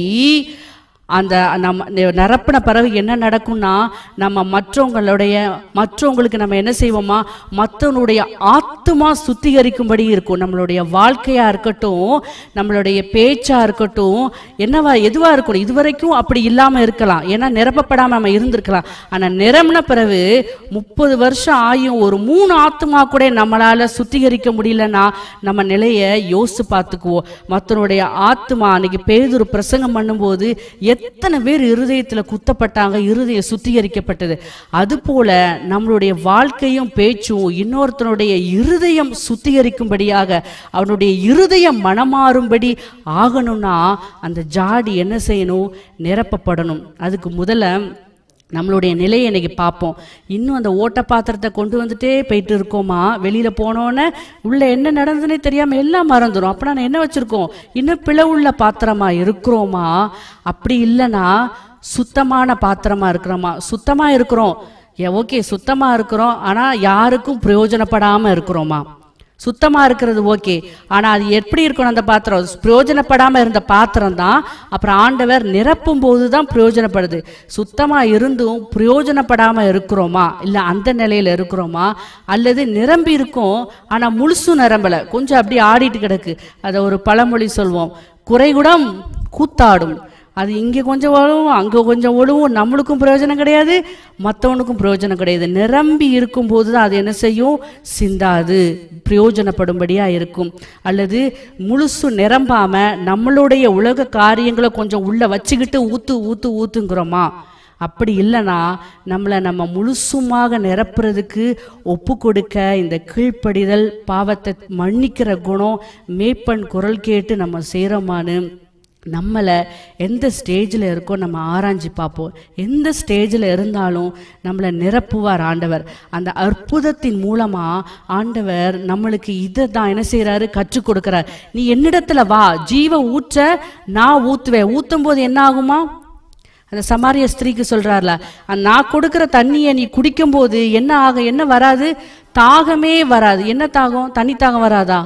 அந்த நம்ம நிரப்பின பிறகு என்ன நடக்கும்னா, நம்ம மற்றவங்களுடைய மற்றவங்களுக்கு நம்ம என்ன செய்வோமா, மற்றவனுடைய ஆத்மா சுத்திகரிக்கும்படி இருக்கும். நம்மளுடைய வாழ்க்கையா இருக்கட்டும், நம்மளுடைய பேச்சா இருக்கட்டும், என்னவா எதுவா இருக்கணும், இதுவரைக்கும் அப்படி இல்லாம இருக்கலாம், ஏன்னா நிரப்பப்படாம நம்ம இருந்திருக்கலாம். ஆனா நிரம்பின பிறகு முப்பது வருஷம் ஆயும் ஒரு மூணு ஆத்மா கூட நம்மளால சுத்திகரிக்க முடியலன்னா நம்ம நிலைய யோசிச்சு பார்த்துக்குவோம். மற்றவனுடைய ஆத்மா, அன்னைக்கு பேதுரு பிரசங்கம் பண்ணும்போது எத்தனை பேர் இருதயத்தில் குத்தப்பட்டாங்க, இருதயம் சுத்திகரிக்கப்பட்டது. அதுபோல நம்மளுடைய வாழ்க்கையும் பேச்சும் இன்னொருத்தனுடைய இருதயம் சுத்திகரிக்கும்படியாக, அவனுடைய இருதயம் மனமாறும்படி ஆகணும்னா அந்த ஜாடி என்ன செய்யணும், நிரப்பப்படணும். அதுக்கு முதல்ல நம்மளுடைய நிலையை இன்னைக்கு பார்ப்போம். இன்னும் அந்த ஓட்ட பாத்திரத்தை கொண்டு வந்துட்டே போயிட்டு இருக்கோமா, வெளியில் போனோன்னே உள்ள என்ன நடந்ததுன்னே தெரியாமல் எல்லாம் மறந்துடும். அப்போ நான் என்ன வச்சுருக்கோம், இன்னும் பிளவுள்ள பாத்திரமா இருக்கிறோமா? அப்படி இல்லைன்னா சுத்தமான பாத்திரமா இருக்கிறோமா? சுத்தமாக இருக்கிறோம், ஏ ஓகே சுத்தமாக இருக்கிறோம், ஆனால் யாருக்கும் பிரயோஜனப்படாமல் இருக்கிறோமா? சுத்தமாக இருக்கிறது ஓகே, ஆனால் அது எப்படி இருக்கணும், அந்த பாத்திரம் பிரயோஜனப்படாமல் இருந்த பாத்திரம் தான் அப்புறம் ஆண்டவர் நிரப்பும் போது தான் பிரயோஜனப்படுது. சுத்தமாக இருந்தும் பிரயோஜனப்படாமல் இருக்கிறோமா, இல்லை அந்த நிலையில் இருக்கிறோமா? அல்லது நிரம்பி இருக்கும் ஆனால் முழுசும் நிரம்பலை, கொஞ்சம் அப்படி ஆடிட்டு கிடக்கு. அதை ஒரு பழமொழி சொல்வோம், குறைகுடம் கூத்தாடும். அது இங்கே கொஞ்சம் ஒழுவும் அங்கே கொஞ்சம் ஒழுவும், நம்மளுக்கும் பிரயோஜனம் கிடையாது, மற்றவனுக்கும் பிரயோஜனம் கிடையாது. நிரம்பி இருக்கும்போது தான் அது என்ன செய்யும், சிந்தாது, பிரயோஜனப்படும்படியாக இருக்கும். அல்லது முழுசு நிரம்பாமல் நம்மளுடைய உலக காரியங்களை கொஞ்சம் உள்ளே வச்சுக்கிட்டு ஊற்று ஊற்று ஊற்றுங்கிறோமா? அப்படி இல்லைன்னா நம்மளை நம்ம முழுசுமாக நிரப்புறதுக்கு ஒப்பு கொடுக்க இந்த கீழ்ப்படிதல், பாவத்தை மன்னிக்கிற குணம், மேய்ப்பன் குரல் கேட்டு நம்ம செய்கிறோமான்னு நம்மளை எந்த ஸ்டேஜில் இருக்கோ நம்ம ஆராய்ச்சி பார்ப்போம். எந்த ஸ்டேஜில் இருந்தாலும் நம்மளை நிரப்புவார் ஆண்டவர். அந்த அற்புதத்தின் மூலமாக ஆண்டவர் நம்மளுக்கு இதை தான் என்ன செய்கிறாரு, கற்றுக் கொடுக்குறார். நீ என்னிடத்துல வா, ஜீவ ஊற்ற நான் ஊற்றுவேன். ஊற்றும் போது என்ன ஆகுமா, அந்த சமாரிய ஸ்திரீக்கு சொல்கிறார்ல, நான் கொடுக்குற தண்ணியை நீ குடிக்கும்போது என்ன ஆக, என்ன வராது, தாகமே வராது. என்ன தாகம், தண்ணி தாகம் வராதா?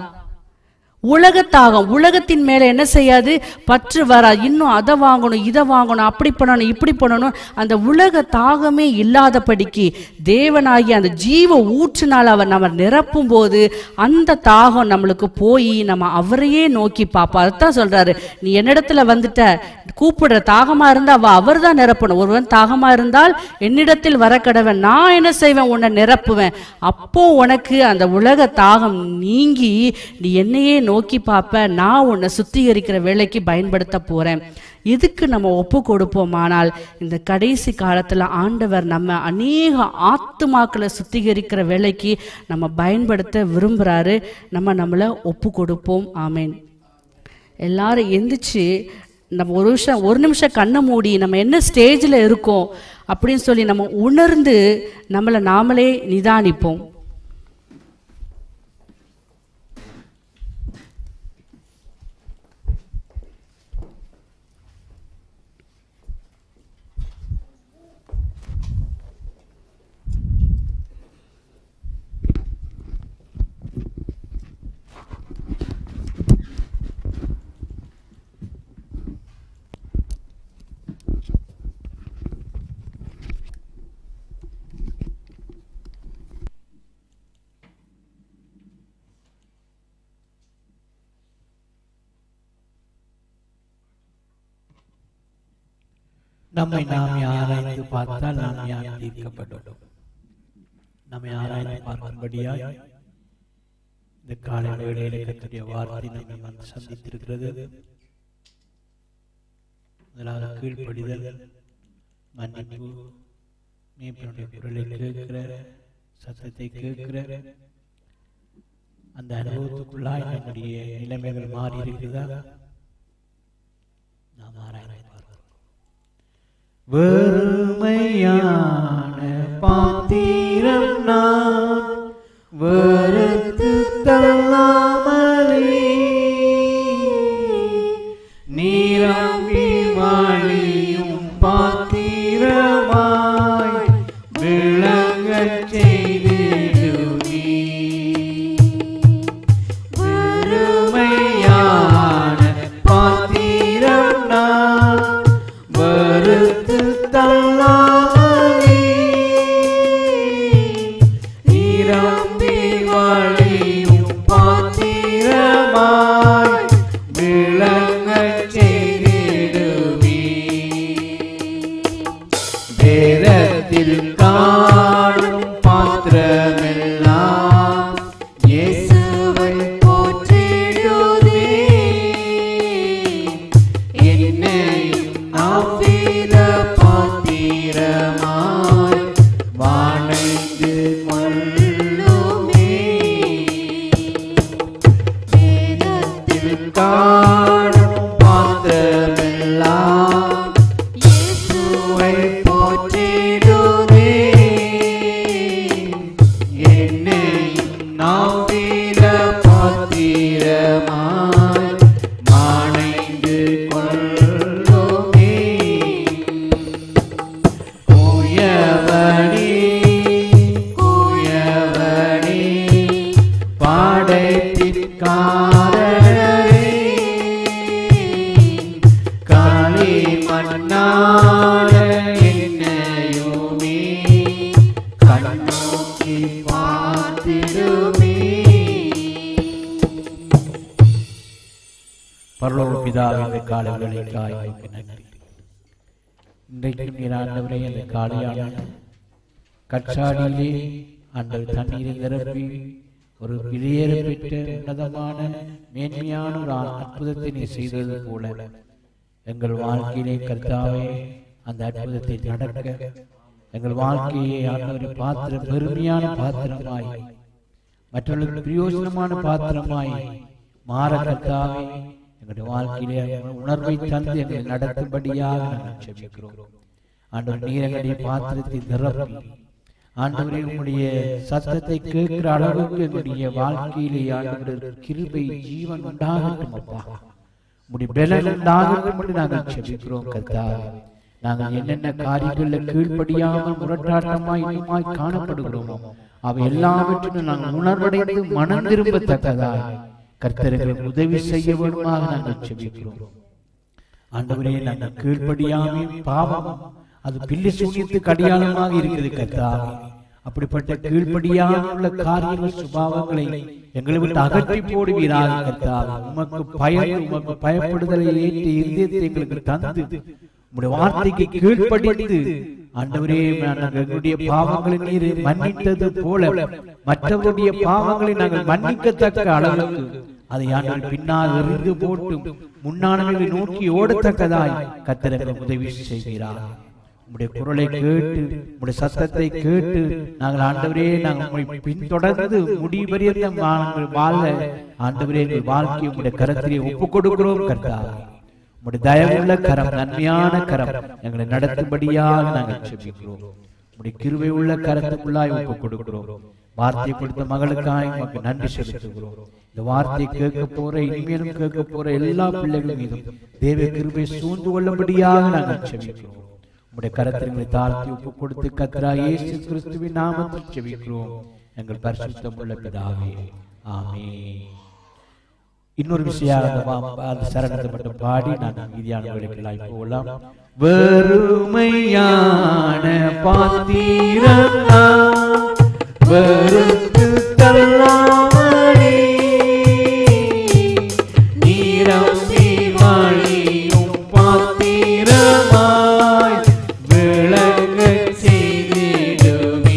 உலகத்தாகம். உலகத்தின் மேலே என்ன செய்யாது, பற்று வரா. இன்னும் அதை வாங்கணும், இதை வாங்கணும், அப்படி பண்ணணும், இப்படி பண்ணணும். அந்த உலக தாகமே இல்லாதபடிக்கு தேவனாகி அந்த ஜீவ ஊற்றினால் அவர் நம்ம நிரப்பும் போது அந்த தாகம் நம்மளுக்கு போய் நம்ம அவரையே நோக்கி பார்ப்போம். அதுதான் சொல்றாரு, நீ என்னிடத்துல வந்துட்ட, கூப்பிடுற தாகமா இருந்தா வா, அவர் தான் நிரப்பணும். ஒருவன் தாகமா இருந்தால் என்னிடத்தில் வர கடவன், நான் என்ன செய்வேன், உன்னை நிரப்புவேன். அப்போ உனக்கு அந்த உலக தாகம் நீங்கி நீ என்னையே நோக்கி பார்ப்ப, நான் உன்னை சுத்திகரிக்கிற வேலைக்கு பயன்படுத்த போறேன். இதுக்கு நம்ம ஒப்பு கொடுப்போமானால் இந்த கடைசி காலத்தில் ஆண்டவர் நம்ம அநேக ஆத்துமாக்களை சுத்திகரிக்கிற வேலைக்கு நம்ம பயன்படுத்த விரும்புகிறாரு. நம்ம நம்மளை ஒப்பு கொடுப்போம். ஆமேன். எல்லாரும் எந்திரிச்சு நம்ம ஒரு நிமிஷம் ஒரு நிமிஷம் கண்ணை மூடி நம்ம என்ன ஸ்டேஜில் இருக்கோம் அப்படின்னு சொல்லி நம்ம உணர்ந்து நம்மளை நாமளே நிதானிப்போம். நம்மை நாம் ஆராய்ந்து பார்த்தால் நாம் யார் தீர்க்கப்பட்டோம். நம்மை ஆராய்ந்து பார்க்கும்படியாய் இந்த காலை வேளையிலே கர்த்தருடைய வார்த்தை நம்மை வந்து சந்தித்திருக்கிறது. முதலாவது கீழ்ப்படிதல், மன்னிப்பு, மேய்ப்பனுடைய குரலை கேட்கிற, சத்தத்தை கேட்கிற அந்த அனுபவத்துக்குள்ளாய் நம்முடைய நிலைமைகள் மாறி இருக்குதா நாம் ஆராய்ந்து வெறுமையான பாத்திரம் நான் வெறுத்து தள்ளாமலே நீராம்பி வழியும் பாத்திரமாய் விளங்கச் செய்திடுவே. வெறுமையான பாத்திரம் நான் வெறுத்து தள்ளாமலே நீராம்பி வழியும் பாத்திரமாய் விளங்கச் செய்திடுவே. வேதத்தில் காணும் பாத்திரமெல்லாம் இயேசுவை போற்றிடுதே. என்னையும் அவ்வித பாத்திரமாய் வாணைந்து கொள்ளுமே. வேதத்தில் காணும் பாத்திரமெல்லாம் இயேசுவை போற்றிடுதே. என்னையும் அவ்வித பாத்திரமாய் வாணைந்து கொள்ளுமே. கூயவனே கூயவனே பாடைப்பிற்காரரே களிமண்ணான என்னையுமே கண்ணோக்கி பார்த்திடுமே. பரலோக பிதாவே, இந்த காலை வேளைக்காய் உமக்கு நன்றி. இன்றைக்கும் நீர் ஆண்டவரே அந்த காலையான கற்சாடியிலே ஆண்டவர் தண்ணீரை நிரப்பி ஒரு வெளியேற பெற்ற உன்னதமான மேன்மையான ஒரு அற்புதத்தை நீ செய்தது போல எங்கள் வாழ்க்கையிலே கர்த்தாவே அந்த அற்புதத்தை நடக்க எங்கள் வாழ்க்கையை ஆண்டவரை பாத்திர பெருமையான பாத்திரமாய் மற்றவர்களுக்கு பிரயோஜனமான பாத்திரமாய் மாற கர்த்தாவே எங்களுடைய வாழ்க்கையிலே உணர்வை தந்து எங்களை நடத்தும்படியாக நாங்கள் ஜெபிக்கிறோம். ஆண்டவர் நீர் எங்களுடைய பாத்திரத்தை நிரப்பி ஆண்டவரே உம்முடைய சத்தத்தை கேட்கிற அளவுக்கு எங்களுடைய வாழ்க்கையிலே ஆண்டவர் கிருபை ஜீவன் உண்டாகட்டும். அப்பா உம்முடைய பலன் உண்டாகட்டும் என்று நாங்கள் ஜெபிக்கிறோம். கர்த்தாவே நாங்கள் என்னென்ன காரியங்களில் கீழ்ப்படியாமல் முரட்டாட்டமாய் இன்னுமாய் காணப்படுகிறோமோ அவை எல்லாவற்றிலும் நாங்கள் உணர்வடைந்து மனம் திரும்பத்தக்கதாய் கர்த்தர்களுக்கு உதவி செய்ய வேண்டுமாக நாங்கள் ஜெபிக்கிறோம். ஆண்டவரே நாங்கள் கீழ்ப்படியாமே பாவம் அது பில்லி சூனியத்துக்கு அடையாளமாக இருக்கிறது. கர்த்தாவே அப்படிப்பட்ட கீழ்ப்படியாமல் உள்ள காரியங்கள் சுபாவங்களை எங்களை விட்டு அகற்றி போடுவீராக. கர்த்தாவே உமக்கு பயந்து உமக்கு பயப்படுதலை ஏற்றி இருதயத்தை எங்களுக்கு தந்து உம்முடைய வார்த்தைக்கு கீழ்ப்படிந்து ஆண்டவரே நாங்கள் எங்களுடைய பாவங்களை நீர் மன்னித்தது போல மற்றவருடைய பாவங்களை நாங்கள் மன்னிக்கத்தக்க அளவுக்கு அதை ஆண்டவர் பின்னால் எறிந்து போட்டு முன்னானவர்களை நோக்கி ஓடத்தக்கதாய் கர்த்தர் எங்களுக்கு உதவி செய்கிறார். உம்முடைய குரலை கேட்டு உம்முடைய சத்தத்தை கேட்டு நாங்கள் ஆண்டவரே நாங்கள் உம்மை பின்தொடர்ந்து முடிவறிய நாங்கள் வாழ ஆண்டவரே எங்கள் வாழ்க்கையை உம்முடைய கரத்திலே ஒப்புக் கொடுக்கிறோம். கர்த்தாவே உம்முடைய தயவுள்ள கரம், நன்மையான கரம் எங்களை நடத்தும்படியாக நாங்கள் ஜெபிக்கிறோம். உம்முடைய கிருபை உள்ள கரத்துக்குள்ளாய் ஒப்புக் கொடுக்கிறோம். வார்த்தை கொடுத்த மகளுக்காய் உமக்கு நன்றி செலுத்துகிறோம். இந்த வார்த்தை கேட்க போற இனிமேலும் கேட்க போற எல்லா பிள்ளைகள் மீதும் தேவ கிருபை சூழ்ந்து கொள்ளும்படியாக நாங்கள் ஜெபிக்கிறோம். உம்முடைய கரத்திற்கு தாழ்த்தி ஒப்பு கொடுத்து கர்த்தராகிய இயேசு கிறிஸ்துவின் நாமத்தில் ஜெபிக்கிறோம் எங்கள் பரிசுத்தமுள்ள பிதாவே, ஆமென். இன்னொரு விஷயம் அந்த சரணத்தை மட்டும் பாடி நான் மீதியான வேலைகளாய் போகலாம். வெறுமையான பாத்திரம் வெறுத்து தள்ளாமலே நீரம்பி வழியும் பாத்திரமாய் விளங்க செய்திடுமே.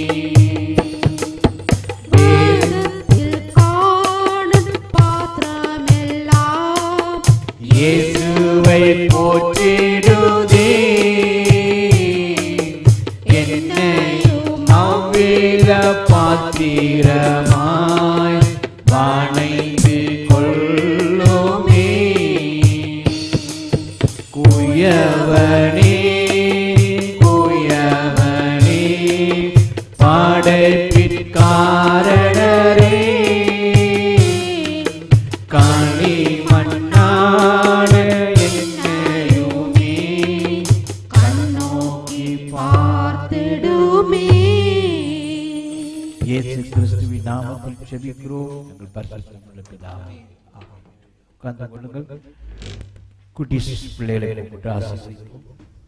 வேதத்தில் காணும் பாத்திரமெல்லாம் இயேசுவை போற்றிடுதே. என்னையும் அவ்வித பாத்திரமாய் வாணைந்து கொள்ளுமே. குயவனே குயவனே படைப்பிற்காரணரே கனி மண்ணான என்னையுமே கண்ணோக்கி பார்த்திடுமே. இயேசு கிறிஸ்துவின் நாமத்தில் ஜெபிக்கிறோம் எங்கள் பரிசுத்தமுள்ள பிதாவே, ஆமென். உட்கார்ந்து கொள்ளுங்கள். குட்டி பிள்ளைகளை கூப்பிட்டு ஆசீர்வதிப்போம்.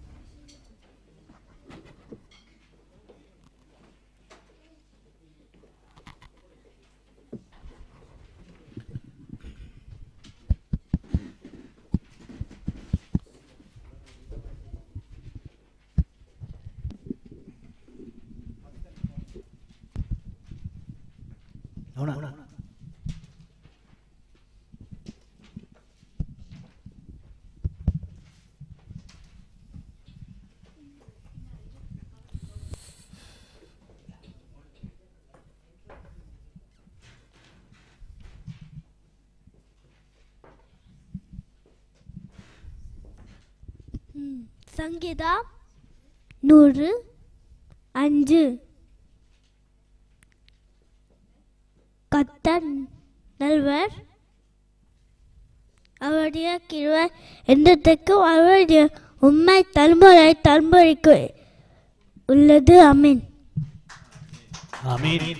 சங்கீதா நூறு அஞ்சு. கர்த்தர் நல்லவர், அவருடைய கிருபை என்றென்றைக்கும், அவருடைய உண்மை தலைமுறை தலைமுறைக்கு உள்ளது. ஆமென். ஆமென்.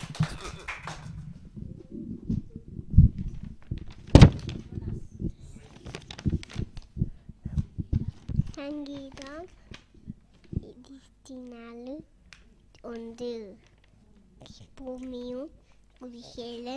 சங்கீதம் இருபத்தி நாலு ஒன்று. பூமியும் புதியல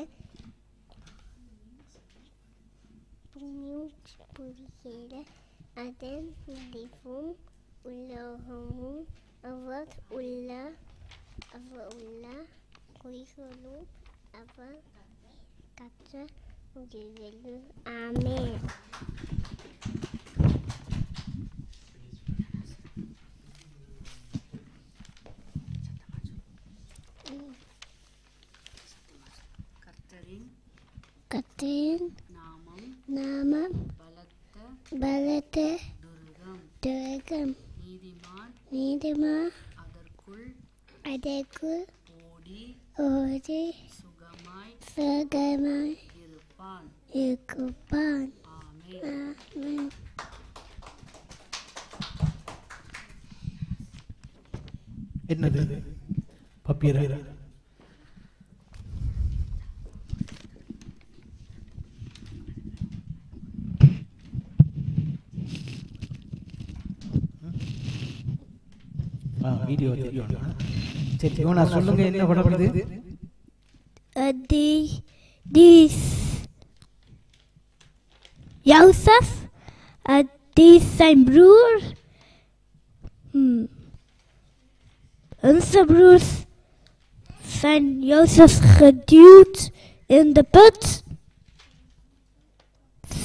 பூமியும் புதியல அதன் முடிவும் உலகமும் அவர் உள்ள அவர் உள்ள குய்களும் அவர் கற்ற முடிவுகளும். ஆமென். கர்த்தரின் நாமம் பலத்த துர்கம். நீதிமான் அதற்குள் ஓடி சுகமாய் இருப்பான். ஆமென். என்னது பப்பீர வீடியோ தெரியும். சரி யோனா சொல்லுங்க, என்ன படப்படுது? These Jozef, dies sein Bruder, hm. unser Bruder, sein Jozef geduwd in de put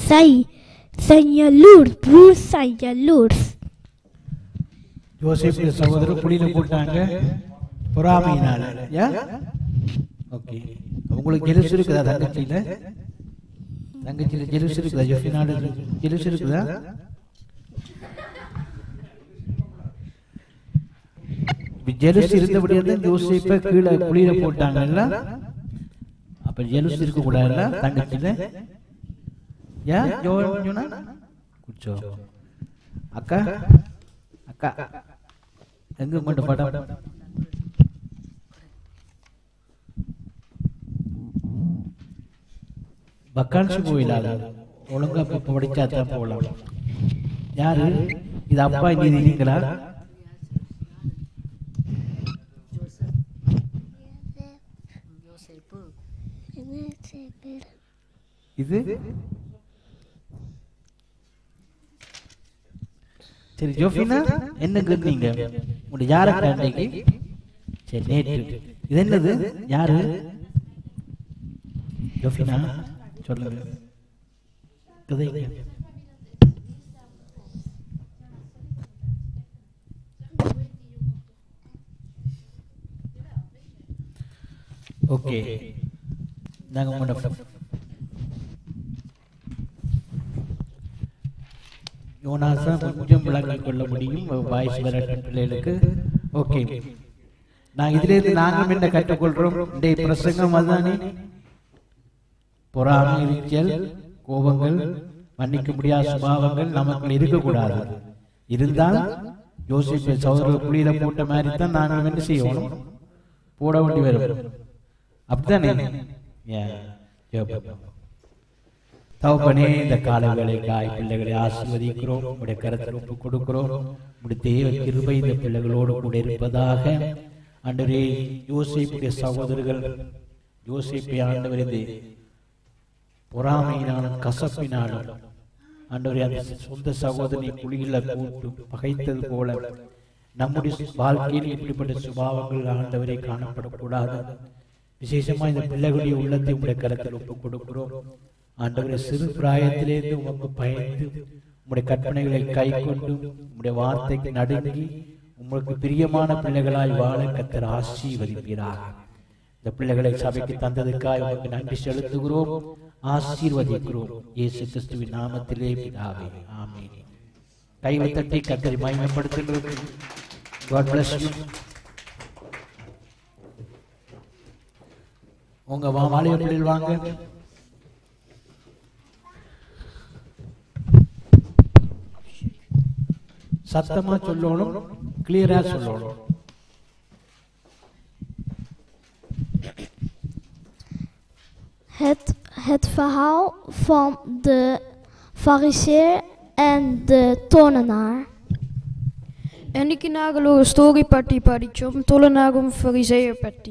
zijn, zijn jaloers. Broers zijn jaloers. யோசேப்பு சகோதரர் புலியில போட்டாங்க பொறாமையினால. Yeah okay. உங்களுக்கு ஜெலஸ் இருக்குதா தங்கச்சியில? தங்கச்சியில ஜெலஸ் இருக்குதா? ஜெஃபினால ஜெலஸ் இருக்குதா? ஜெலஸ் இருந்தபடியா தான் யோசேப்பை கீழே புலியில போட்டாங்கல்ல. அப்ப ஜெலஸ் இருக்க கூடாதுல்ல தங்கச்சியில? யா ஜோனா குச்சோ அக்கா அக்கா எங்க மட்டும் படம் பக்கான்சி போயிடாது. ஒழுங்கா படிச்சா தான் போகலாம். யாரு இது? அப்பா நீ நீங்களா? இது சரி. ஜோஃபினா என்ன கேட்டீங்க? உங்களுடைய யார கேட்டீங்க? சரி நேற்று. இது என்னது? யாரு? ஜோஃபினா சொல்லுங்க. கதைங்க. ஓகே. நாங்க உங்களோட யோனாசா கொஞ்சம் விளங்கிக் கொள்ள முடியும் வாய்ஸ் வர பிள்ளைகளுக்கு. ஓகே. நாங்கள் இதிலிருந்து நாங்கள் என்ன கற்றுக்கொள்றோம்? இந்த பிரசங்கம் அதுதானே. பொறாமை, எரிச்சல், கோபங்கள், மன்னிக்க முடியாத சுபாவங்கள் நமக்கு இருக்கக்கூடாது. இருந்தால் யோசிப்பு சகோதரர் புலியில போட்ட மாதிரி தான் நாங்கள் என்ன செய்யணும்? போட வேண்டி வரும். அப்படித்தானே? தகப்பனே, இந்த கால வேளைக்காய் பிள்ளைகளை ஆசீர்வதிக்கிறோம். உடைய கரத்தில் ஒப்பு கொடுக்கிறோம். உடைய தேவ கிருபை இந்த பிள்ளைகளோடு கூட இருப்பதாக. ஆண்டவரே, யோசேப்புடைய சகோதரர்கள் யோசேப்பை ஆண்டவர் இது பொறாமையினாலும் கசப்பினாலும் ஆண்டவரே அந்த சொந்த சகோதரனை குழியில கூட்டு பகைத்தது போல நம்முடைய வாழ்க்கையில் இப்படிப்பட்ட சுபாவங்கள் ஆண்டவரை காணப்படக்கூடாது. விசேஷமா இந்த பிள்ளைகளுடைய உள்ளத்தை உடைய கரத்தில் ஒப்பு கொடுக்கிறோம். ஆண்டவரை சிறு பிராயத்திலேருந்து உமக்கு பயந்து உம்முடைய கற்பனைகளை கை கொண்டு உம்முடைய வார்த்தைக்கு நடுங்கி உங்களுக்கு பிரியமான பிள்ளைகளாய் வாழ கர்த்தர் ஆசீர்வதிப்பீராக. இந்த பிள்ளைகளை சபைக்கு தந்ததுக்காக உமக்கு நன்றி செலுத்துகிறோம், ஆசீர்வதிக்கிறோம். இயேசு கிறிஸ்துவின் நாமத்திலே பிதாவே, ஆமென். கைகளை தட்டி கர்த்தரை மகிமைப்படுத்துகிறோம். God bless you. உங்க வாலிய பிள்ளைகள் வாங்க. சத்தமா சொல்லணும், கிளியரா சொல்லணும். Het, het verhaal van de fariseer en de tolenaar. എനിക്ക് നാഗലൊരു സ്റ്റോറി പറ്റി പഠിച്ചു. തോലനാകും ഫരിസേയർ പറ്റി.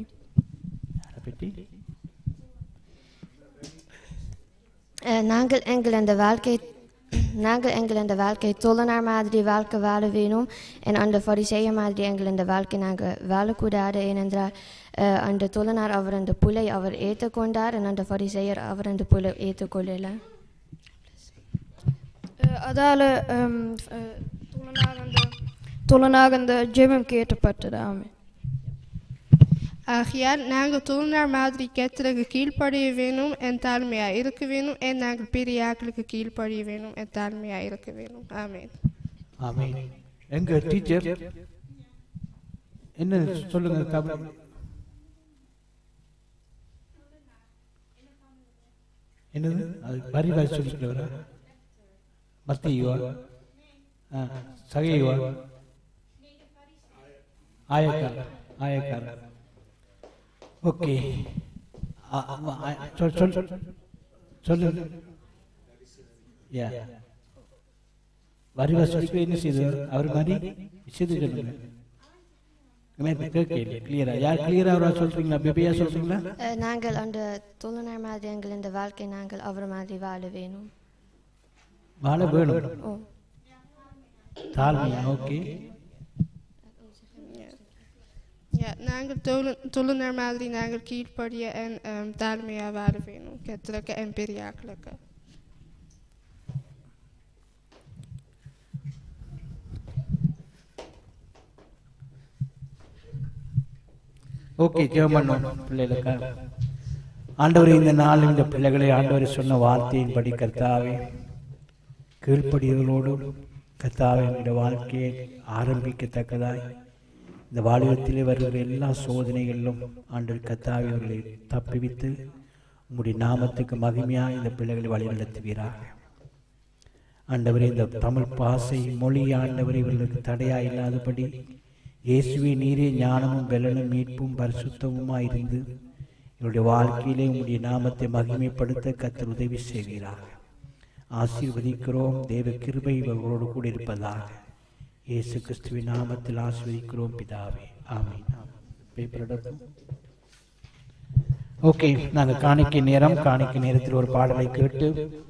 நாங்கள் எங்கள் இந்த வாழ்க்கை நாங்கள் எங்கள் இந்த வாழ்க்கை தொழிலாளர் மாதிரி வாழ்க்கை வாழ வேணும். அந்த ஃபரிசேயர் மாதிரி எங்கள் இந்த வாழ்க்கை நாங்கள் வாழக்கூடாது. ஏனென்றால் அந்த தொழிலாளர் அவர் அந்த புலை அவர் ஏற்றுக்கொண்டார், அந்த ஃபரிசேயர் அவர் அந்த புலை ஏற்றுக்கொள்ளல. அதால் தொழிலாளர் அந்த ஜெபம் கேட்கப்பட்டது. ஆமென். ஆகையால் நாங்கள் தொழிலாளர் மாதிரி கர்த்தருக்கு கீழ்ப்படிய வேணும், என் தாழ்மையாக இருக்க வேணும். என் நாங்கள் பெரிய ஆக்களுக்கு கீழ்ப்படிய வேணும், என் தாழ்மையாக இருக்க வேணும். ஆமென். ஆமென். எங்க டீச்சர் என்ன சொல்லுங்க தமிழ்? என்னது அது பரிவாய் சொல்லிக்கிறவரா? மத்தியுவா, சகையுவா, ஆயக்காரர் ஆயக்காரர் ஓகே. சொல் சொல் சொல்லு. வரிவா சொல்லிக்க என்ன செய்தார் அவர் மாதிரி விஷயத்தை சொல்லுங்க. கிளியரா யார் கிளியரா அவரா சொல்றீங்களா? பேபியா சொல்றீங்களா? நாங்கள் அந்த தொழிலாளர் மாதிரி எங்கள் இந்த வாழ்க்கை நாங்கள் அவர் மாதிரி வாழ வேணும். வாழ வேணும். தாழ்மையா? ஓகே. நாங்கள் தொழிலாளர் மாதிரி நாங்கள் கீழ்ப்படிய என் தாழ்மையாக வாழ வேணும் கர்த்தருக்கு, என் பெரிய ஆக்களுக்கு. ஓகே, ஜெபம் பண்ணுவோம் பிள்ளைகளுக்காக. ஆண்டவரே, இந்த நாள் இந்த பிள்ளைகளை ஆண்டவரை சொன்ன வார்த்தையின்படி கர்த்தாவே கீழ்ப்படிகளோடும் கர்த்தாவே என்னுடைய வாழ்க்கையை ஆரம்பிக்கத்தக்கதாய் இந்த வாலிபத்திலே வருகிற எல்லா சோதனைகளிலும் ஆண்டவர் கர்த்தாவே அவர்களை தப்பிவித்து உங்களுடைய நாமத்துக்கு மகிமையாக இந்த பிள்ளைகளை வழிநடத்துவீராக. ஆண்டவரே, இந்த தமிழ் பாசை மொழி ஆண்டவரை இவர்களுக்கு தடையா இல்லாதபடி இயேசுவே நீரே ஞானமும் பலனும் மீட்பும் பரிசுத்தமுமாய் இருந்து என்னுடைய வாழ்க்கையிலே உங்களுடைய நாமத்தை மகிமைப்படுத்த கர்த்தர் உதவி செய்வீராக. ஆசீர்வதிக்கிறோம். தேவ கிருபை இவர்களோடு கூட இருப்பதாக இயேசு கிறிஸ்துவின் நாமத்தில் ஆசீர்வதிக்கிறோம் பிதாவே, ஆமென். ஓகே, நாங்கள் காணிக்கை நேரம் காணிக்கை நேரத்தில் ஒரு பாடலை கேட்டு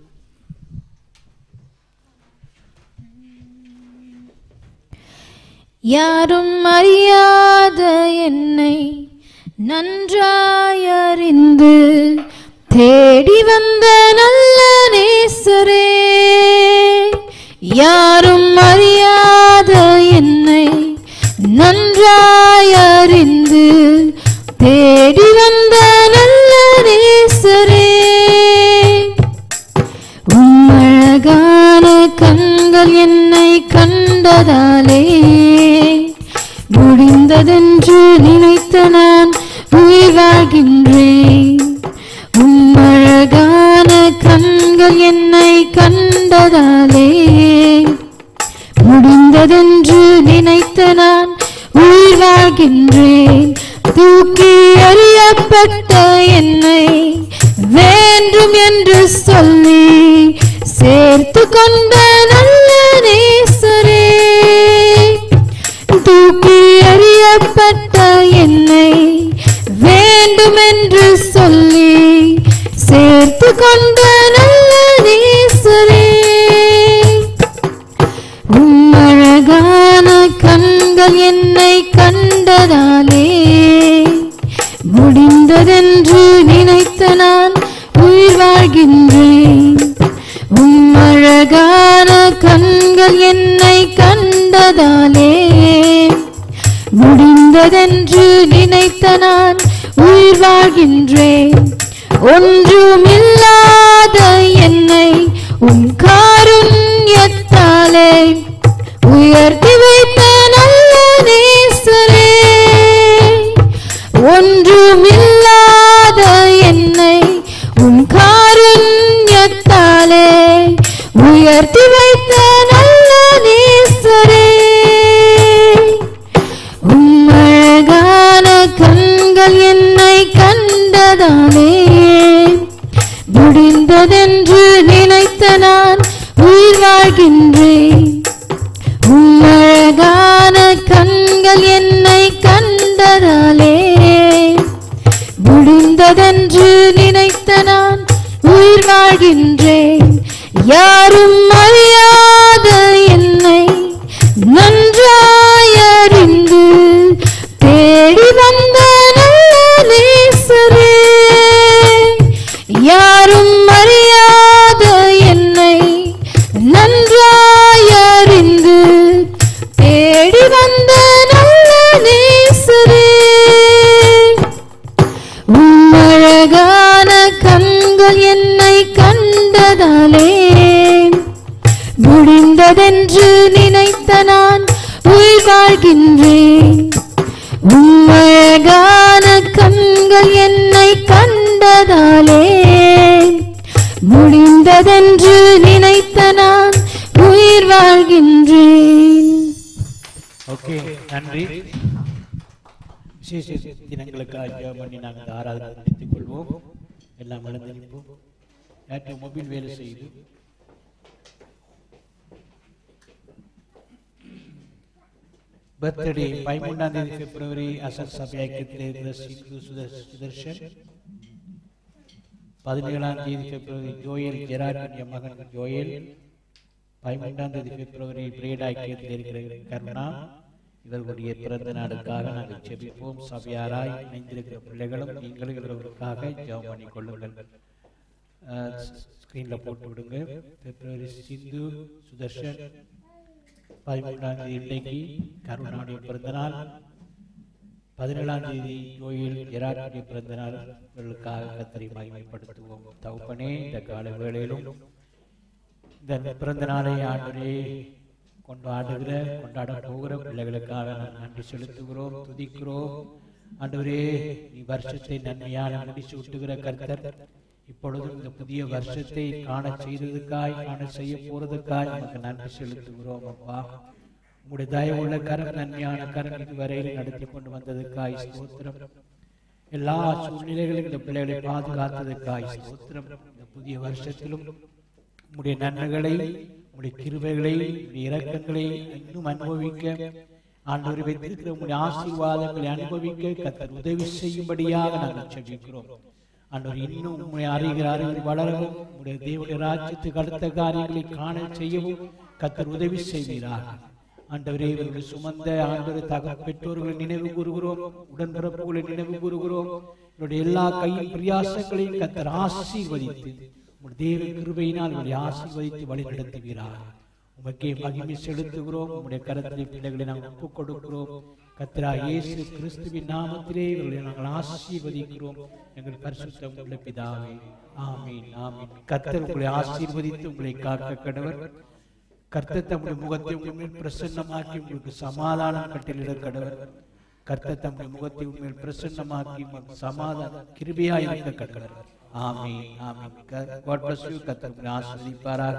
யாரும் அறியாத என்னை நன்றாயறிந்து தேடி வந்த நல்ல நேசரே, யாரும் அறியாத என்னை நன்றாயறிந்து தேடி வந்த நல்ல நேசரே, உம்மழகான கண்கள் என்னை கண்டதாலே முடிந்ததென்று நினைத்த நான் உயிர் வாழ்கின்றேன். உம்மழகான கண்கள் என்னை கண்டதாலே முடிந்ததென்று நினைத்த நான் உயிர் வாழ்கின்றேன். தூக்கி எறியப்பட்ட என்னை வேண்டும் என்று சொல்லி சேர்த்து கொண்ட நல்ல நேசரே, தூக்கி எறியப்பட்ட என்னை வேண்டும் என்று சொல்லி சேர்த்து கொண்ட நல்ல நேசரே, உம்மழகான கண்கள் என்னை கண்டதாலே முடிந்ததென்று நினைத்த நான் உயிர் வாழ்கின்றேன். உம்மழகான கண்கள் என்னை கண்டதாலே முடிந்ததென்று நினைத்த நான் உயிர் வாழ்கின்றேன். ஒன்றுமில்லாத என்னை உன் காருண்யத்தாலே உயர்த்தி வைத்த நல்ல நேசரே, ஒன்றுமில்லாத என்னை உன் காருண்யத்தாலே உயர்த்தி வைத்த நல்ல நேசரே, உம்மழகான கண்கள் என்னை கண்டதாலே முடிந்ததென்று நினைத்த நான் உயிர் வாழ்கின்றேன். உம்மழகான கண்கள் என்னை கண்டதாலே முடிந்ததென்று நினைத்த நான் உயிர் வாழ்கின்றேன். யாரும் அறியாத என்னை நன்றாயறிந்து தேடி வந்த நல்ல நேசரே, யாரும் அறியாத என்னை நன்றாயறிந்து தேடி வந்த நல்ல நேசரே, உம்மழகான கண்கள் என்னை கண்டதாலே முடிந்ததென்று நினைத்த நான் உயிர் வாழ்கின்றேன். உம்மழகான கண்கள் என்னை கண்டதாலே முடிந்ததென்று நினைத்த நான் உயிர் வாழ்கின்றேன். ஓகே, நன்றி. விசேஷ தினங்களுக்காக ஜெபம் பண்ணி நாங்கள் ஆராதனை நடத்திக் கொள்வோம். எல்லாம் வளர்ந்து நிற்போம். நேற்று மொபைல் வேலை செய்து பர்த்டே பதிமூன்றாம் தேதி பிப்ரவரி அசல் சபை ஐக்கியத்தில் இருக்கிற சிந்து சுதர்ஷன், பதினேழாம் தேதி பிப்ரவரி ஜோயல் ஜெராட் மகன் ஜோயல், பதிமூன்றாம் தேதி பிப்ரவரி பிரேட் ஐக்கியத்தில் இருக்கிற கருணா, இவர்களுடைய பிறந்த நாளுக்காக நாங்கள் ஜெபிப்போம். சபையாராய் இணைந்திருக்கிற பிள்ளைகளும் நீங்களும் இவர்களுக்காக ஜெபம் பண்ணி கொள்ளுங்கள். ஸ்கிரீன்ல போட்டு விடுங்க. பிப்ரவரி சிந்து சுதர்ஷன், பதிமூன்றாம் தேதி இன்றைக்கு கருணாவுடைய பிறந்த நாள். பதினேழாம் தேதி கோயில் ஜெராட்டுடைய பிறந்த நாளுக்காக கர்த்தரை மகிமைப்படுத்துவோம். தகப்பனே, இந்த கால வேளையிலும் இந்த பிறந்த நாளை ஆண்டவரே கொண்டாடுகிற கொண்டாட போகிற பிள்ளைகளுக்காக நான் நன்றி செலுத்துகிறோம், துதிக்கிறோம். ஆண்டவரே, நீ வருஷத்தை நன்மையான முடிச்சு விட்டுகிற கர்த்தர், இப்பொழுதும் இந்த புதிய வருஷத்தை காண செய்ததுக்காய் காண செய்ய போறதுக்காய் நமக்கு நன்றி செலுத்துகிறோம். அப்பா, உங்களுடைய தயவுள்ள கரம், நன்மையான கரம் இதுவரையில் நடத்தி கொண்டு வந்ததுக்காய் ஸ்தோத்திரம். எல்லா சூழ்நிலைகளும் இந்த பிள்ளைகளை பாதுகாத்ததுக்காய் ஸ்தோத்திரம். இந்த புதிய வருஷத்திலும் உங்களுடைய நன்மைகளை, உங்களுடைய கிருபைகளை, உங்களுடைய இரக்கங்களை இன்னும் அனுபவிக்க, ஆண்டவரை வைத்திருக்கிற உங்களுடைய ஆசீர்வாதங்களை அனுபவிக்க கர்த்தர் உதவி செய்யும்படியாக நாங்கள் செபிக்கிறோம். ஆண்டவர் இன்னும் உங்களுடைய அறிகிற அறிவில் வளரவும், உங்களுடைய தேவனுடைய ராஜ்யத்துக்கு அடுத்த காரியங்களை காண செய்யவும் கர்த்தர் உதவி செய்வீராக. ஆண்டவரே, இவர்கள் சுமந்த ஆண்டவர் தக பெற்றோர்களை நினைவு கூறுகிறோம், உடன்பிறப்புகளை நினைவு கூறுகிறோம். இவருடைய எல்லா கையின் பிரியாசங்களையும் கர்த்தர் ஆசீர்வதித்து உங்களுடைய தேவ கிருபையினால் இவருடைய ஆசீர்வதித்து வழி நடத்துவீராக. உமக்கே மகிமை செலுத்துகிறோம். உங்களுடைய கரத்திலே பிள்ளைகளை நாங்கள் ஒப்புக் கொடுக்கிறோம். கர்த்தராகிய இயேசு கிறிஸ்துவின் நாமத்திலே இவர்களை நாங்கள் ஆசீர்வதிக்கிறோம். எங்கள் பரிசுத்தம் உள்ள பிதாவே, ஆமீன், ஆமீன். கர்த்தர் உங்களை ஆசீர்வதித்து உங்களை காக்க கடவர். கர்த்தர் தம்முடைய முகத்தை உங்கள் மேல் பிரசன்னமாக்கி உங்களுக்கு சமாதானம் கட்டளிட கடவர். கர்த்தர் தம்முடைய முகத்தை உங்கள் பிரசன்னமாக்கி உங்களுக்கு சமாதானம் கிருபையாய் இருக்க கடவர். ஆமீன், ஆமீன். God bless you. கர்த்தர் உங்களை ஆசீர்வதிப்பாராக.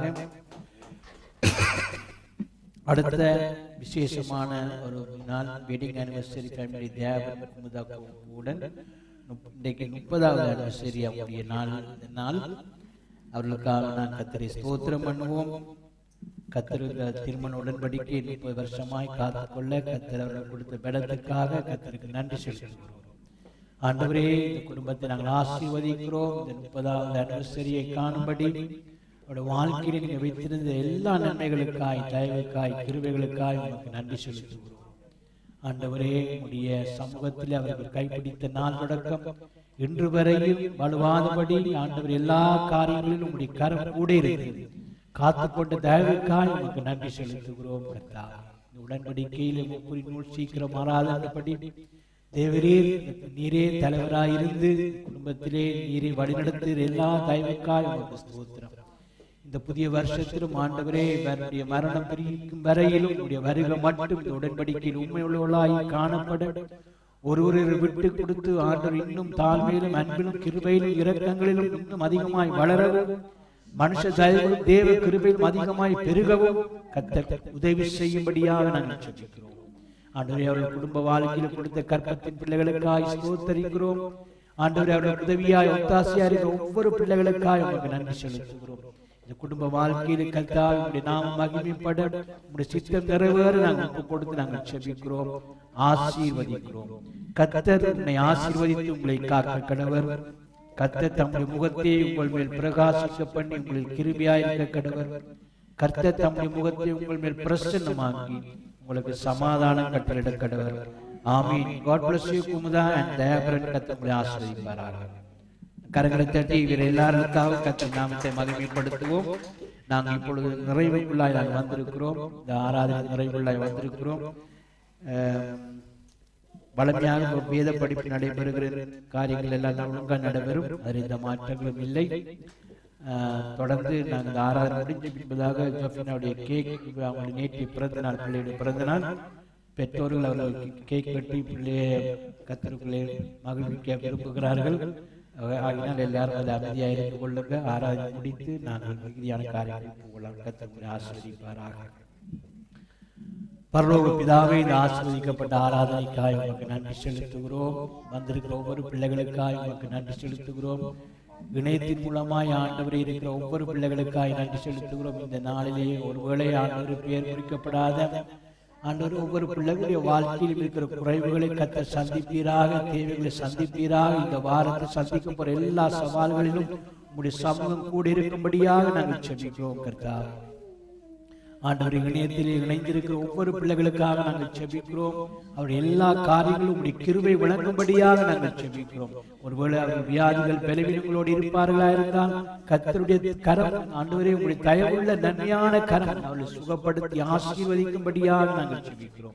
அடுத்த விசேஷமான ஒரு நாள், வெட்டிங் ஆனிவர்சரி ஃபேமிலி தேவன் குமுதாவுடன் இன்றைக்கு முப்பதாவது ஆனிவர்சரி அவருடைய நாள். இந்த நாள் அவர்களுக்காக நான் கர்த்தரை ஸ்தோத்திரம் பண்ணுவோம். கர்த்தர் திருமண உடன்படிக்கை முப்பது வருஷமாய் காத்துக்கொள்ள கர்த்தர் அவர்கள் கொடுத்த பலத்துக்காக கர்த்தருக்கு நன்றி செலுத்துகிறோம். ஆண்டவரே, இந்த குடும்பத்தை நாங்கள் ஆசீர்வதிக்கிறோம். இந்த முப்பதாவது ஆனிவர்சரியை காணும்படி அவருடைய வாழ்க்கையில் நீங்கள் வைத்திருந்த எல்லா நன்மைகளுக்காய், தயவுக்காய், கிருபைகளுக்காய் உங்களுக்கு நன்றி செலுத்துகிறோம். ஆண்டவரே, உடைய சமூகத்தில் அவர்கள் கைப்பிடித்த நாள் தொடக்கம் இன்று வரையும் வலுவாதபடி ஆண்டவர் எல்லா காரியங்களிலும் உடைய கரம் கூட இருக்கிறது. காத்துக்கொண்ட தயவுக்காய் உங்களுக்கு நன்றி செலுத்துகிறோம். கர்த்தாவே, இந்த உடன்படிக்கையில் முப்புரி நூல் சீக்கிரம் மாறாதபடி தேவரீர் நீரே தலைவராயிருந்து குடும்பத்திலே நீரை வழிநடத்து எல்லா தயவுக்காய் உங்களுக்கு ஸ்தோத்திரம். இந்த புதிய வருஷத்திலும் ஆண்டவரே, என்னுடைய மரணம் பிரிக்கும் வரையிலும் உடைய வருகை மட்டும் இந்த உடன்படிக்கையில் உண்மையுள்ளவர்களாய் காணப்பட ஒருவரை விட்டு கொடுத்து ஆண்டவர் இன்னும் தாழ்மையிலும் அன்பிலும் கிருபையிலும் இரக்கங்களிலும் இன்னும் அதிகமாய் வளரவும், மனுஷ தயவிலும் தேவ கிருபையிலும் அதிகமாய் பெருகவும் கர்த்தர் உதவி செய்யும்படியாக நாங்கள் ஜெபிக்கிறோம். ஆண்டவரே, அவருடைய குடும்ப வாழ்க்கையில் கொடுத்த கற்பத்தின் பிள்ளைகளுக்காய் ஸ்தோத்தரிக்கிறோம். ஆண்டவரே, அவருடைய உதவியாய் ஒத்தாசையா இருக்கிற ஒவ்வொரு பிள்ளைகளுக்காய் உங்களுக்கு நன்றி செலுத்துகிறோம். இந்த குடும்ப வாழ்க்கையில் கர்த்தாவே, உம்முடைய நாமம் மகிமைப்பட, உம்முடைய சித்தம் நிறைவேற நாங்கள் ஒப்புக் கொடுத்து நாங்கள் ஜெபிக்கிறோம், ஆசீர்வதிக்கிறோம். கர்த்தர் உன்னை ஆசீர்வதித்து உங்களை காக்க கடவர். கர்த்தர் தம்முடைய முகத்தை உங்கள் மேல் பிரகாசிக்க பண்ணி உங்களில் கிருபையாயிருக்க கடவர். கர்த்தர் தம்முடைய முகத்தை உங்கள் மேல் பிரசன்னமாக்கி உங்களுக்கு சமாதானம் கட்டளிட கடவர். ஆமீன். God bless you. Kumudha and தேவரன் கர்த்தர் உங்களை ஆசீர்வதிப்பாராக. கரங்களை தட்டி இவர் எல்லாருக்காக கர்த்தர் நாமத்தை மகிமைப்படுத்துவோம். நாங்கள் இப்பொழுது நிறைவுக்குள்ளாய் நாங்கள் வந்திருக்கிறோம். இந்த ஆராதனை நிறைவுக்குள்ளாய் வந்திருக்கிறோம். வளமையாக வேத படிப்பு நடைபெறுகிற காரியங்கள் எல்லாம் ஒழுங்காக நடைபெறும். அதில் எந்த மாற்றங்களும் இல்லை. தொடர்ந்து நாங்கள் ஆராதனை முடிஞ்சு பின்பதாக ஜோஃபினாவுடைய கேக், அவங்களுடைய நேற்று பிறந்த நாள், பிள்ளையுடைய பிறந்த நாள், பெற்றோர்கள் அவர்கள் கேக் வெட்டி பிள்ளையை கர்த்தருக்குள்ளே மகிழ்விக்க விரும்புகிறார்கள். ஆகினால் எல்லாரும் அதை அமைதியாக இருந்து கொள்ளுங்க. ஆராதனை முடித்து நாங்கள் மிகுதியான காரியங்களை போகலாம். கர்த்தர் ஆசீர்வதிப்பாராக. பரலோக பிதாவே, இந்த ஆசீர்வதிக்கப்பட்ட ஆராதனைக்காய் உங்களுக்கு நன்றி செலுத்துகிறோம். வந்திருக்கிற ஒவ்வொரு பிள்ளைகளுக்காய் உங்களுக்கு நன்றி செலுத்துகிறோம். இணையத்தின் மூலமாய் ஆண்டவரே இருக்கிற ஒவ்வொரு பிள்ளைகளுக்காய் நன்றி செலுத்துகிறோம். இந்த நாளிலேயே ஒருவேளை ஆண்டவர் பெயர் குறிக்கப்படாத ஆண்டவர் ஒவ்வொரு பிள்ளைகளுடைய வாழ்க்கையில் இருக்கிற குறைவுகளை கர்த்தர் சந்திப்பீராக, தேவைகளை சந்திப்பீராக. இந்த வாரத்தை சந்திக்கும் போற எல்லா சவால்களிலும் உங்களுடைய சமூகம் கூட இருக்கும்படியாக நாங்கள் ஜெபிக்கிறோம். கர்த்தாவே, ஆண்டவர் இணையத்தில் இணைந்திருக்கிற ஒவ்வொரு பிள்ளைகளுக்காக நாங்கள் ஜெபிக்கிறோம். அவருடைய எல்லா காரியங்களும் உடைய கிருபை விளங்கும்படியாக நாங்கள் ஜெபிக்கிறோம். ஒருவேளை அவர்கள் வியாதிகள் பலவீனங்களோடு இருப்பார்களா இருந்தால் கர்த்தருடைய கரம், ஆண்டவரே உங்களுடைய தயவுள்ள நன்மையான கரம் அவர்களை சுகப்படுத்தி ஆசீர்வதிக்கும்படியாக நாங்கள் ஜெபிக்கிறோம். இந்த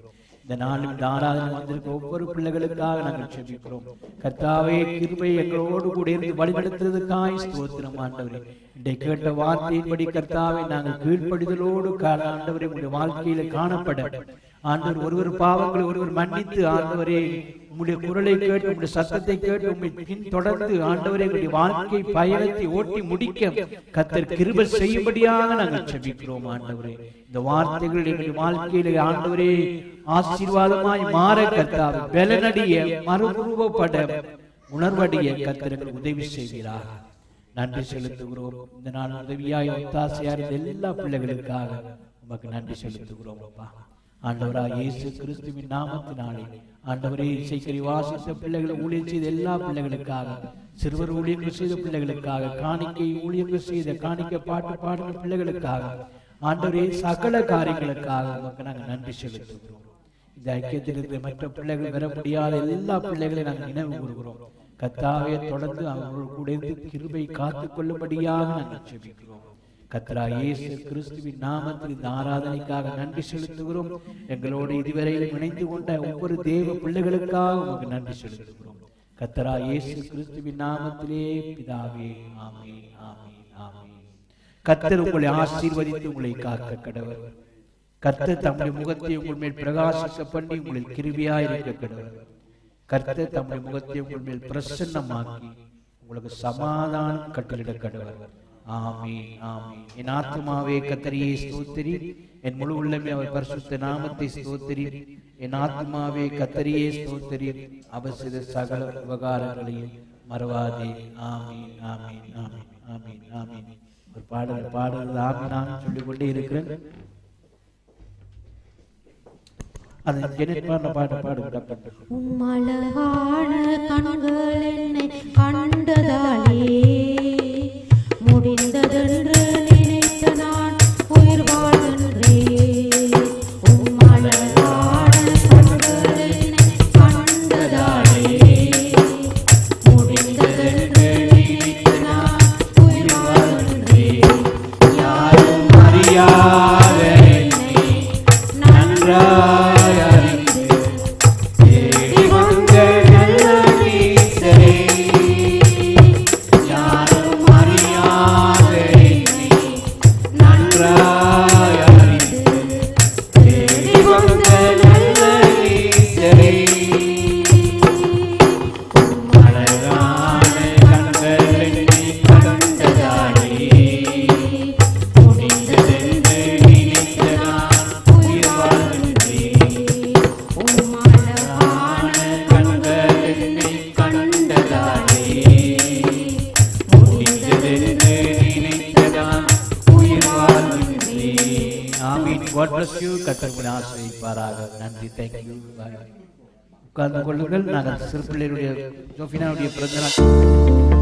இந்த நாளும் இந்த ஆராதனை வந்திருக்க ஒவ்வொரு பிள்ளைகளுக்காக நாங்கள் செபிக்கிறோம். கர்த்தாவே கிருபை எங்களோடு கூட இருந்து வழிநடத்துறதுக்காய் ஸ்தோத்திரம் ஆண்டவரே. இன்றைய கேட்ட வார்த்தையின்படி கர்த்தாவே நாங்கள் கீழ்ப்படிதலோடு ஆண்டவரே உங்களுடைய வாழ்க்கையில காணப்பட ஆண்டவர் ஒருவர் பாவங்களை ஒருவர் மன்னித்து ஆண்டவரே உங்களுடைய குரலை கேட்டு உங்களுடைய சத்தத்தை கேட்டு உங்களை பின் தொடர்ந்து ஆண்டவரே எங்களுடைய வாழ்க்கை பயணத்தை ஓட்டி முடிக்க கர்த்தர் கிருபை செய்யும்படியாக நாங்கள் செபிக்கிறோம் ஆண்டவரே. இந்த வார்த்தைகள் எங்களுடைய வாழ்க்கையில ஆண்டவரே ஆசீர்வாதமாய் மாற கர்த்தாவே பலனடைய மறுரூபப்பட உணர்வடைய கர்த்தர் எங்களுக்கு உதவி செய்கிறார். நன்றி செலுத்துகிறோம். இந்த நாள் உதவியாய் ஒத்தாசையா இருந்த எல்லா பிள்ளைகளுக்காக உமக்கு நன்றி செலுத்துகிறோம் அப்பா. ஆண்டவராய் இயேசு கிறிஸ்துவின் நாமத்தினாலே ஆண்டவரே இசைக்கறி வாசித்த பிள்ளைகளை ஊழியம் செய்த எல்லா பிள்ளைகளுக்காக, சிறுவர் ஊழியங்கள் செய்த பிள்ளைகளுக்காக, காணிக்கை ஊழியங்கள் செய்த காணிக்கை பாட்டு பாடின பிள்ளைகளுக்காக, ஆண்டவரே சகல காரியங்களுக்காக உமக்கு நாங்கள் நன்றி செலுத்துகிறோம். இந்த ஐக்கியத்தில் இருக்கிற மற்ற பிள்ளைகள் பெற முடியாத எல்லா பிள்ளைகளையும் நாங்கள் நினைவு கூறுகிறோம். கர்த்தாவே தொடர்ந்து அவர்களோடு கூட இருந்து கிருபை காத்துக் கொள்ளும்படியாக நாங்கள் செபிக்கிறோம். கர்த்தரா இயேசு கிறிஸ்துவின் நாமத்தில் இந்த ஆராதனைக்காக நன்றி செலுத்துகிறோம். எங்களோடு இதுவரையில் இணைந்து கொண்ட ஒவ்வொரு தேவ பிள்ளைகளுக்காக உங்களுக்கு நன்றி செலுத்துகிறோம். கர்த்தரா இயேசு கிறிஸ்துவின் நாமத்திலே பிதாவே ஆமென் ஆமென் ஆமென். கர்த்தர் உங்களை ஆசீர்வதித்து உங்களை காக்க கடவர். கர்த்தர் தம்முடைய முகத்தை உங்கள் மேல் பிரகாசிக்க பண்ணி உங்களில் கிருபையாய் இருக்க கடவர். கர்த்தர் தம்முடைய முகத்தை உங்கள் மேல் பிரசன்னமாக்கி உங்களுக்கு சமாதானம் கட்டளிட கடவர். ஆமென் ஆமென். என் ஆத்துமாவே கர்த்தரையே ஸ்தோத்திரி, என் முழு உள்ளமே அவர் பரிசுத்த நாமத்தை ஸ்தோத்திரி. என் ஆத்துமாவே கர்த்தரையே ஸ்தோத்திரி, அவர் செய்த சகல உபகாரங்களையும் மறவாதே. ஆமென் ஆமென் ஆமென் ஆமென் ஆமென். ஒரு பாடல் பாடல் ஆமென் நான் சொல்லிக் கொண்டே இருக்கிறேன். அது ஜெனிப்பான பாட பாடு. உம்மழகான கண்கள் என்னை கண்டதாலே முடிந்ததென்று நினைத்த நான் உயிர் வாழ்கின்றேன். உம்மழகான கண்கள் என்னை கண்டதாலே முடிந்ததென்று நினைத்த நான் உயிர் வாழ்கின்றேன். யாரும் அறியாத என்னை நன்றாய் அறிந்து தேடி வந்த நல்ல நேசரே, யாரும் அறியாத என்னை நன்றாய் அறிந்து தேடி வந்த நல்ல நேசரே. அழகான கண்கள் என்னை கண்டதாலே முடிந்ததென்று நினைத்த நான் உயிர் வாழ்கின்றேன். உம்மழகான கண்கள் என்னை கண்டதாலே முடிந்ததென்று நினைத்த நான் உயிர் வாழ்கின்றேன். ஆமென். God bless you. கர்த்தர் உங்களை ஆசீர்வதிப்பாராக. நன்றி. Thank you. உட்கார்ந்து கொள்ளுங்கள். நாங்கள் சிறு பிள்ளைகளுடைய ஜோஃபினாவுடைய பிறந்த நாள்